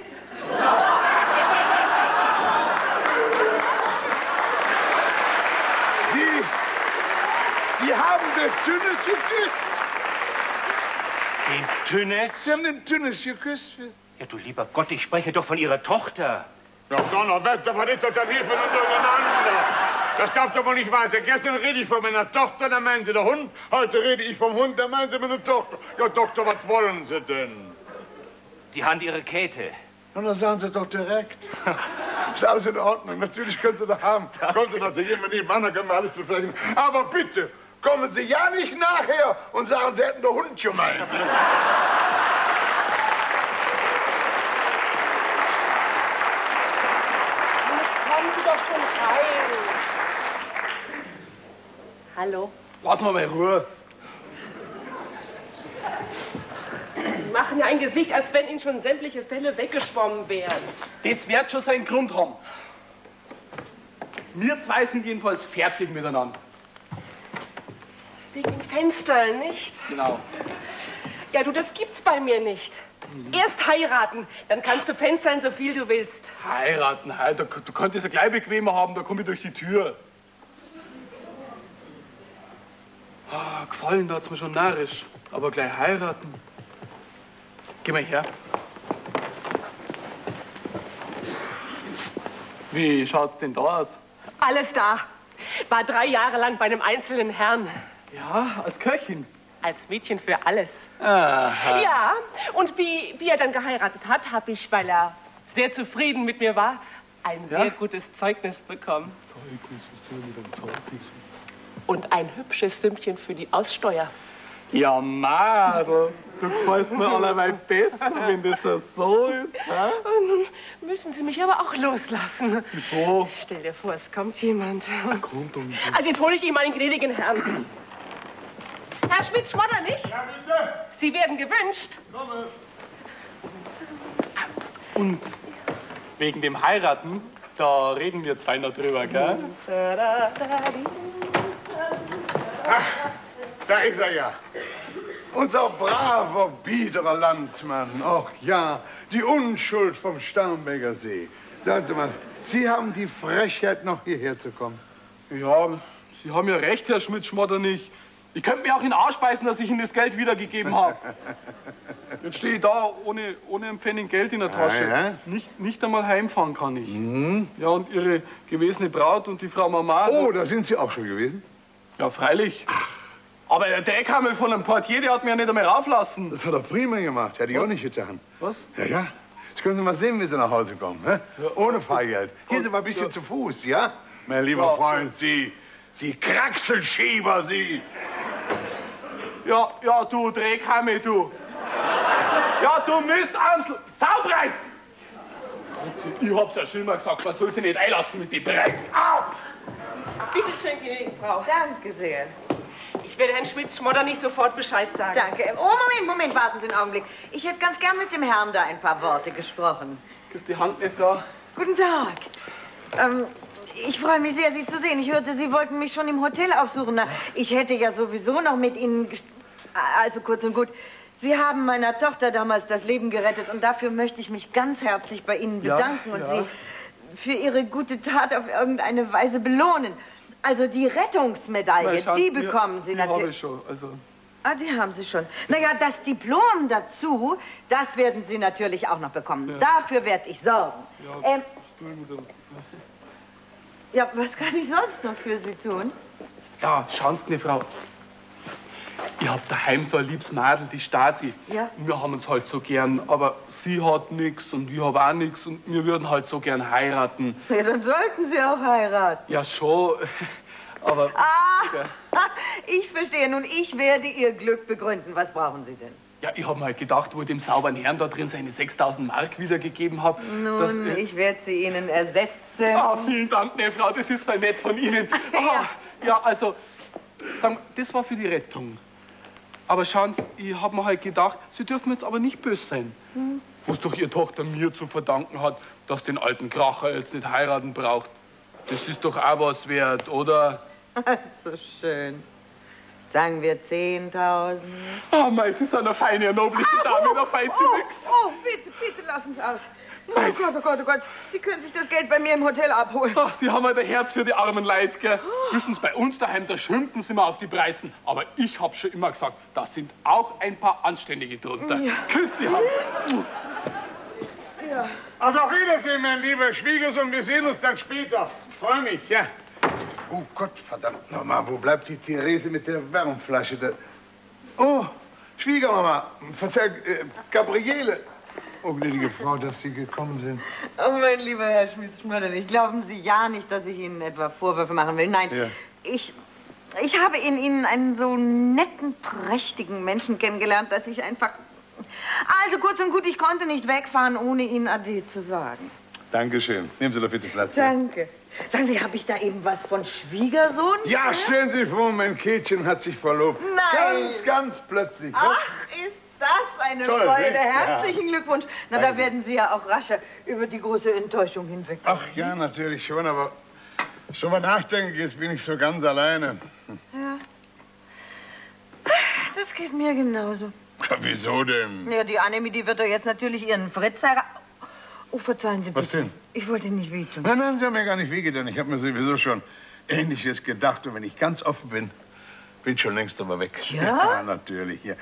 S5: Sie, Sie haben den Tünnes geküsst.
S7: Den Tünnes?
S5: Sie haben den Tünnes geküsst.
S7: Ja, du lieber Gott, ich spreche doch von Ihrer Tochter.
S5: Ja, Donnerwetter, was ist das denn hier für ein Durcheinander? Das darf doch wohl nicht wahr sein. Gestern rede ich von meiner Tochter, dann meinen Sie der Hund. Heute rede ich vom Hund, dann meinen Sie meine Tochter. Ja, Doktor, was wollen Sie denn?
S7: Die Hand Ihrer Käthe.
S5: Na, dann sagen Sie doch direkt. Ist alles in Ordnung. Natürlich können Sie das haben. Kommen Sie doch zu jemandem nebenan, dann können wir alles besprechen. Aber bitte, kommen Sie ja nicht nachher und sagen, Sie hätten den Hund gemeint.
S11: Kommen Sie doch schon rein. Hallo.
S12: Lass mal mal Ruhe.
S11: Sie machen ja ein Gesicht, als wenn Ihnen schon sämtliche Fälle weggeschwommen wären.
S12: Das wird schon seinen Grund haben. Wir zwei sind jedenfalls fertig miteinander.
S11: Wegen Fenstern, nicht?
S12: Genau.
S11: Ja, du, das gibt's bei mir nicht. Erst heiraten, dann kannst du Fenstern so viel du willst.
S12: Heiraten, halt, du, du könntest ja gleich bequemer haben, da komme ich durch die Tür. Ah, gefallen da hat's mir schon narrisch, aber gleich heiraten. Geh mal her. Wie schaut's denn da aus?
S11: Alles da. War drei Jahre lang bei einem einzelnen Herrn.
S12: Ja, als Köchin.
S11: Als Mädchen für alles.
S12: Aha.
S11: Ja, und wie, wie er dann geheiratet hat, habe ich, weil er sehr zufrieden mit mir war, ein
S12: Ja?
S11: sehr gutes Zeugnis bekommen.
S12: Zeugnis, was soll mit dem Zeugnis?
S11: Und ein hübsches Sümmchen für die Aussteuer.
S12: Ja, Madel, du gefällst mir allerweil besser, wenn das so ist. Hä?
S11: Nun müssen Sie mich aber auch loslassen.
S12: Wieso?
S11: Stell dir vor, es kommt jemand.
S12: Kommt um.
S11: Also jetzt hole ich ihm meinen gnädigen Herrn. Herr Schmitz-Schmodder, nicht?
S5: Ja, bitte.
S11: Sie werden gewünscht.
S5: Komme.
S12: Und wegen dem Heiraten, da reden wir zwei noch drüber, gell?
S5: Ach, da ist er ja. Unser braver, biederer Landmann. Ach ja, die Unschuld vom Starnberger See. Sagen Sie mal, Sie haben die Frechheit, noch hierher zu kommen.
S12: Ja, Sie haben ja recht, Herr Schmidt-Schmodder, nicht. Ich könnte mir auch in den Arsch beißen, dass ich Ihnen das Geld wiedergegeben habe. Jetzt stehe ich da ohne, ohne einen Pfennig Geld in der Tasche.
S5: Ah, ja?
S12: Nicht, nicht einmal heimfahren kann ich.
S5: Mhm.
S12: Ja, und Ihre gewesene Braut und die Frau Mama...
S5: Oh, da sind Sie auch schon gewesen?
S12: Ja, freilich. Aber der Deckhammel von einem Portier, der hat mir ja nicht einmal rauflassen.
S5: Das hat er prima gemacht, hätte ich auch nicht getan.
S12: Was?
S5: Ja, ja. Jetzt können Sie mal sehen, wie Sie nach Hause kommen. Hä? Ohne Fahrgeld. Gehen Sie mal ein bisschen zu Fuß, ja? Mein lieber
S12: Ja.
S5: Freund, Sie, Sie Kraxelschieber, Sie.
S12: Ja, ja, du Dreckhammel, du. Ja, du Mistamsel. Saupreis! Ich hab's ja schon immer gesagt, man soll sich nicht einlassen mit den Preisen. Au!
S11: Bitte schön, gnädige Frau.
S9: Danke sehr.
S11: Ich werde Herrn Schmitz-Schmodder nicht sofort Bescheid sagen.
S9: Danke. Oh, Moment, Moment, warten Sie einen Augenblick. Ich hätte ganz gern mit dem Herrn da ein paar Worte gesprochen.
S12: Küss die Hand, meine Frau.
S9: Guten Tag. Ähm, ich freue mich sehr, Sie zu sehen. Ich hörte, Sie wollten mich schon im Hotel aufsuchen. Na, ich hätte ja sowieso noch mit Ihnen... ges- Also kurz und gut. Sie haben meiner Tochter damals das Leben gerettet und dafür möchte ich mich ganz herzlich bei Ihnen
S12: Ja,
S9: bedanken und
S12: ja.
S9: Sie für Ihre gute Tat auf irgendeine Weise belohnen. Also die Rettungsmedaille,
S12: Na, schauen
S9: die
S12: Sie,
S9: bekommen Sie
S12: die habe
S9: natürlich.
S12: ich schon, also...
S9: Ah, die haben Sie schon. Naja, das Diplom dazu, das werden Sie natürlich auch noch bekommen.
S12: Ja.
S9: Dafür werde ich sorgen.
S12: Ja,
S9: Ähm,
S12: drüben so.
S9: ja, was kann ich sonst noch für Sie tun?
S12: Ja, schauen Sie, meine Frau. Ich hab daheim so ein liebes Mädel, die Stasi.
S9: Ja.
S12: Wir haben uns halt so gern, aber sie hat nichts und ich hab auch nichts und wir würden halt so gern heiraten.
S9: Ja, dann sollten Sie auch heiraten.
S12: Ja, schon, aber...
S9: Ah, ich verstehe. Nun, ich werde Ihr Glück begründen. Was brauchen Sie denn?
S12: Ja, ich hab mir halt gedacht, wo ich dem sauberen Herrn da drin seine sechstausend Mark wiedergegeben habe.
S9: Nun,
S12: dass, äh,
S9: ich werde sie Ihnen ersetzen.
S12: Ah, vielen Dank, ne Frau, das ist voll nett von Ihnen. Ah, ja, also, sagen wir, das war für die Rettung. Aber schauen Sie, ich hab mir halt gedacht, Sie dürfen jetzt aber nicht böse sein.
S9: Hm.
S12: Was doch Ihre Tochter mir zu verdanken hat, dass den alten Kracher jetzt nicht heiraten braucht. Das ist doch auch was wert, oder?
S9: So schön. Sagen wir zehntausend.
S12: Ah, mei, Sie sind eine feine, nobliche Dame, da fällt Sie
S9: Oh,
S12: nix.
S9: oh, bitte, bitte lassen Sie aus. Oh Gott, oh Gott, oh Gott. Sie können sich das Geld bei mir im Hotel abholen.
S12: Ach, Sie haben halt ein Herz für die armen Leute, gell? Wissen Sie, bei uns daheim, da schimpfen Sie mal auf die Preisen. Aber ich hab schon immer gesagt, da sind auch ein paar Anständige drunter.
S9: Ja.
S12: Küss die Hand.
S9: Ja.
S5: Also auf Wiedersehen, mein lieber Schwiegersohn. Wir sehen uns dann später. Freue mich, ja. Oh Gott, verdammt nochmal, wo bleibt die Therese mit der Wärmflasche? Da? Oh, Schwiegermama, verzeih, äh, Gabriele. Oh, gnädige Frau, dass Sie gekommen sind.
S9: Oh, mein lieber Herr Schmitz-Schmöderlich, glauben Sie ja nicht, dass ich Ihnen etwa Vorwürfe machen will. Nein,
S5: Ja.
S9: ich, ich habe in Ihnen einen so netten, prächtigen Menschen kennengelernt, dass ich einfach... Also kurz und gut, ich konnte nicht wegfahren, ohne Ihnen Ade zu sagen.
S5: Dankeschön. Nehmen Sie doch bitte Platz. hier.
S9: Danke. Sagen Sie, habe ich da eben was von Schwiegersohn?
S5: Ja, stellen Sie sich vor, mein Kätchen hat sich verlobt.
S9: Nein.
S5: Ganz, ganz plötzlich.
S9: Ach, ist das eine
S5: Toll,
S9: Freude.
S5: nicht?
S9: Herzlichen Glückwunsch. Na, da
S5: Danke.
S9: werden Sie ja auch rascher über die große Enttäuschung hinweg.
S5: Ach ja, natürlich schon, aber schon mal nachdenken, jetzt bin ich so ganz alleine.
S9: Ja. Das geht mir genauso.
S5: Ja, wieso denn?
S9: Ja, die Annemie, die wird doch jetzt natürlich ihren Fritz heiraten. Oh, verzeihen Sie bitte.
S5: Was denn?
S9: Ich wollte nicht wehtun.
S5: Nein, nein, Sie haben mir gar nicht wehgetan. Ich habe mir sowieso schon Ähnliches gedacht. Und wenn ich ganz offen bin, bin schon längst aber weg.
S9: Ja?
S5: Ja, natürlich, ja.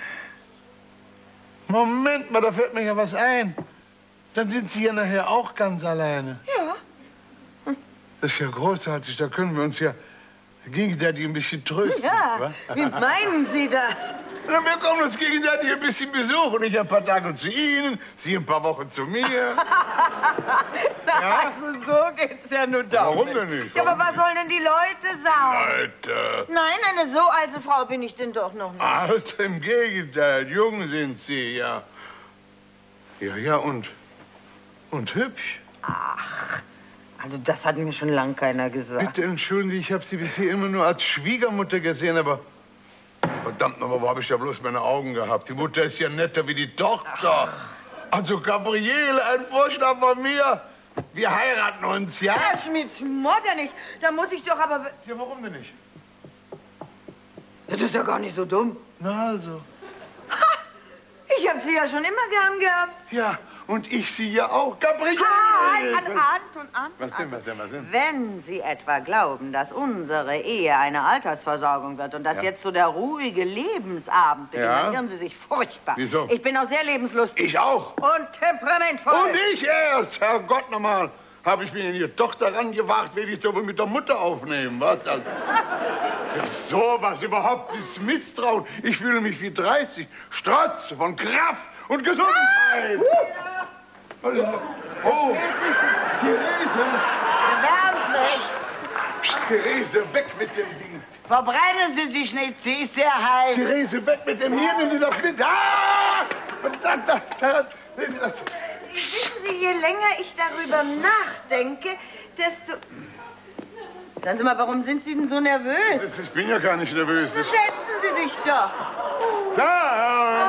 S5: Moment mal, da fällt mir ja was ein. Dann sind Sie ja nachher auch ganz alleine.
S9: Ja.
S5: Das ist ja großartig. Da können wir uns ja gegenseitig ein bisschen trösten.
S9: Ja,
S5: wa?
S9: wie meinen Sie das?
S5: Na, wir kommen uns gegenseitig ein bisschen besuchen. Ich ein paar Tage zu Ihnen, Sie ein paar Wochen zu mir.
S9: Ja? Also so geht's ja nur doch.
S5: Warum denn nicht?
S9: Ja, aber was sollen denn die Leute sagen?
S5: Leute.
S9: Nein, eine so alte Frau bin ich denn doch noch nicht.
S5: Alt, im Gegenteil. Jung sind Sie, ja. Ja, ja, und... und hübsch.
S9: Ach, also das hat mir schon lang keiner gesagt.
S5: Bitte entschuldigen Sie, ich habe Sie bisher immer nur als Schwiegermutter gesehen, aber... Verdammt nochmal, wo habe ich da bloß meine Augen gehabt? Die Mutter ist ja netter wie die Tochter. Also, Gabriele, ein Vorschlag von mir. Wir heiraten uns, ja?
S9: Herr Schmidt, schmodder nicht. Da muss ich doch aber...
S5: Ja, warum denn nicht?
S9: Das ist ja gar nicht so dumm.
S5: Na also.
S9: Ha! Ich habe Sie ja schon immer gern gehabt.
S5: Ja, und ich Sie ja auch. Gabriele!
S9: Halt, an, Anton, Anton.
S5: Was denn, was denn, was denn?
S9: Wenn Sie etwa glauben, dass unsere Ehe eine Altersversorgung wird und das
S5: Ja.
S9: jetzt so der ruhige Lebensabend beginnt,
S5: Ja.
S9: dann irren Sie sich furchtbar.
S5: Wieso?
S9: Ich bin auch sehr lebenslustig.
S5: Ich auch.
S9: Und temperamentvoll.
S5: Und ich erst, Herrgott nochmal. Habe ich mir in Ihre Tochter rangewagt, werde ich doch wohl mit der Mutter aufnehmen, was? Also, ja, sowas überhaupt ist Misstrauen. Ich fühle mich wie dreißig, strotz von Kraft und Gesundheit. Was ist das? Oh, Therese.
S3: Wärmt mich.
S5: Psst, Therese, weg mit dem Ding.
S3: Verbrennen Sie sich nicht, sie ist sehr heiß.
S5: Therese, weg mit dem Hier, nehmen Sie das mit. Ah! Da, da, da, da.
S9: Wissen Sie, je länger ich darüber nachdenke, desto... Sagen Sie mal, warum sind Sie denn so nervös?
S5: Ich bin ja gar nicht nervös.
S9: So schätzen Sie sich doch.
S5: Da.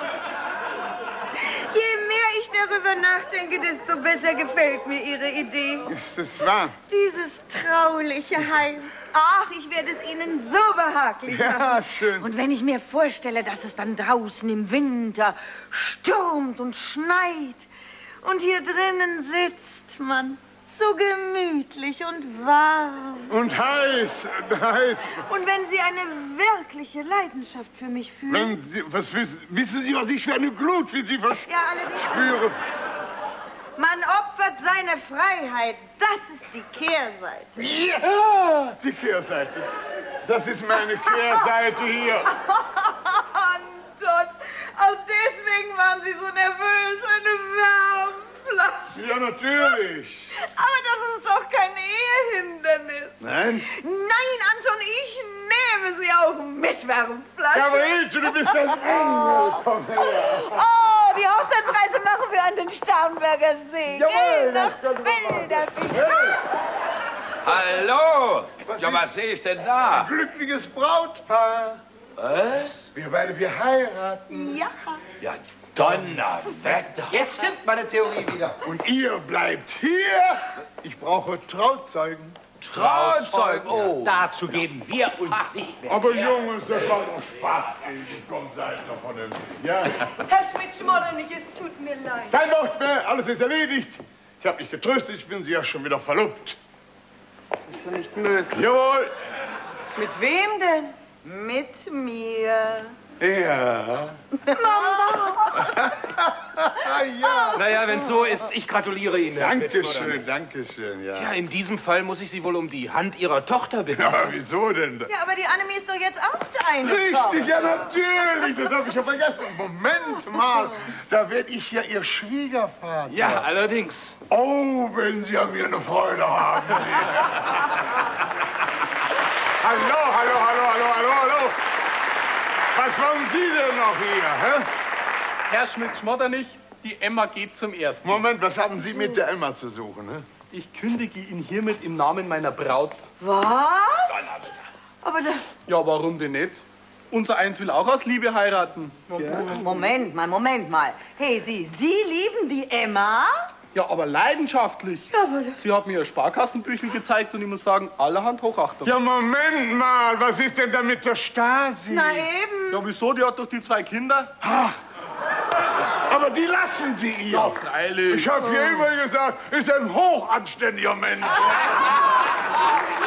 S9: Je mehr ich darüber nachdenke, desto besser gefällt mir Ihre Idee.
S5: Ist das wahr?
S9: Dieses trauliche Heim. Ach, ich werde es Ihnen so behaglich machen.
S5: Ja, schön.
S9: Und wenn ich mir vorstelle, dass es dann draußen im Winter stürmt und schneit und hier drinnen sitzt man so gemütlich und warm.
S5: Und heiß, heiß.
S9: Und wenn Sie eine wirkliche Leidenschaft für mich fühlen...
S5: Wenn Sie, was wissen, wissen Sie, was ich für eine Glut für Sie
S9: Ja, allerdings...
S5: verspüre?
S9: Man opfert seine Freiheit. Das ist die Kehrseite.
S5: Ja, die Kehrseite. Das ist meine Kehrseite hier.
S9: Anton, auch deswegen waren Sie so nervös. Eine Wärmflasche.
S5: Ja, natürlich.
S9: Aber das ist doch kein Ehehindernis.
S5: Nein?
S9: Nein, Anton, ich nehme Sie auch mit Wärmflasche.
S5: Gabriele, du bist ein Engel. Komm her.
S9: Oh, die Hochzeitsreise machen wir an den Starnberger See.
S5: Jawohl,
S9: Geh
S5: das
S9: nach Bilderbild.
S6: Hallo! Ja, was sehe ich denn da?
S5: Ein glückliches Brautpaar.
S6: Was?
S5: Wir beide, wir heiraten.
S9: Ja.
S6: Ja, Donnerwetter.
S2: Jetzt stimmt meine Theorie wieder.
S5: Und ihr bleibt hier. Ich brauche Trauzeugen.
S6: Trauzeug, oh.
S10: Dazu geben wir uns nicht mehr.
S5: Aber Jungs, das war doch Spaß. Ich komm seid doch von dem. Ja.
S1: Herr Schmidt-Schmoddernig, es tut mir leid.
S5: Kein Wort mehr, alles ist erledigt. Ich habe mich getröstet, ich bin sie ja schon wieder verlobt.
S1: Das ist doch nicht möglich.
S5: Jawohl.
S1: Mit wem denn?
S9: Mit mir.
S5: Ja.
S7: Ja. Naja, wenn es so ist, ich gratuliere Ihnen. Herr
S5: Dankeschön, Dankeschön, ja.
S7: Ja, in diesem Fall muss ich Sie wohl um die Hand Ihrer Tochter bitten.
S5: Ja, wieso denn?
S9: Ja, aber die Annemie ist doch jetzt auch deine
S5: Richtig,
S9: Tochter.
S5: ja natürlich, das habe ich ja vergessen. Moment mal, da werde ich ja Ihr Schwiegervater.
S7: Ja, allerdings.
S5: Oh, wenn Sie an mir eine Freude haben. Hallo, hallo, hallo, hallo, hallo, hallo. Was wollen Sie denn noch hier, hä?
S12: Herr Schmidt-Schmoddernig, die Emma geht zum ersten.
S5: Moment, was haben Sie mit der Emma zu suchen, ne?
S12: Ich kündige ihn hiermit im Namen meiner Braut.
S9: Was? Aber da...
S12: Ja, warum denn nicht? Unser Eins will auch aus Liebe heiraten.
S9: Moment mal, Moment mal. Hey, Sie, Sie lieben die Emma?
S12: Ja, aber leidenschaftlich.
S9: Ja, aber...
S12: Sie hat mir ihr Sparkassenbüchel gezeigt und ich muss sagen, allerhand Hochachtung.
S5: Ja, Moment mal, was ist denn da mit der Stasi?
S9: Na eben.
S12: Ja, wieso? Die hat doch die zwei Kinder.
S5: Ach, aber die lassen Sie ihr.
S12: Ja, freilich.
S5: Ich habe hier immer gesagt, ist ein hochanständiger Mensch.